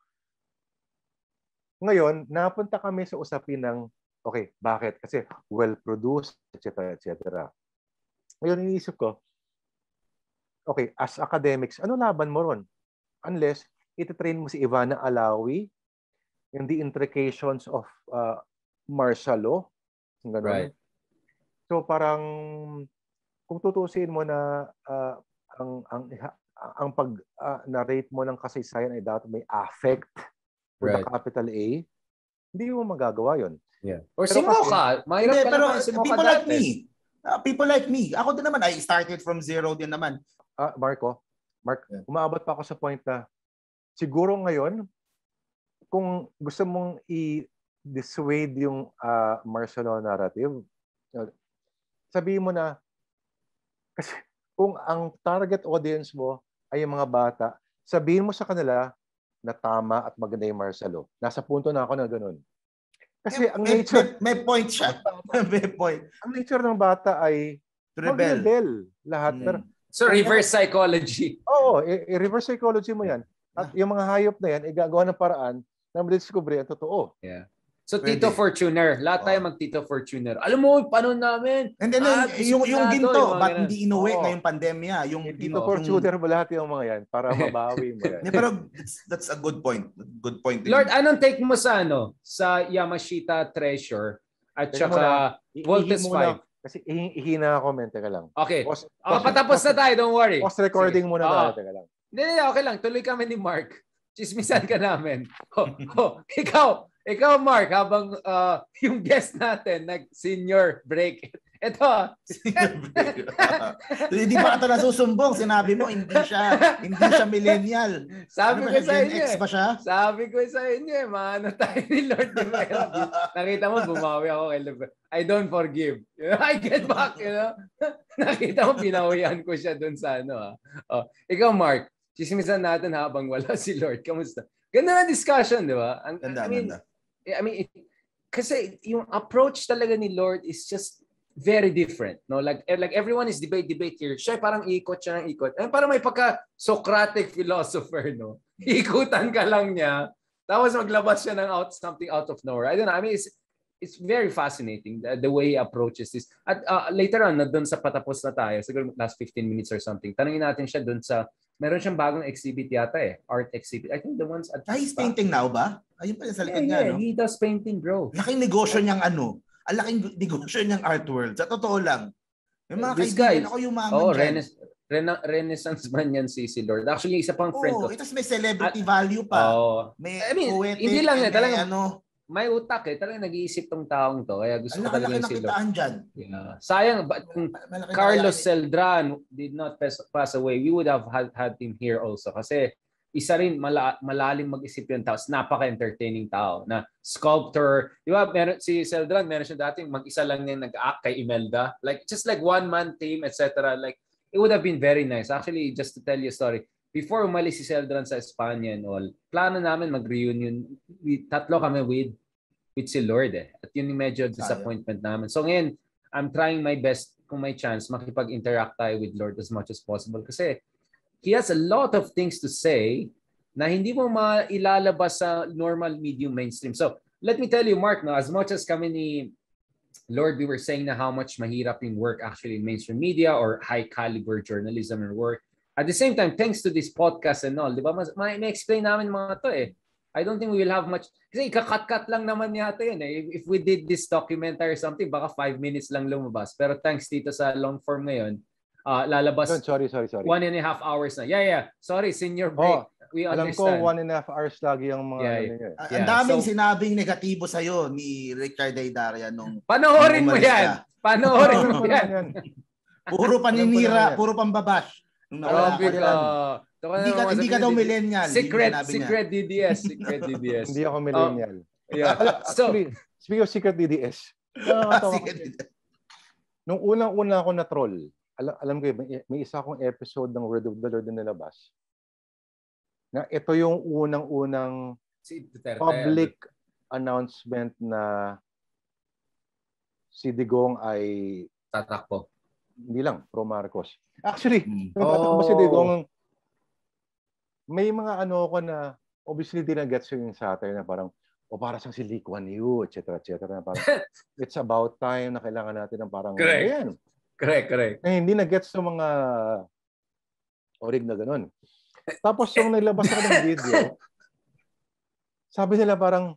Ngayon, napunta kami sa usapin ng, okay, bakit? Kasi well-produced, et cetera, et cetera. Ngayon, iniisip ko, okay, as academics, ano laban mo ron? Unless, ititrain mo si Ivana Alawi in the intrications of uh, martial law. Right. So, parang, kung tutusin mo na uh, ang, ang, ang pag-narrate uh, mo ng kasaysayan ay dapat may affect with right. the capital A, hindi mo magagawa yun. Yeah. Or si Mocha. Mahirap ka pero naman si Mocha people dati. like me. Uh, people like me. Ako din naman, I started from zero din naman. Ah, Marco, Mark, yeah. Umaabot pa ako sa point na siguro ngayon, kung gusto mong i-dissuade yung uh, martial law narrative, sabihin mo na, kasi kung ang target audience mo ay yung mga bata, sabihin mo sa kanila na tama at maganda yung martial law. Nasa punto na ako na ganun. Kasi ang may, nature... May, may point siya. May point. Ang nature ng bata ay rebel. mag-rebel lahat. Hmm. Pero, so, reverse psychology. Oo, i-reverse psychology mo yan. At yung mga hayop na yan, igagawa ng paraan na madiscover ang totoo. Yeah. So, Pwede. Tito Fortuner. Lahat oh. tayo mag-Tito Fortuner. Alam mo, paano namin? And then, ah, yung, yung ginto, yung ba't hindi inuwi oh. ngayong pandemya? Yung Tito Fortuner mo lahat yung mga yan para mabawi mo yan. yeah, pero that's, that's a good point. Good point. Lord, anong take mo sa ano? Sa Yamashita Treasure at Teka saka Voltes five? Kasi ihina ako, men. Teka lang. Okay. Post, oh, post, patapos post, na tayo. Don't worry. Post-recording muna tayo. Teka lang. Hindi, hindi. Okay lang. Tuloy kami ni Mark. Chismisan ka namin. Oh, oh, ikaw, ikaw Mark, habang uh, yung guest natin nag-senior break. Ito. Hindi pa ito nasusumbong. Sinabi mo, hindi siya hindi siya millennial. Sabi ano ko sa inyo. Gen X ba siya? Sabi ko sa inyo, maano tayo ni Lord. Nakita mo, bumawi ako kay Lord. I don't forgive. You know, I get back, you know. Nakita mo, pinawihan ko siya dun sa ano. Ha? Oh, ikaw Mark, chismisan natin habang wala si Lord. Kamusta? Ganda na discussion, di ba? Ganda, I mean, ganda. I mean, it, kasi yung approach talaga ni Lord is just very different, no? Like like everyone is debate debate here. Siya parang ikot siya ng ikot. Eh parang may pagka Socratic philosopher, no? Ikutan ka lang niya. Tapos maglabas siya ng out something out of nowhere. I don't know. I mean, it's it's very fascinating the, the way he approaches this. At uh, later on, na doon sa patapos na tayo, siguro last fifteen minutes or something. Tanungin natin siya doon sa meron siyang bagong exhibit yata eh, art exhibit. I think the ones at ah, he's painting now ba? Ayun pa sa likod yeah, niya, yeah, no? He does painting, bro. Laking negosyo niyang ano. Ang laking negosyo niyang art world. Sa totoo lang. May mga This kaibigan guy, ako yumaman oh, dyan. Rena- Rena- Renaissance man yan si, si Lord. Actually, isa pang friend oh, ko. Ito may celebrity At, value pa. Oh, may I mean, poetic, hindi lang yan. Talagang ano, may utak eh. Talagang nag-iisip tong taong to. Kaya gusto ko talaga si Lord. Dyan. Yeah. Sayang, but Carlos Celdran did not pass, pass away. We would have had, had him here also. Kasi isa rin mala, malalim mag-isip yung tao. Napaka-entertaining tao na sculptor. Di ba, meron, si Celdran, meron siya dating mag-isa lang niya nag-act kay Imelda. Like, just like one-man team, et cetera. Like, it would have been very nice. Actually, just to tell you a story, before umalis si Celdran sa Espanya and all, plano namin mag-reunion. We, tatlo kami with, with si Lord eh. At yun yung medyo disappointment namin. So ngayon, I'm trying my best kung may chance makipag-interact tayo with Lord as much as possible. Kasi he has a lot of things to say na hindi mo mailalabas sa normal medium mainstream. So, let me tell you, Mark, no, as much as kami ni Lord, we were saying na how much mahirap yung work actually in mainstream media or high caliber journalism and work. At the same time, thanks to this podcast and all, di ba, mas, may, may explain namin mga to eh. I don't think we will have much, kasi ikakat-cut lang naman yata yun eh. If, if we did this documentary or something, baka five minutes lang lumabas. Pero thanks dito sa long form ngayon, uh, lalabas sorry, sorry, sorry. one and a half hours na. Yeah, yeah. Sorry, senior break. Oh, we alam understand. ko, one and a half hours lagi ang mga... Yeah, ano yeah. niya. Ang Yeah, daming so- sinabing negatibo sa'yo ni Richard Aydaria nung Panoorin mo umalis yan. ka. Panoorin Alam mo ko yan. naman yan. Puro paninira, Alam ko naman yan. puro pambabash. Nung nawala Grabe ka ka. lang. Ito ka Hindi ka, naman hindi ka sabihin daw ni- millennial. Secret, Yun yung sinabi niya. secret D D S. Secret D D S. Hindi ako millennial. Yeah. So, Actually, speaking of secret D D S, nakakatawa Sige. kasi. Nung unang-una ako na troll, alam, alam ko, may, may isa akong episode ng Word of the Lord na nilabas. Na ito yung unang-unang si Duterte. public announcement na si Digong ay Tatakbo. hindi lang pro Marcos. Actually, Hmm. nung tatakbo Oh. si Digong, may mga ano ko na obviously dinagets yung satire na parang o para sa si Lee Kuan Yew, et cetera, et cetera. Na parang it's about time na kailangan natin ng parang Correct. ayan. Correct, correct. Na hindi na-gets ng mga orig na ganun. Tapos yung nilabas ako ng video, sabi nila parang,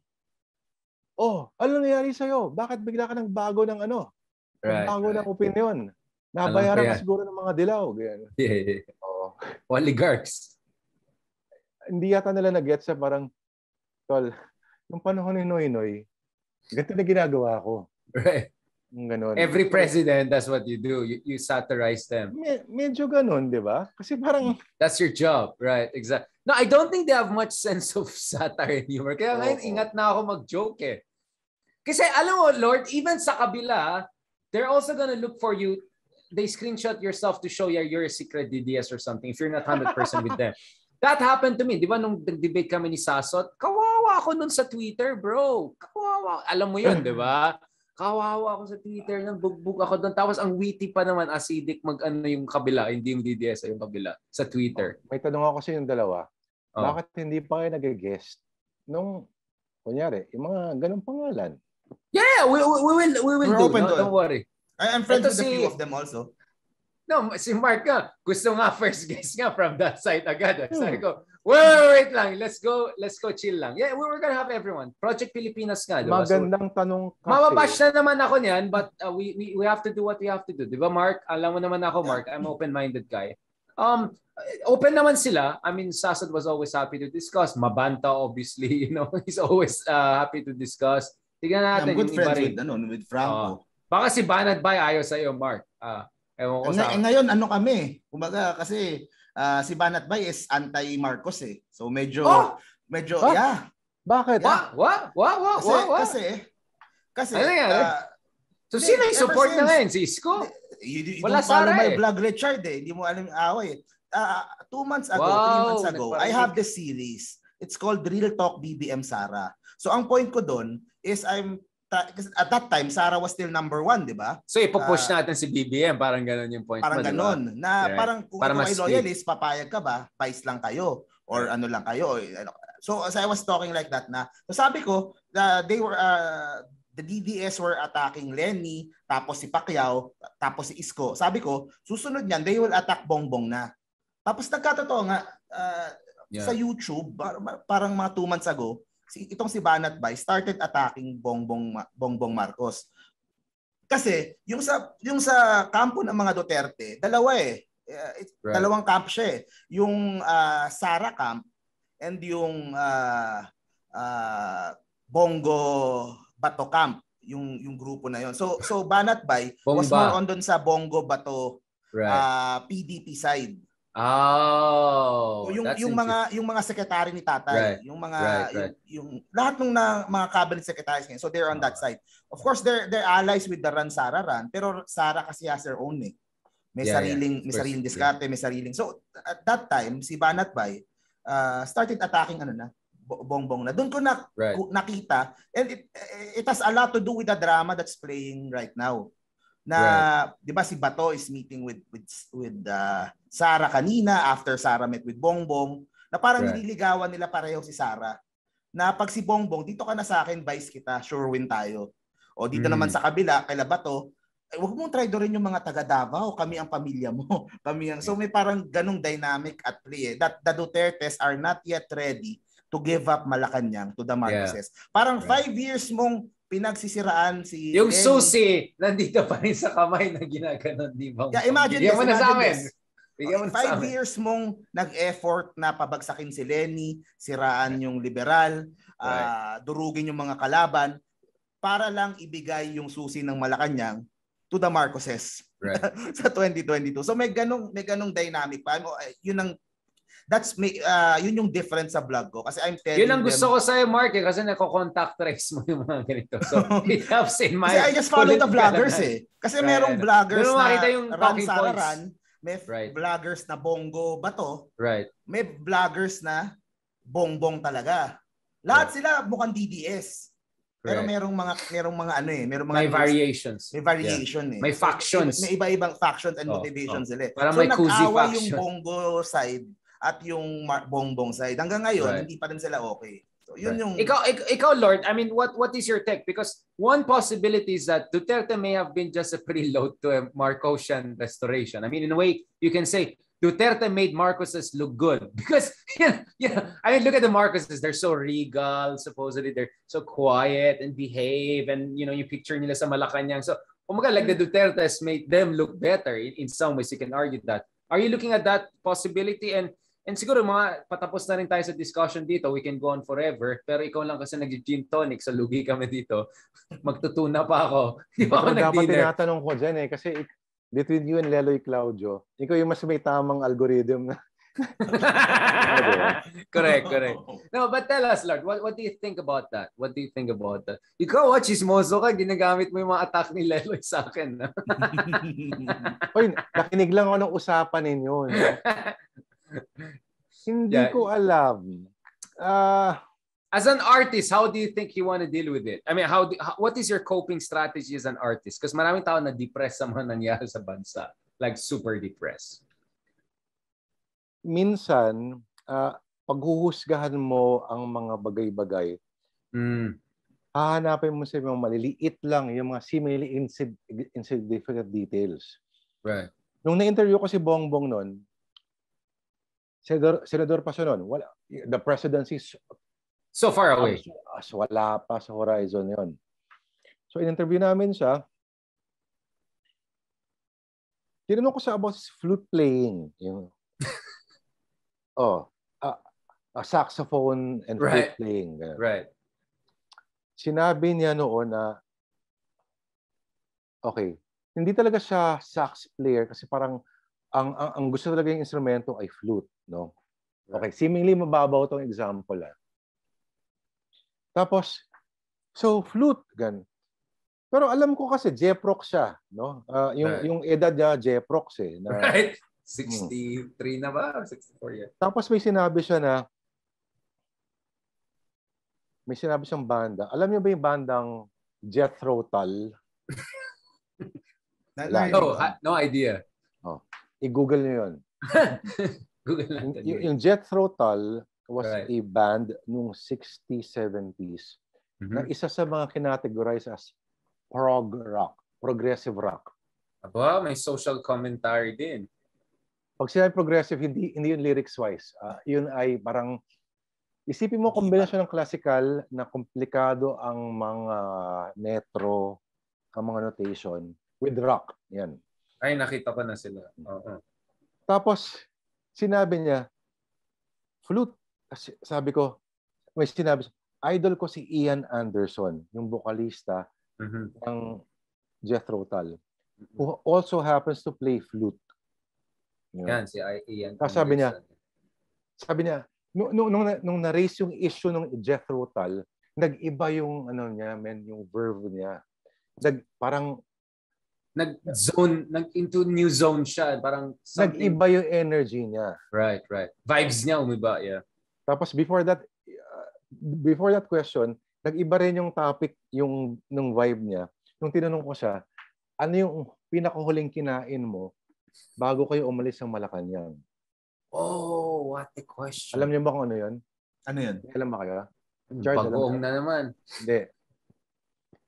oh, ano nangyari sa'yo? Bakit bigla ka nang bago ng ano? Right, bago right. ng opinion? Alam Nabayaran ko ka yan. siguro ng mga dilaw. Ganyan. Yeah, yeah. Oh. Oligarchs. Hindi yata nila na-gets sa parang, tol, yung panahon ni Noy Noy, ganito na ginagawa ko. Right. Yung ganun. Every president, that's what you do. You, you satirize them. Me- medyo ganun, di ba? Kasi parang, That's your job, right? Exactly. No, I don't think they have much sense of satire and humor. Kaya ngayon, Oo. ingat na ako mag-joke eh. Kasi alam mo, Lord, even sa kabila, they're also gonna look for you. They screenshot yourself to show yeah, you're a secret D D S or something if you're not one hundred percent with them. That happened to me. Di ba nung debate kami ni Sasot, kawawa ako nun sa Twitter, bro. Kawawa. Alam mo yun, di ba? Kawawa ako sa Twitter, nang bugbog ako doon. Tapos ang witty pa naman, acidic mag-ano yung kabila, hindi yung D D S, yung kabila, sa Twitter. may tanong ako sa yung dalawa. Oh. Bakit hindi pa kayo nag-guest nung, kunyari, yung mga ganong pangalan? Yeah, we, we, we will, we will We're do. open No, to it. don't worry. I- I'm friends Ito with a si- few of them also. No, si Mark nga, gusto nga first guest nga from that site agad. Eh. Sabi ko, wait, wait, wait lang. Let's go, let's go chill lang. Yeah, we were gonna have everyone. Project Pilipinas nga, di ba? So, Magandang tanong kasi. mababash na naman ako niyan, but uh, we, we we have to do what we have to do. Di ba, Mark? Alam mo naman ako, Mark. I'm open-minded guy. Um, open naman sila. I mean, Sasad was always happy to discuss. Mabanta, obviously, you know, he's always uh, happy to discuss. Tignan natin I'm good yung iba friends rin. with, ano, with Franco. Baka si Banat Bay ayaw sa'yo, Mark. Ah, ewan ko Eh, sa... ngay- ngayon, ano kami? Kumbaga, kasi ah, si Banat Bay is anti-Marcos eh. So medyo, Oh! medyo, Ah! yeah. Bakit? Wa, wa, wa, wa, Kasi, wa, wa. kasi, kasi, Ano nangyari? ah, So, Hindi, sino yung ever support na since- ngayon? Si Isko? you, you Wala don't follow Sara my eh. vlog, Richard eh. Hindi mo alam yung away. Ah, two months ago, Wow, three months ago, I nagparinig. have this series. It's called Real Talk B B M Sara. So ang point ko doon is I'm ta- kasi at that time Sara was still number one, di ba? So, ipopush Ah, natin si B B M. Parang ganun yung point Parang mo, di ba? ganon. Na Yeah. parang kung Para ikaw mas ay loyalist, papayag ka ba? Vice lang kayo or ano lang kayo. Ano. So as I was talking like that na, so sabi ko, uh, they were uh, the D D S were attacking Lenny, tapos si Pacquiao, tapos si Isko. Sabi ko, susunod niyan, they will attack Bongbong na. Tapos nagkatotoo nga, uh, Yeah. sa YouTube, par- parang mga two months ago, si, itong si Banat Bay started attacking Bongbong, Ma- Bongbong Marcos. Kasi yung sa yung sa kampo ng mga Duterte, dalawa eh. Uh, it- Right. Dalawang camp siya eh. Yung uh, Sara camp and yung uh, uh, Bongo Bato camp, yung yung grupo na yon. So so Banat Bay was Bomba. more on doon sa Bongo Bato Right. uh, P D P side. Oh, So, yung that's yung mga yung mga sekretary ni Tatay, Right. yung mga Right, right. Yung, yung lahat ng na, mga cabinet secretaries ngayon. So they're on that Ah. side. Of course they're they're allies with the Ran Sara Ran, pero Sara kasi has her own eh. May Yeah, sariling yeah. may Of course, sariling diskarte, may sariling. So at that time si Banat Bay uh, started attacking ano na Bo- Bongbong na. Doon ko na Right. ku- nakita and it it has a lot to do with the drama that's playing right now. Na 'di ba si Bato is meeting with with with uh, Sara kanina after Sara met with Bongbong na parang Right. nililigawan nila pareho si Sara. Na pag si Bongbong dito ka na sa akin, vice kita, sure win tayo. O dito Mm. naman sa kabila, kay Labato, eh, wag mong traidorin yung mga taga Davao, kami ang pamilya mo. Kami ang so may parang ganung dynamic at play eh. That the Dutertes are not yet ready to give up Malacanang to the Marcoses. Yeah. Parang right. five years mong pinagsisiraan si yung Lenny. susi nandito pa rin sa kamay na ginaganon di ba? Yeah, imagine Bigyan this, mo na sa amin. This. Okay, five years mong nag-effort na pabagsakin si Lenny, siraan right. yung liberal, right. uh, durugin yung mga kalaban para lang ibigay yung susi ng Malacanang to the Marcoses right. sa twenty twenty-two. So may ganong may ganong dynamic pa. Yun ang that's may uh, yun yung difference sa vlog ko kasi I'm telling yun ang gusto them, ko sa Mark eh, kasi nako-contact trace mo yung mga ganito. So it helps in my kasi I just follow the vloggers eh. Kasi right. merong vloggers na yung run Sararan, may right. vloggers na bongo bato, right. may vloggers na bongbong talaga. Lahat right. sila mukhang D D S. Pero right. merong mga merong mga ano eh, merong mga may variations. May variation yeah. eh. May factions. May iba-ibang factions and oh, motivations oh. sila. Parang so may nag-away yung bongo side at yung bongbong side. Hanggang ngayon, right. hindi pa rin sila okay. So, yun right. yung... Ikaw, ikaw, Lord, I mean, what what is your take? Because one possibility is that Duterte may have been just a preload to a Marcosian restoration. I mean, in a way, you can say Duterte made Marcoses look good. Because, you know, you know, I mean, look at the Marcoses. They're so regal, supposedly. They're so quiet and behave. And, you know, you picture nila sa Malacanang. So, umaga, like the Dutertes made them look better. In, in some ways, you can argue that. Are you looking at that possibility? And And siguro mga patapos na rin tayo sa discussion dito. We can go on forever. Pero ikaw lang kasi nag-gin tonic. So lugi kami dito. Magtutuna pa ako. Di ba ako nag-dinner? Dapat tinatanong ko dyan eh. Kasi between you and Leloy Claudio, ikaw yung mas may tamang algorithm na. Correct, correct. No, but tell us, Lord, what, what do you think about that? What do you think about that? Ikaw, what, chismoso ka, ginagamit mo yung mga attack ni Leloy sa akin. Oy, nakinig lang ako ng usapan ninyo. No? Hindi yeah. ko alam. Uh, as an artist, how do you think you want to deal with it? I mean, how, do, how what is your coping strategy as an artist? Because maraming tao na depressed sa mga nangyari sa bansa. Like super depressed. Minsan, uh, paghuhusgahan mo ang mga bagay-bagay, mm. hahanapin mo sa mga maliliit lang, yung mga seemingly insignificant details. Right. Nung na-interview ko si Bongbong noon, Senador, Senador pa siya noon, wala, the presidency is so far away. As, as wala pa sa horizon yon. So in-interview namin siya, tinanong ko siya about his flute playing. Yung, oh, a, a saxophone and right. flute playing. Right. Sinabi niya noon na, okay, hindi talaga siya sax player kasi parang ang, ang, ang gusto talaga yung instrumento ay flute. No? Okay, seemingly mababaw tong example. Ah. Tapos, so flute, gan. Pero alam ko kasi Jeprox siya, no? Uh, yung right. yung edad niya Jeprox eh. Na, right. sixty-three hmm. na ba? sixty-four yan. Tapos may sinabi siya na may sinabi siyang banda. Alam niyo ba yung bandang Jethro Tull? no, no idea. Oh, i-Google niyo 'yon. Google natin. Y- yung Jethro Tull was right. a band nung sixties, seventies mm-hmm. na isa sa mga kinategorize as prog rock, progressive rock. Aba, may social commentary din. Pag sinabi progressive, hindi hindi yung lyrics-wise. Uh, yun ay parang, isipin mo kombinasyon ng classical na komplikado ang mga metro, ang mga notation, with rock. Yan. Ay, nakita ko na sila. Uh-huh. Tapos, sinabi niya, flute. Sabi ko, may sinabi, idol ko si Ian Anderson, yung vocalista mm-hmm. ng Jethro Tull, mm-hmm. who also happens to play flute. You know? Yan, si Ian Anderson. Sabi niya, sabi niya, nung, nung, nung, nung na-raise yung issue ng Jethro Tull, nag-iba yung, ano niya, man, yung verve niya. Nag, parang, nag-zone, nag-into new zone siya. Parang something... Nag-iba yung energy niya. Right, right. Vibes niya umiba, yeah. Tapos before that, uh, before that question, nag-iba rin yung topic, yung nung vibe niya. Nung tinanong ko siya, ano yung pinakahuling kinain mo bago kayo umalis ng Malacanang? Oh, what a question. Alam niyo ba kung ano yun? Ano yun? Alam ba kayo? Bagoong na naman. Hindi.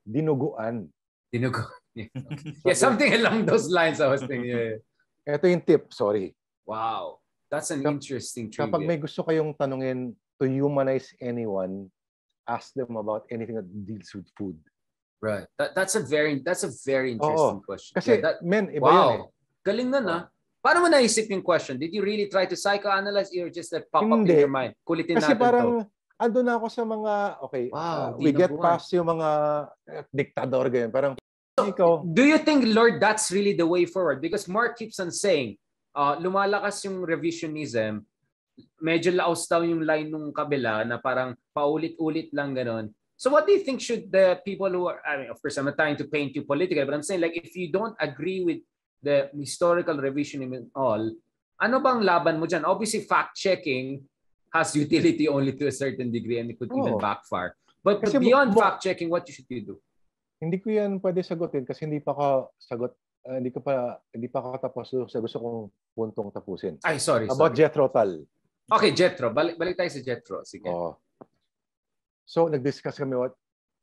dinuguan. Dinuguan. Yeah, yeah, something along those lines I was thinking. Yeah. Ito yung tip, sorry. Wow. That's an Kap- interesting trivia. Kapag may gusto kayong tanungin to humanize anyone, ask them about anything that deals with food. Right. That, that's a very that's a very interesting Oo. question. Kasi, yeah, that, men, iba wow. yun eh. Galing na na. Paano mo naisip yung question? Did you really try to psychoanalyze or just that pop up Hindi. in your mind? Kulitin Kasi natin parang, to. ando na ako sa mga, okay, Wow, uh, we get dinuguan. past yung mga uh, diktador, ganyan. Parang, ikaw, Do you think, Lord, that's really the way forward? Because Mark keeps on saying, uh, lumalakas yung revisionism, medyo laos daw yung line nung kabila na parang paulit-ulit lang ganon. So what do you think should the people who are, I mean, of course, I'm not trying to paint you politically, but I'm saying like if you don't agree with the historical revisionism and all, ano bang laban mo dyan? Obviously, fact-checking has utility only to a certain degree and it could oh. even backfire. But, but beyond mo, fact-checking, what should you do? Hindi ko yan pwede sagutin kasi hindi pa ka sagot, uh, hindi ko pa hindi pa kakatapos sa gusto kong puntong tapusin. Ay, sorry. About sorry. Jethro Tull. Okay, Jethro. Balik, balik tayo sa Jethro. Sige. Oh. So, nag-discuss kami what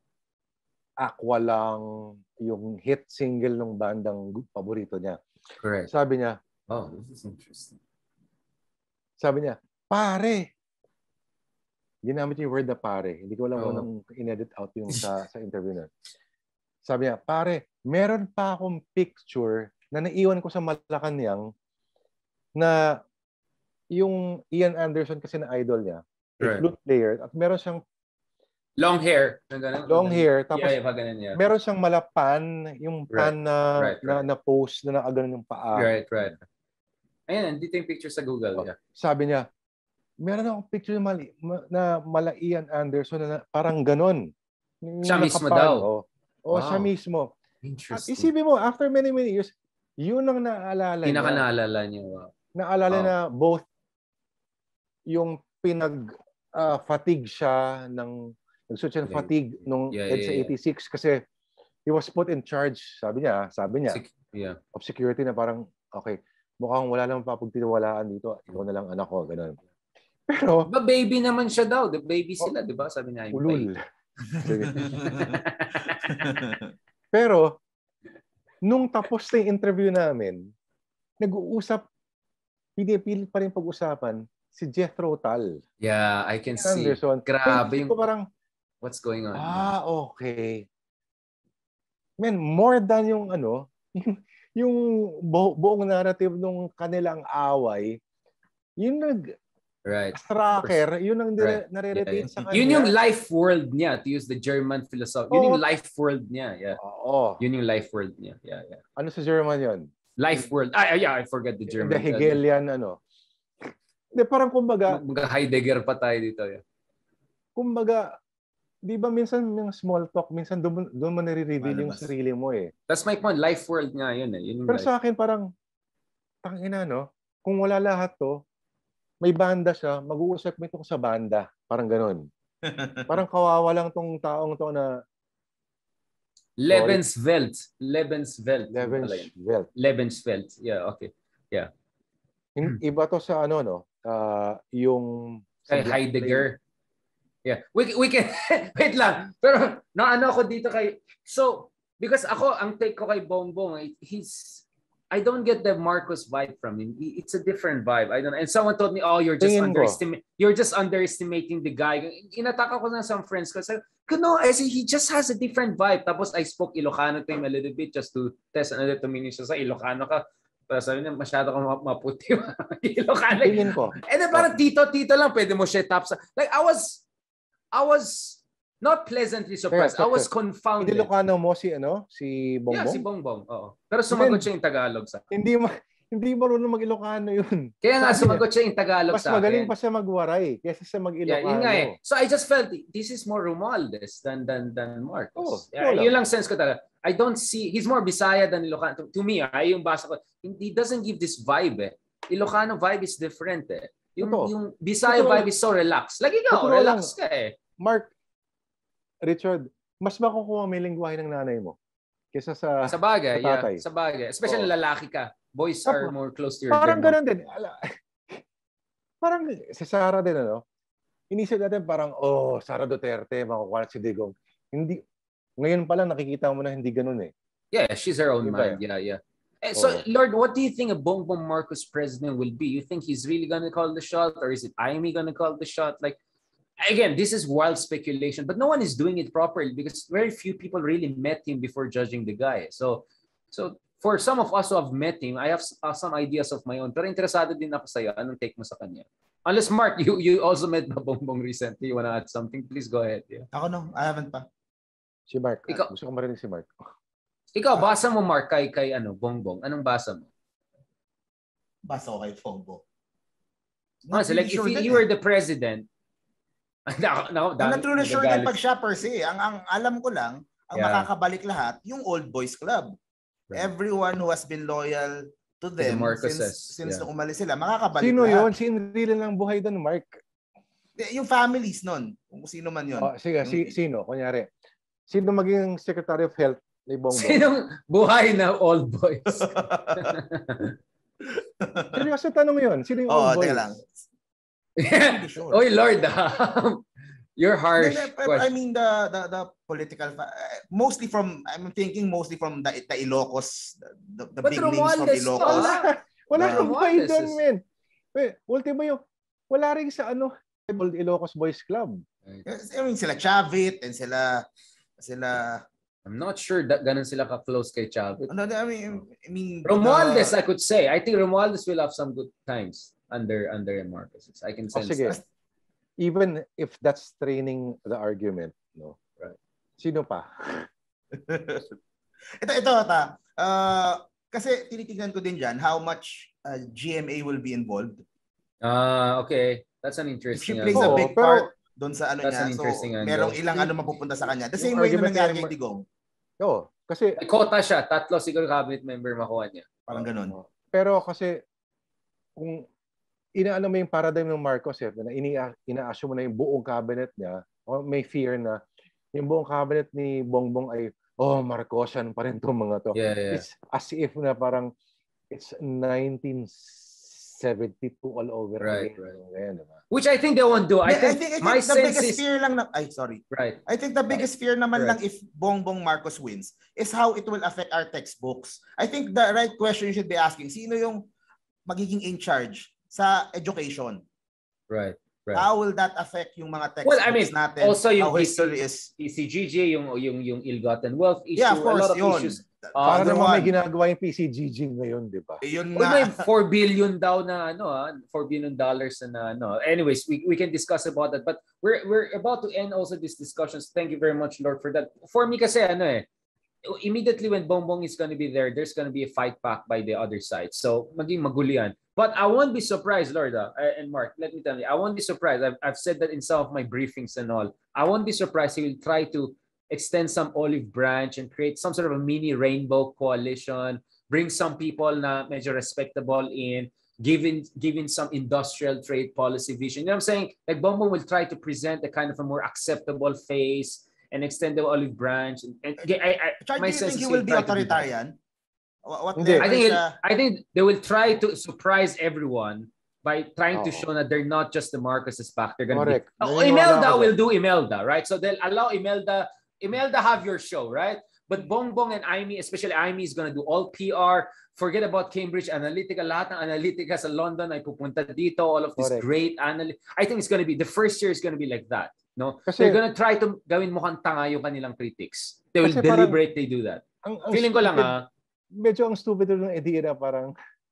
Aqua lang yung hit single ng bandang paborito niya. Correct. Sabi niya, oh, this is interesting. Sabi niya, pare. Ginamit yung word na pare. Hindi ko alam kung oh. nang in-edit out yung sa, sa interview na. Sabi niya, pare, meron pa akong picture na naiwan ko sa Malacanang na yung Ian Anderson kasi na idol niya, right. flute player, at meron siyang long hair. Long hair. Tapos, yeah, yeah, ganun, yeah. meron siyang malapan, yung pan right. na, right, right. na, na post na nakaganon yung paa. Right, right. Ayan, dito yung picture sa Google. Oh, yeah. Sabi niya, meron akong picture na, mali, na mala Ian Anderson na parang ganon. Siya mismo daw. Oh. O, wow. Siya mismo. At isipin mo, after many, many years, yun ang naalala niya. Pinaka naalala niya. Wow. Naalala wow. na both yung pinag-fatigue uh, siya ng, nagsuot siya ng yeah. fatigue nung yeah, EDSA yeah, yeah. eighty-six kasi he was put in charge, sabi niya, sabi niya, Sec- yeah. of security na parang, okay, mukhang wala lang papagtitiwalaan dito, ikaw na lang anak ko, ganun. Pero, ba baby naman siya daw, the baby sila, oh, di ba? Sabi niya, ulul. Pero, nung tapos na yung interview namin, nag-uusap, pinipilit pa rin pag-usapan, si Jethro Tull. Yeah, I can Anderson. see. Grabe yung, parang, what's going on? Ah, okay. Man, more than yung ano, yung, yung bu- buong narrative nung kanilang away, yung nag, right. Stracker, yun ang right. nare-retain yeah, yeah. sa kanya. Yun yung life world niya, to use the German philosophy. Yun oh. yung life world niya. Yeah. Oo. Yun yung life world niya. Yeah, yeah. Ano sa German yun? Life world. Ah, yeah, I forgot the German. The Hegelian, ano. Hindi, parang kumbaga... Mga Heidegger pa tayo dito. Yeah. Kumbaga, di ba minsan yung small talk, minsan doon, doon mo nare-reveal yung sarili mo eh. That's my point. Life world nga yun eh. Yun yung pero life. Sa akin parang, tangina no, kung wala lahat to, may banda siya, mag-uusap mo ito sa banda. Parang ganun. Parang kawawa lang tong taong to na Lebenswelt. Lebenswelt. Lebenswelt. Lebenswelt. Yeah, okay. Yeah. Iba to sa ano no, uh, yung kay Heidegger. Yeah. We we can wait lang. Pero naano ako dito kay so because ako ang take ko kay Bongbong, he's I don't get the Marcos vibe from him. It's a different vibe. I don't know. And someone told me, "Oh, you're just underestimating. You're just underestimating the guy." Inatak ako ng some friends ko. Sabi, no, I say he just has a different vibe. Tapos I spoke Ilocano to him a little bit just to test another two minutes sa Ilocano ka. Pero sabi niya, masyado kang maputi. Ilocano. Tingin ko. And then parang tito-tito lang, pwede mo siya tap sa... Like, I was... I was... Not pleasantly surprised. Kaya, I was confounded. Hindi Ilocano mo si ano? Si Bongbong? Yeah, si Bongbong. Oo. Pero sumagot siya yung Tagalog sa Hindi ma hindi marunong mag-Ilocano yun. Kaya nga sumagot siya yung Tagalog mas sa akin. Mas magaling pa siya magwaray kaysa sa mag-Ilocano. Yeah, yun nga eh. So I just felt this is more Romualdez than than than Marcos. Oh, yeah, yun lang sense ko talaga. I don't see he's more Bisaya than Ilocano. To, to me, ay yung basa ko, he doesn't give this vibe eh. Ilocano vibe is different eh. Yung Ito. yung Bisaya Ito. vibe is so relaxed. Like ikaw, Ito relax lang. ka eh. Mark, Richard, mas makukuha may lingwahe ng nanay mo kaysa sa sa bagay, sa tatay. Yeah, sa bagay. Especially oh. lalaki ka. Boys are more close to your parang gender. Parang ganun din. Parang si Sara din, ano? Inisip natin parang, oh, Sara Duterte, makukuha si Digong. Hindi, Ngayon pa lang nakikita mo na hindi ganun eh. Yeah, she's her own Diba? mind. Yeah, yeah. Eh, So, Oo. Lord, what do you think a Bongbong Marcos president will be? You think he's really gonna call the shot, or is it Amy gonna call the shot? Like, again, this is wild speculation, but no one is doing it properly because very few people really met him before judging the guy. So, so for some of us who have met him, I have s- uh, some ideas of my own. Pero interesado din ako sa'yo. Anong take mo sa kanya? Unless, Mark, you you also met Bongbong recently. You wanna add something? Please go ahead. Yeah. Ako no, I haven't pa. Si Mark. Ikaw- Gusto ko marinig si Mark. Ikaw, basa mo, Mark, kay, kay ano, Bongbong. Anong basa mo? Basta ko kay Fogbo. Ah, so like, if you, you were the president, Nako, nako, I'm not dami- really sure nagagalit. din pag siya per se. Ang, ang alam ko lang, ang Yeah. makakabalik lahat, yung Old Boys Club. Right. Everyone who has been loyal to the them Marcoses, since, since yeah. nung umalis sila, makakabalik Sino lahat. yun? Si Enrile lang buhay doon, Mark. Yung families nun, kung sino man yun. Oh, sige, Yung- si, sino? Kunyari. Sino maging Secretary of Health ni Bongbong? Sinong buhay na old boys? Seryoso tanong yun. Sino yung Oo, old boys? teka lang. Sure. Oy, Lord, ah. You're harsh. Hindi, pero I mean the the, the political fa- uh, mostly from I'm thinking mostly from the, the Ilocos, the, the But big names from Romualdez, Ilocos. wala. Wala Yeah. kang buhay Romualdez doon, is- men. Wait, ultimo yung, wala rin sa ano, Old Ilocos Boys Club. I mean sila Chavit and sila sila I'm not sure that ganun sila ka-close kay Chavit. ano I mean I mean Romualdez, the- I could say. I think Romualdez will have some good times under under Marcos. I can Oh, sense sige. that. Even if that's training the argument, no? Right. Sino pa? ito ito ta. Uh, kasi tinitingnan ko din diyan how much uh, G M A will be involved. Ah, okay. That's an If she interesting plays ano. a Oo, big pero- part doon sa ano That's niya. an interesting So angle. merong ilang ano mapupunta sa kanya. The Yung same way na argument nangyari ni kay Mar- Digong. Oo, kasi, May quota siya. Tatlo siguro cabinet member makuha niya. Parang ganun. pero kasi, kung inaano mo yung paradigm ng Marcos, eh, na ini ina-assume mo na yung buong cabinet niya, o may fear na yung buong cabinet ni Bongbong ay, oh, Marcosian pa rin itong mga to. Yeah, yeah. It's as if na parang it's nineteen seventy-two all over Right, again. right. Ngayon, diba? Which I think they won't do. I Yeah, think, I my think the sense biggest is fear lang na ay sorry. right. I think the biggest fear naman Correct. lang if Bongbong Marcos wins is how it will affect our textbooks. I think the right question you should be asking, sino yung magiging in charge sa education? Right. Right. How will that affect yung mga textbooks Well, I mean, natin? also yung how history is. P C G G, yung yung yung ill-gotten wealth issue, Yeah, of course, a lot of yun. issues. Para Other naman may one. ginagawa yung P C G G ngayon, di ba? Eh, Yun Well, nga. may four billion daw na ano ah, four billion dollars na ano. Anyways, we we can discuss about that, but we're we're about to end also these discussions. Thank you very much, Lord, for that. For me kasi ano eh, immediately when Bongbong is going to be there, there's going to be a fight back by the other side. So, maging magulian. But I won't be surprised, Lord, uh, and Mark, let me tell you, I won't be surprised. I've, I've said that in some of my briefings and all. I won't be surprised he will try to extend some olive branch and create some sort of a mini rainbow coalition, bring some people na medyo respectable in, giving giving some industrial trade policy vision. You know what I'm saying? Like Bongbong will try to present a kind of a more acceptable face and extend the olive branch. And, and I, I, Chad, my do you sense is think he will he'll be try to do that. authoritarian? What, what Hindi. level I think siya? he'll- I think they will try to surprise everyone by trying to Oo. show that they're not just the Marcoses back. They're gonna Correct. be. Oh, Naniniwala Imelda ako will doon. do Imelda, right? So they'll allow Imelda. Imelda have your show, right? But Bongbong and Amy, especially Amy, is gonna do all P R. Forget about Cambridge Analytica. Lahat ng Analytica sa London ay pupunta dito. All of these Correct. great analysts. I think it's gonna be the first year is gonna be like that. No, Kasi- they're gonna try to gawin mukhang tanga yung kanilang critics. They will Kasi parang- deliberately do that. Ang, ang Feeling ko lang stupid- ah. Medyo ang stupid ng idea na parang,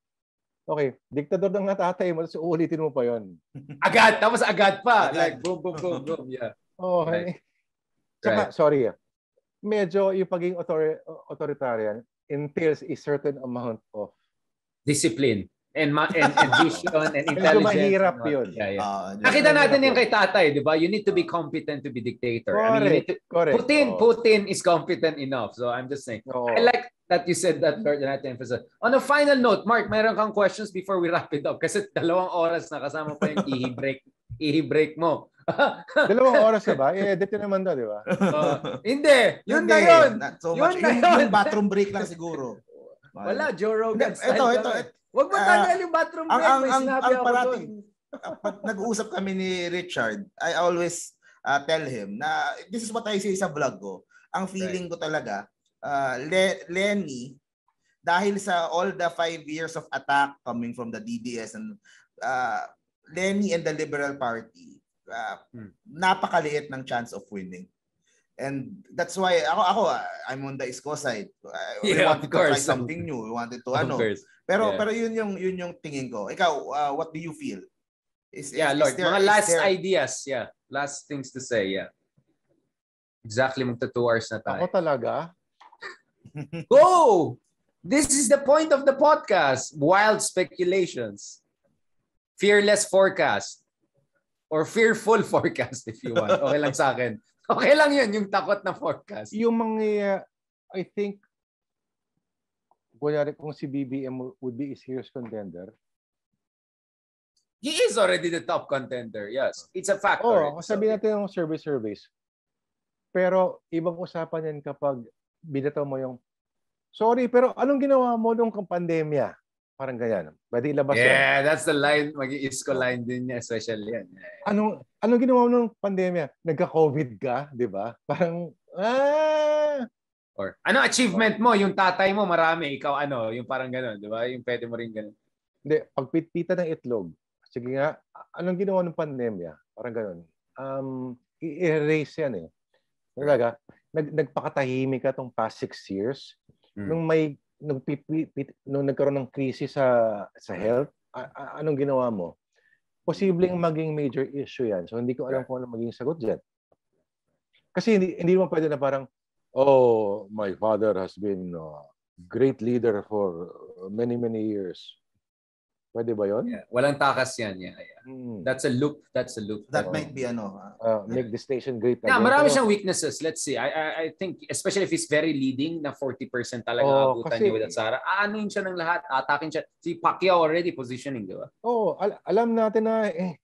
okay, diktador ng nga tatay mo, tapos uulitin mo pa yon. Agad, tapos agad pa. Agad. Like boom, boom, boom, boom. Yeah. Oh, Right. Tsaka, sorry, ah. medyo yung pagiging author- authoritarian entails a certain amount of, Discipline and ma- and, and vision and medyo intelligence. mahirap and what- yun. Yeah, yeah. Ah, Nakita Medyo natin mahirap yan kay tatay, di ba? You need to be competent to be dictator. I mean, you need to, Correct. Putin, Oo. Putin is competent enough. So I'm just saying. Oo. I like that you said that, Lord, and I emphasize. On a final note, Mark, mayroon kang questions before we wrap it up? Kasi dalawang oras na kasama pa yung ihi break, ihi break mo. Dalawang oras na ba? I-edit yun naman daw, di ba? Uh, hindi, yun Hindi, na yun. not so Yun much. na Yung, yun. yung bathroom break lang siguro. Wala, Joe Rogan Hindi, style. ito, ito, kami. ito. Wag mo Ah, tanggal yung bathroom Ang break. ang May ang, sinabi ang ako parating doon. pag nag-uusap kami ni Richard, I always uh, tell him na this is what I say sa vlog ko. ang feeling right. ko talaga, uh, Le- Lenny, dahil sa all the five years of attack coming from the D D S and uh, Lenny and the Liberal Party, uh, hmm. napakaliit ng chance of winning. And that's why ako ako I'm on the Isko side. We yeah, wanted to try something new. We wanted to ano. Course. Pero yeah. pero yun yung yun yung tingin ko. Ikaw, uh, what do you feel? Is, yeah, is, Lord. Is there, mga last there... ideas, yeah. Last things to say, yeah. Exactly magta two hours na tayo. Ako talaga. Go! This is the point of the podcast. Wild speculations. Fearless forecast. Or fearful forecast if you want. Okay lang sa akin. Okay lang yun, yung takot na forecast. Yung mga, I think, kung si B B M would be a serious contender. He is already the top contender, yes. It's a fact. Oh, sabihin natin yung survey-surveys. Pero ibang usapan yan kapag binataw mo yung, sorry, pero anong ginawa mo nung pandemya? Parang ganyan. Pwede ilabas yeah, yan. Yeah, that's the line. Mag-i-isko line din niya, especially yan. Anong, anong ginawa mo nung pandemya? Nagka-COVID ka, di ba? Parang, ah! Or, ano achievement mo? Yung tatay mo, marami. Ikaw ano? Yung parang gano'n, di ba? Yung pwede mo rin gano'n. Hindi, pagpitpita ng itlog. Sige nga, anong ginawa ng pandemya? Parang gano'n. Um, i-erase yan eh. Talaga, nag, nagpakatahimik ka tong past six years. Hmm. Nung may nung, pipi, pit, nung nagkaroon ng krisis sa sa health, a, a, anong ginawa mo? Posibleng maging major issue yan. So hindi ko alam kung ano maging sagot dyan. Kasi hindi, hindi mo pwede na parang, oh, my father has been a great leader for many, many years. Pwede ba yun? Yeah. Walang takas yan. Yeah, yeah. Hmm. That's a loop. That's a loop. That oh. might be ano. Uh, make the station great again. Yeah, marami siyang weaknesses. Let's see. I, I I think, especially if he's very leading, na forty percent talaga oh, abutan niya with Sara, aanuin siya ng lahat. Atakin siya. Si Pacquiao already positioning, di ba? Oo. Oh, al- alam natin na eh,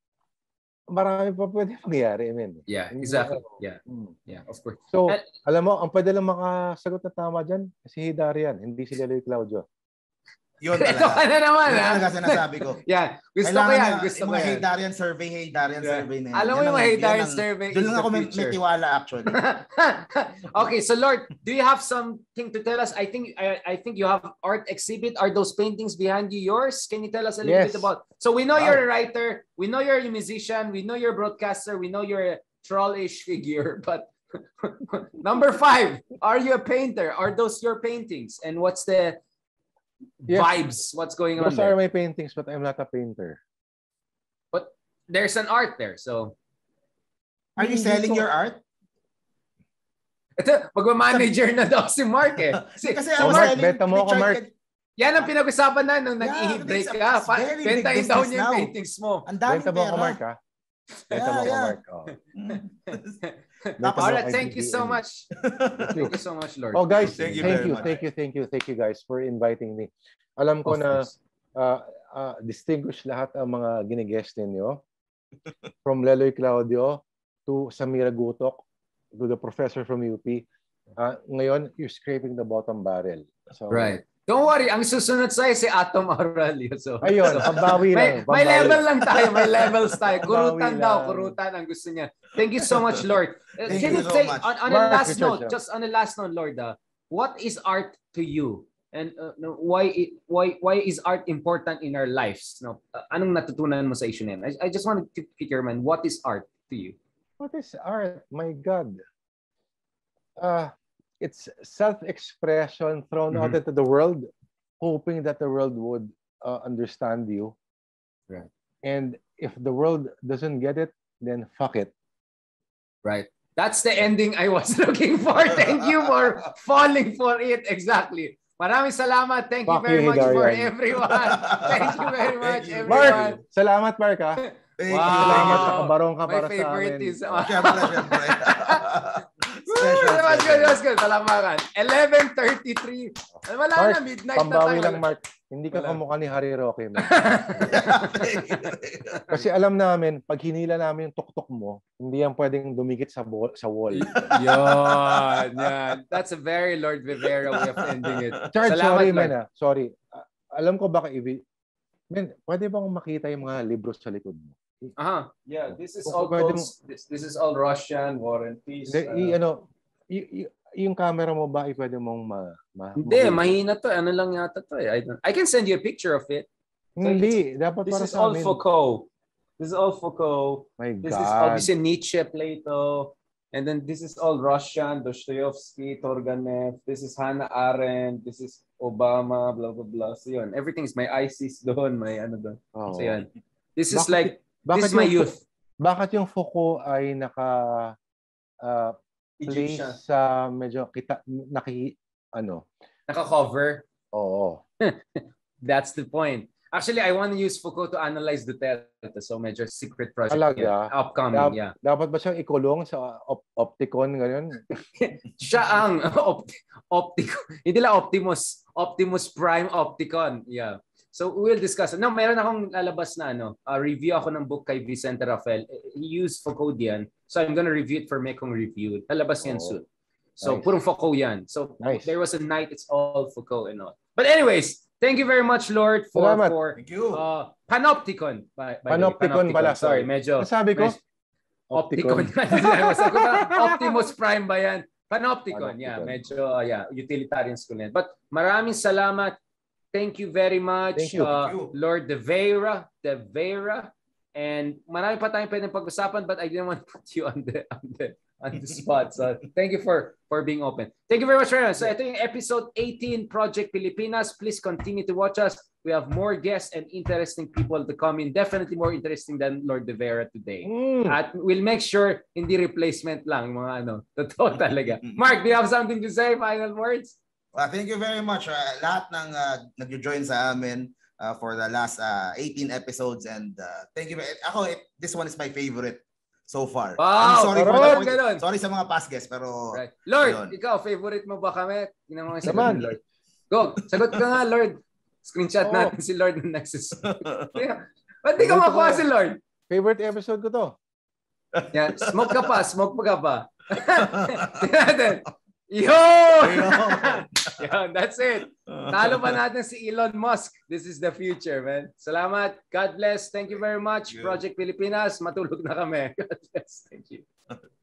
marami pa pwede mangyari. I mean. Yeah, exactly. Yeah. Hmm. Yeah, of course. So, And, alam mo, ang pwede lang makasagot na tama dyan, si Hidarian, hindi si Leloy Claudio. Yun talaga. Ito ka na naman, ha? Yun talaga sinasabi ko. Yeah. Gusto ko yan. Gusto ko yan. Hey Darian survey, Hey Darian yeah. survey na yan. Alam mo yung Hey Darian survey doon lang ako may, may tiwala actually. Okay, so Lord, do you have something to tell us? I think I, I think you have art exhibit. Are those paintings behind you yours? Can you tell us a little yes. bit about? So we know wow. you're a writer. We know you're a musician. We know you're a broadcaster. We know you're a trollish figure. But number five, are you a painter? Are those your paintings? And what's the yes. vibes? What's going on Those there? are my paintings, but I'm not a painter. But there's an art there, so. Are you selling your art? Ito, magma-manager na daw si Mark eh. Si, kasi oh, Mark, beta mo ako, Mark. Yan ang pinag-usapan na nung yeah, nag-i-break ka. Bentahin daw niya yung paintings mo. Ang daming beta mo ako, Mark, ha? Beta yeah, mo ako, yeah. Mark. Oh. Alright, thank you so much. Thank you so much, Lord. Oh, guys, thank you, thank you, thank you, thank you, thank you, guys, for inviting me. Alam ko na uh, uh, distinguished lahat ang mga gine-guest ninyo. From Leloy Claudio to Samira Gutok to the professor from U P. Uh, ngayon, you're scraping the bottom barrel. So, right. Don't worry, ang susunod sa'yo si Atom Aurelio. So, ayun, so, pambawi lang. May, may level lang tayo, may levels tayo. Kurutan daw, kurutan ang gusto niya. Thank you so much, Lord. Thank Can you, you say, so much. on, on a last Richard, note, yeah. just on a last note, Lord, uh, what is art to you? And uh, why why why is art important in our lives? No, uh, anong natutunan mo sa issue na yan? I, I just want to pick your mind. What is art to you? What is art? My God. Uh, it's self-expression thrown mm-hmm. out into the world, hoping that the world would uh, understand you. Right. And if the world doesn't get it, then fuck it. Right. That's the ending I was looking for. Thank you for falling for it. Exactly. Maraming salamat. Thank fuck you very you, much Hidarian. For everyone. Thank you very much, you, everyone. Mark, salamat, Mark, ha? Thank wow. you. Salamat sa kabarong ka My para sa amin. My favorite is... Siyempre, siyempre. That was good, that was good. Palamakan. eleven thirty-three. Wala Mark, na, midnight na pambawi tayo. lang, Mark. Hindi ka kamukha ni Harry Roque. Kasi alam namin, pag hinila namin yung tuktok mo, hindi yan pwedeng dumikit sa, bo- sa wall. Yan, yan. That's a very Lord Vivera way of ending it. Charles, sorry, man. Ah. Sorry. Uh, alam ko baka i- Men, pwede bang makita yung mga libro sa likod mo? Aha. Yeah, this is all codes, this, this is all Russian, War and Peace. De, uh, i, ano, y- y- yung camera mo ba, ay pwede mong ma... ma Hindi, mahuli? mahina to. Ano lang yata to eh. I, don't, I can send you a picture of it. So Hindi, dapat This para is sa all amin. Foucault. This is all Foucault. My This is God. obviously Nietzsche, Plato. And then this is all Russian, Dostoevsky, Turgenev. This is Hannah Arendt. This is Obama, blah, blah, blah. So yun, everything is my ISIS doon, may ano doon. Oo. So yan. This is Bakit- like, bakit this is my yung youth. Bakit yung Foucault ay naka uh, place Egyptian. sa medyo kita naki ano? Naka-cover. Oo. That's the point. Actually, I want to use Foucault to analyze Duterte. So medyo secret project. Talaga? yan. Upcoming, Dap- yeah. Dapat ba siyang ikulong sa op- Opticon ganyan? Siya ang Opt- Opticon. Hindi lang Optimus. Optimus Prime Opticon. Yeah. So we'll discuss. No, meron akong lalabas na ano, uh, review ako ng book kay Vicente Rafael. He used Foucault yan. So I'm gonna review it for Mekong Review. Lalabas yan Oh, soon. So nice. purong Foucault yan. So Nice. there was a night, it's all Foucault and all. But anyways, thank you very much, Lord, for Salamat. for Thank you. uh, Panopticon. By, by the way, Panopticon pala, Sorry, sorry. medyo Sabi ko, Opticon. Opticon. Sabi ko ba, Optimus Prime ba yan? Panopticon. Panopticon. Yeah, medyo uh, yeah, utilitarian school yan. But maraming salamat. Thank you very much, Thank you. uh, Thank you. Lord De Vera, De Vera. And marami pa tayong pwedeng pag-usapan, but I didn't want to put you on the on the on the spot. So thank you for for being open. Thank you very much, everyone. So ito yung episode eighteen, Project Pilipinas. Please continue to watch us. We have more guests and interesting people to come in. Definitely more interesting than Lord De Vera today. mm, At we'll make sure hindi replacement lang mga ano. Totoo talaga. Mark, do you have something to say? Final words? Well, thank you very much. Uh, lahat ng uh, nag-join sa amin uh, for the last uh, eighteen episodes, and uh, thank you. Ako, it, this one is my favorite so far. Wow, I'm sorry for parang the, ganun. sorry sa mga past guests, pero Right. Lord, Ayun. ikaw, favorite mo ba kami? Tingnan mo nga sagot Naman. ni Lord. Go, sagot ka nga, Lord. Screenshot Oo. natin si Lord na nagsasagot. Ba't di ka Favorite makuha ko si Lord? favorite episode ko to. Yeah, smoke ka pa, smoke pa ka pa. Tingnan natin. Yo! Yan, that's it. Talo pa natin si Elon Musk. This is the future, man. Salamat. God bless. Thank you very much. Thank you. Project Pilipinas. Matulog na kami. God bless. Thank you.